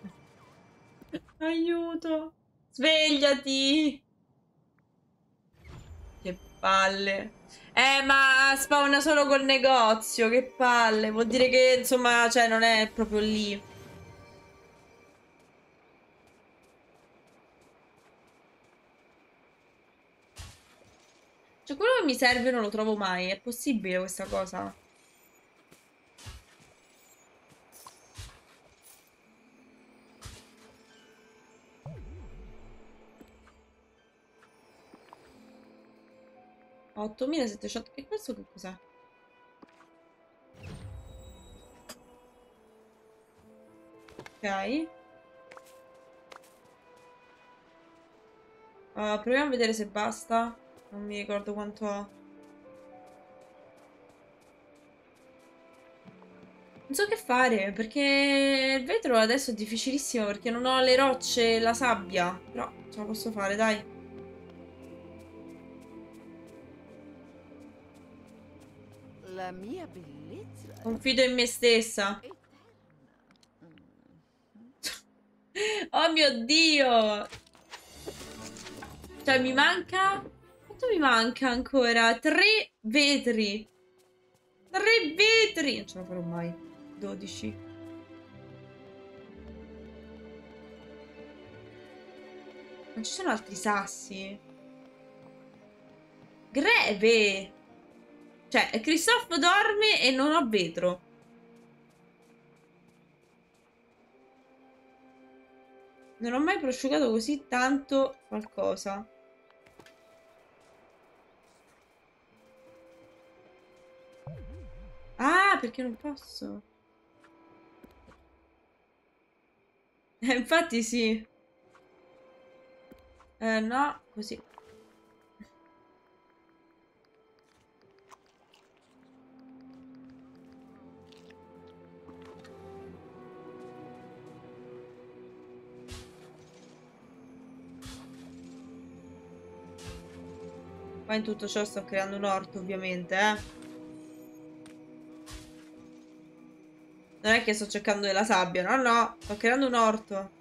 Aiuto. Svegliati. Che palle. Eh, ma spawna solo col negozio. Che palle. Vuol dire che, insomma, cioè, non è proprio lì. Cioè, quello che mi serve non lo trovo mai. È possibile questa cosa? ottomilasettecento. E questo che cos'è? Ok. Uh, proviamo a vedere se basta. Non mi ricordo quanto ho. Non so che fare, perché il vetro adesso è difficilissimo, perché non ho le rocce e la sabbia. Però ce la posso fare, dai. La mia bellezza. Confido in me stessa. Oh mio Dio! Cioè, mi manca... Quanto mi manca ancora? Tre vetri. Tre vetri! Non ce la farò mai. dodici. Non ci sono altri sassi. Greve! Cioè, Christophe dorme e non ho vetro. Non ho mai prosciugato così tanto qualcosa. Ah, perché non posso? Eh, infatti sì. Eh, no, così. Poi in tutto ciò sto creando un orto, ovviamente, eh. Non è che sto cercando della sabbia, no, no. Sto creando un orto.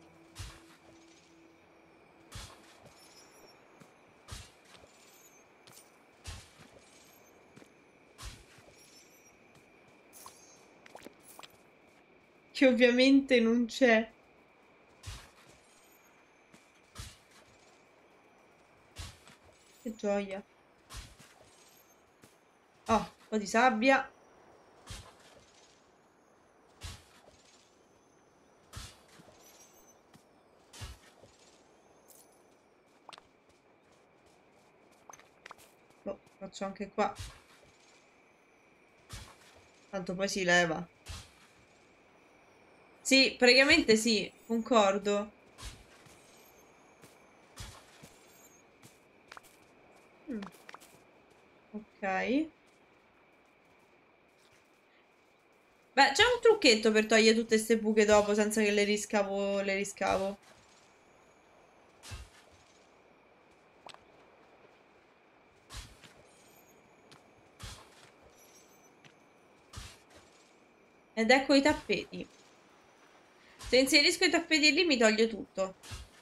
Che ovviamente non c'è. Che gioia. Oh, un po' di sabbia. Oh, faccio anche qua. Tanto poi si leva. Sì, praticamente sì, concordo. Mm. Ok. Beh, c'è un trucchetto per togliere tutte queste buche dopo senza che le riscavo, le riscavo. Ed ecco i tappeti. Se inserisco i tappeti lì mi toglie tutto.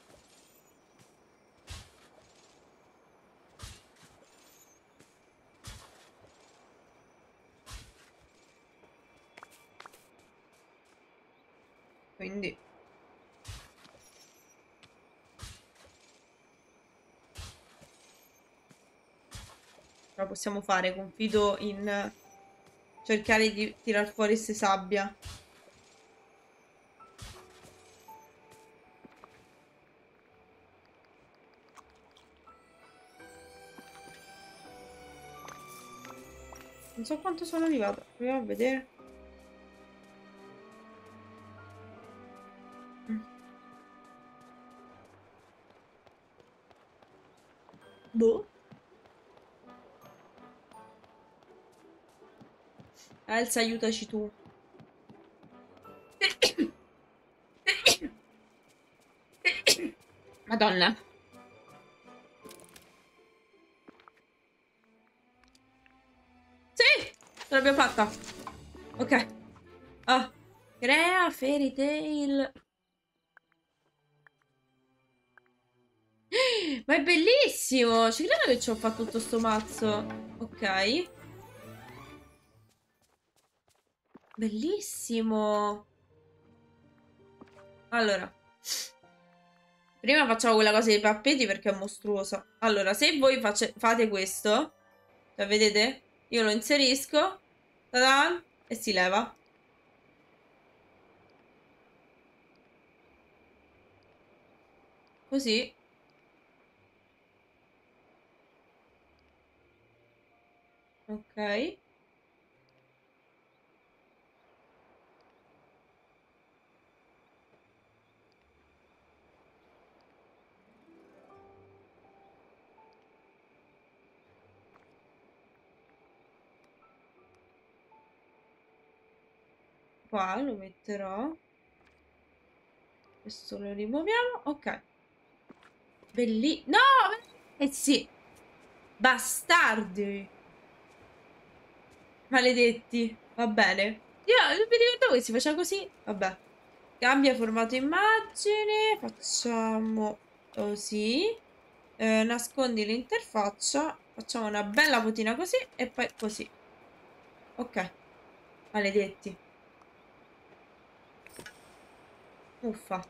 Quindi... ce la possiamo fare, confido in cercare di tirar fuori queste sabbia. Non so quanto sono arrivato. Proviamo a vedere. Mm. Boh. Elsa, aiutaci tu. Madonna. Sì! Ce l'abbiamo fatta. Ok. Ah. Crea Fairy Tail. Ma è bellissimo! Ci credo che ci ho fatto tutto sto mazzo. Ok. Bellissimo. Allora. Prima facciamo quella cosa dei tappeti perché è mostruosa. Allora, se voi face- fate questo, cioè vedete? Io lo inserisco. Ta-da! E si leva. Così. Ok. Qua lo metterò. Questo lo rimuoviamo. Ok. Belli... No! Eh sì. Bastardi. Maledetti. Va bene. Io non mi ricordavo che si faceva così. Vabbè. Cambia formato immagine. Facciamo così. Eh, nascondi l'interfaccia. Facciamo una bella fotina così. E poi così. Ok. Maledetti. Uffa.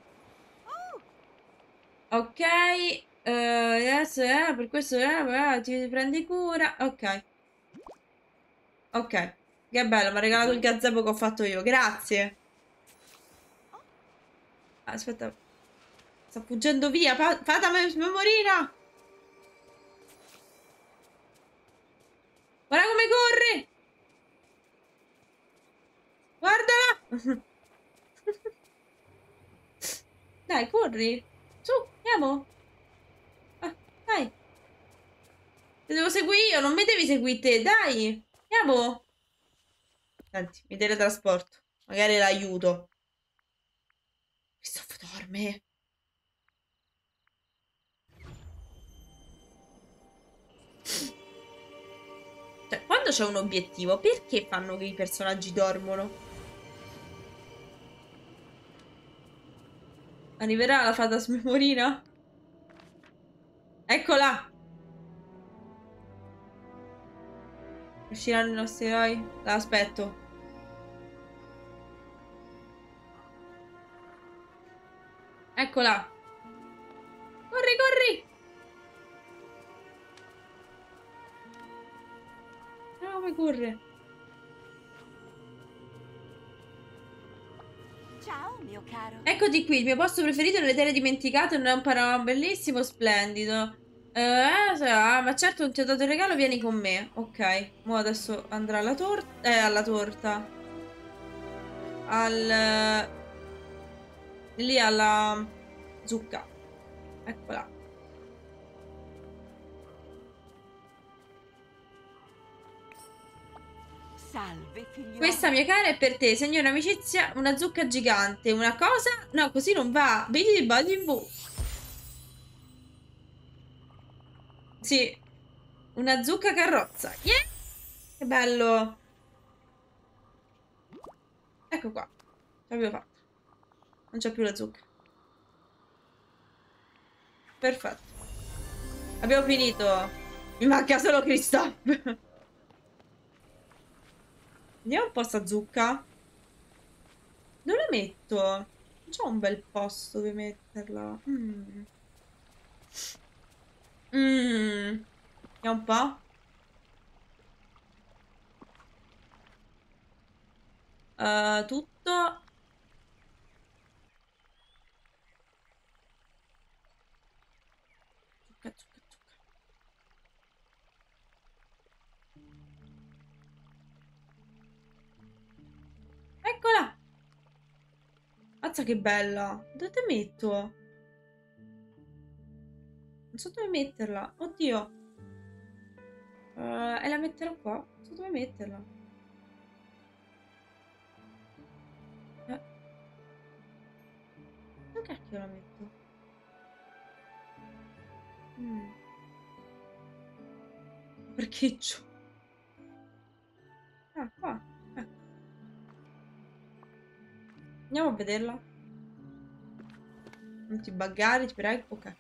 Ok. Eh, adesso eh, per questo eh, ti prendi cura. Ok. Ok. Che bello, mi ha regalato il gazebo che ho fatto io. Grazie. Aspetta. Sta fuggendo via. Fa fatemi memorina. Guarda come corre. Guardala. Dai, corri. Su, andiamo. Ah, dai. Ti devo seguire io, non mi devi seguire te. Dai. Andiamo. Senti, mi teletrasporto. Magari l'aiuto. Christoph dorme. Cioè, quando c'è un obiettivo, perché fanno che i personaggi dormono? Arriverà la fata smemorina? Eccola! Usciranno i nostri eroi? L'aspetto. Eccola! Corri, corri! No, come corre? Ciao, mio caro. Eccoti qui, il mio posto preferito nelle terre dimenticate, non è un panorama bellissimo, splendido. Eh, ah, ma certo non ti ho dato il regalo, vieni con me. Ok, mo adesso andrà alla torta. Eh, alla torta. Al... Lì alla zucca. Eccola. Salve, figliuolo. Questa mia cara è per te, segno un'amicizia, una zucca gigante. Una cosa? No, così non va. Vedi di Body Boo. Sì. Una zucca carrozza. Yeah! Che bello. Ecco qua. L'abbiamo fatta. Non c'è più la zucca. Perfetto. Abbiamo finito. Mi manca solo Christoph. Andiamo un po' sta zucca. Dove la metto? Non c'ho un bel posto dove metterla. Mm. Mm. Vediamo un po'. Uh, tutto. Zucca, zucca, zucca. Eccola. Mazza che bella. Dove te metto? Non so dove metterla. Oddio. Uh, e la metterò qua. Non so dove metterla. Dove cacchio la metto? Mm. Parcheggio. Ah, qua. Eh. Andiamo a vederla. Non ti buggare, ti prego. Ok.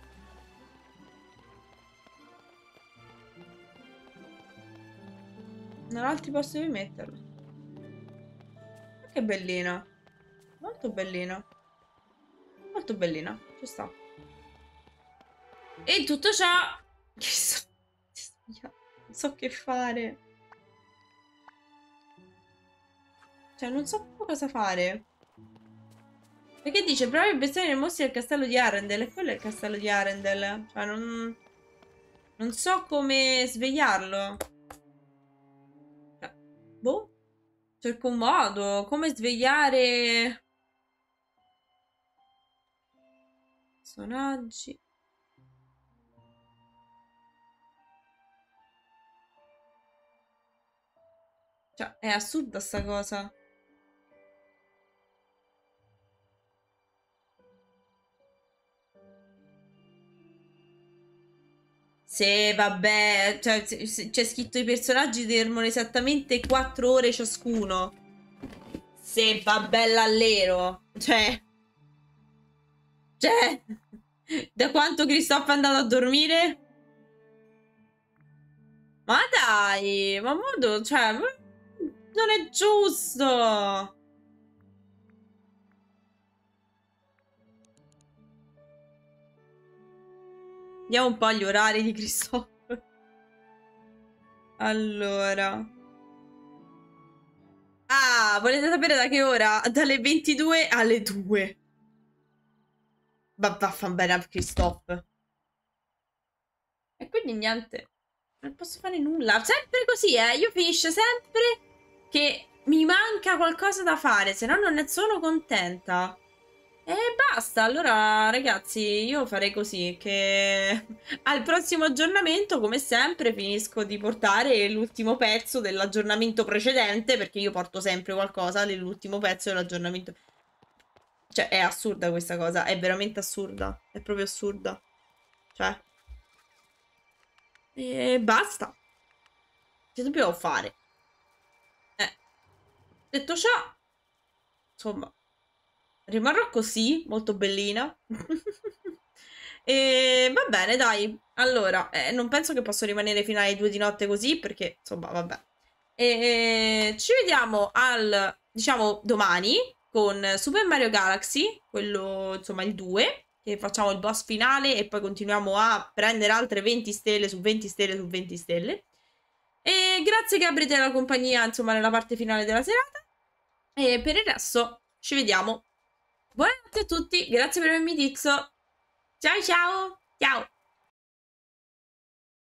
Non ho altri posti dove metterla. Che bellina. Molto bellina. Molto bellina. Ci sta. E in tutto ciò... Che so... Non so che fare. Cioè, non so proprio cosa fare. Perché dice, prova il bestiame dei mostri del castello di Arendelle. E quello è il castello di Arendelle. Cioè, non... Non so come svegliarlo. Cioè, boh. Cerco un modo. Come svegliare... Personaggi. Cioè, è assurda sta cosa. Sì, vabbè, cioè, c'è scritto i personaggi dormono esattamente quattro ore ciascuno. Sì, vabbè, l'allero. Cioè... Cioè... Da quanto Christophe è andato a dormire? Ma dai, ma modo, cioè... Non è giusto! Andiamo un po' agli orari di Christophe. Allora. Ah, volete sapere da che ora? Dalle ventidue alle due. Va, vaffan bene a Christophe. E quindi niente. Non posso fare nulla. Sempre così, eh. Io finisce sempre che mi manca qualcosa da fare. Se no non ne sono contenta. E basta, allora ragazzi, io farei così, che al prossimo aggiornamento, come sempre, finisco di portare l'ultimo pezzo dell'aggiornamento precedente, perché io porto sempre qualcosa dell'ultimo pezzo dell'aggiornamento. Cioè, è assurda questa cosa, è veramente assurda, è proprio assurda. Cioè. E basta. Che dobbiamo fare? Eh. Detto ciò, insomma... Rimarrò così, molto bellina. E va bene, dai. Allora, eh, non penso che posso rimanere fino alle due di notte così, perché, insomma, vabbè. E ci vediamo al, diciamo, domani con Super Mario Galaxy, quello, insomma, il due, che facciamo il boss finale e poi continuiamo a prendere altre venti stelle su venti stelle su venti stelle. E grazie Gabri della compagnia, insomma, nella parte finale della serata. E per il resto ci vediamo. Buonanotte a tutti, grazie per avermi visto. Ciao ciao, ciao.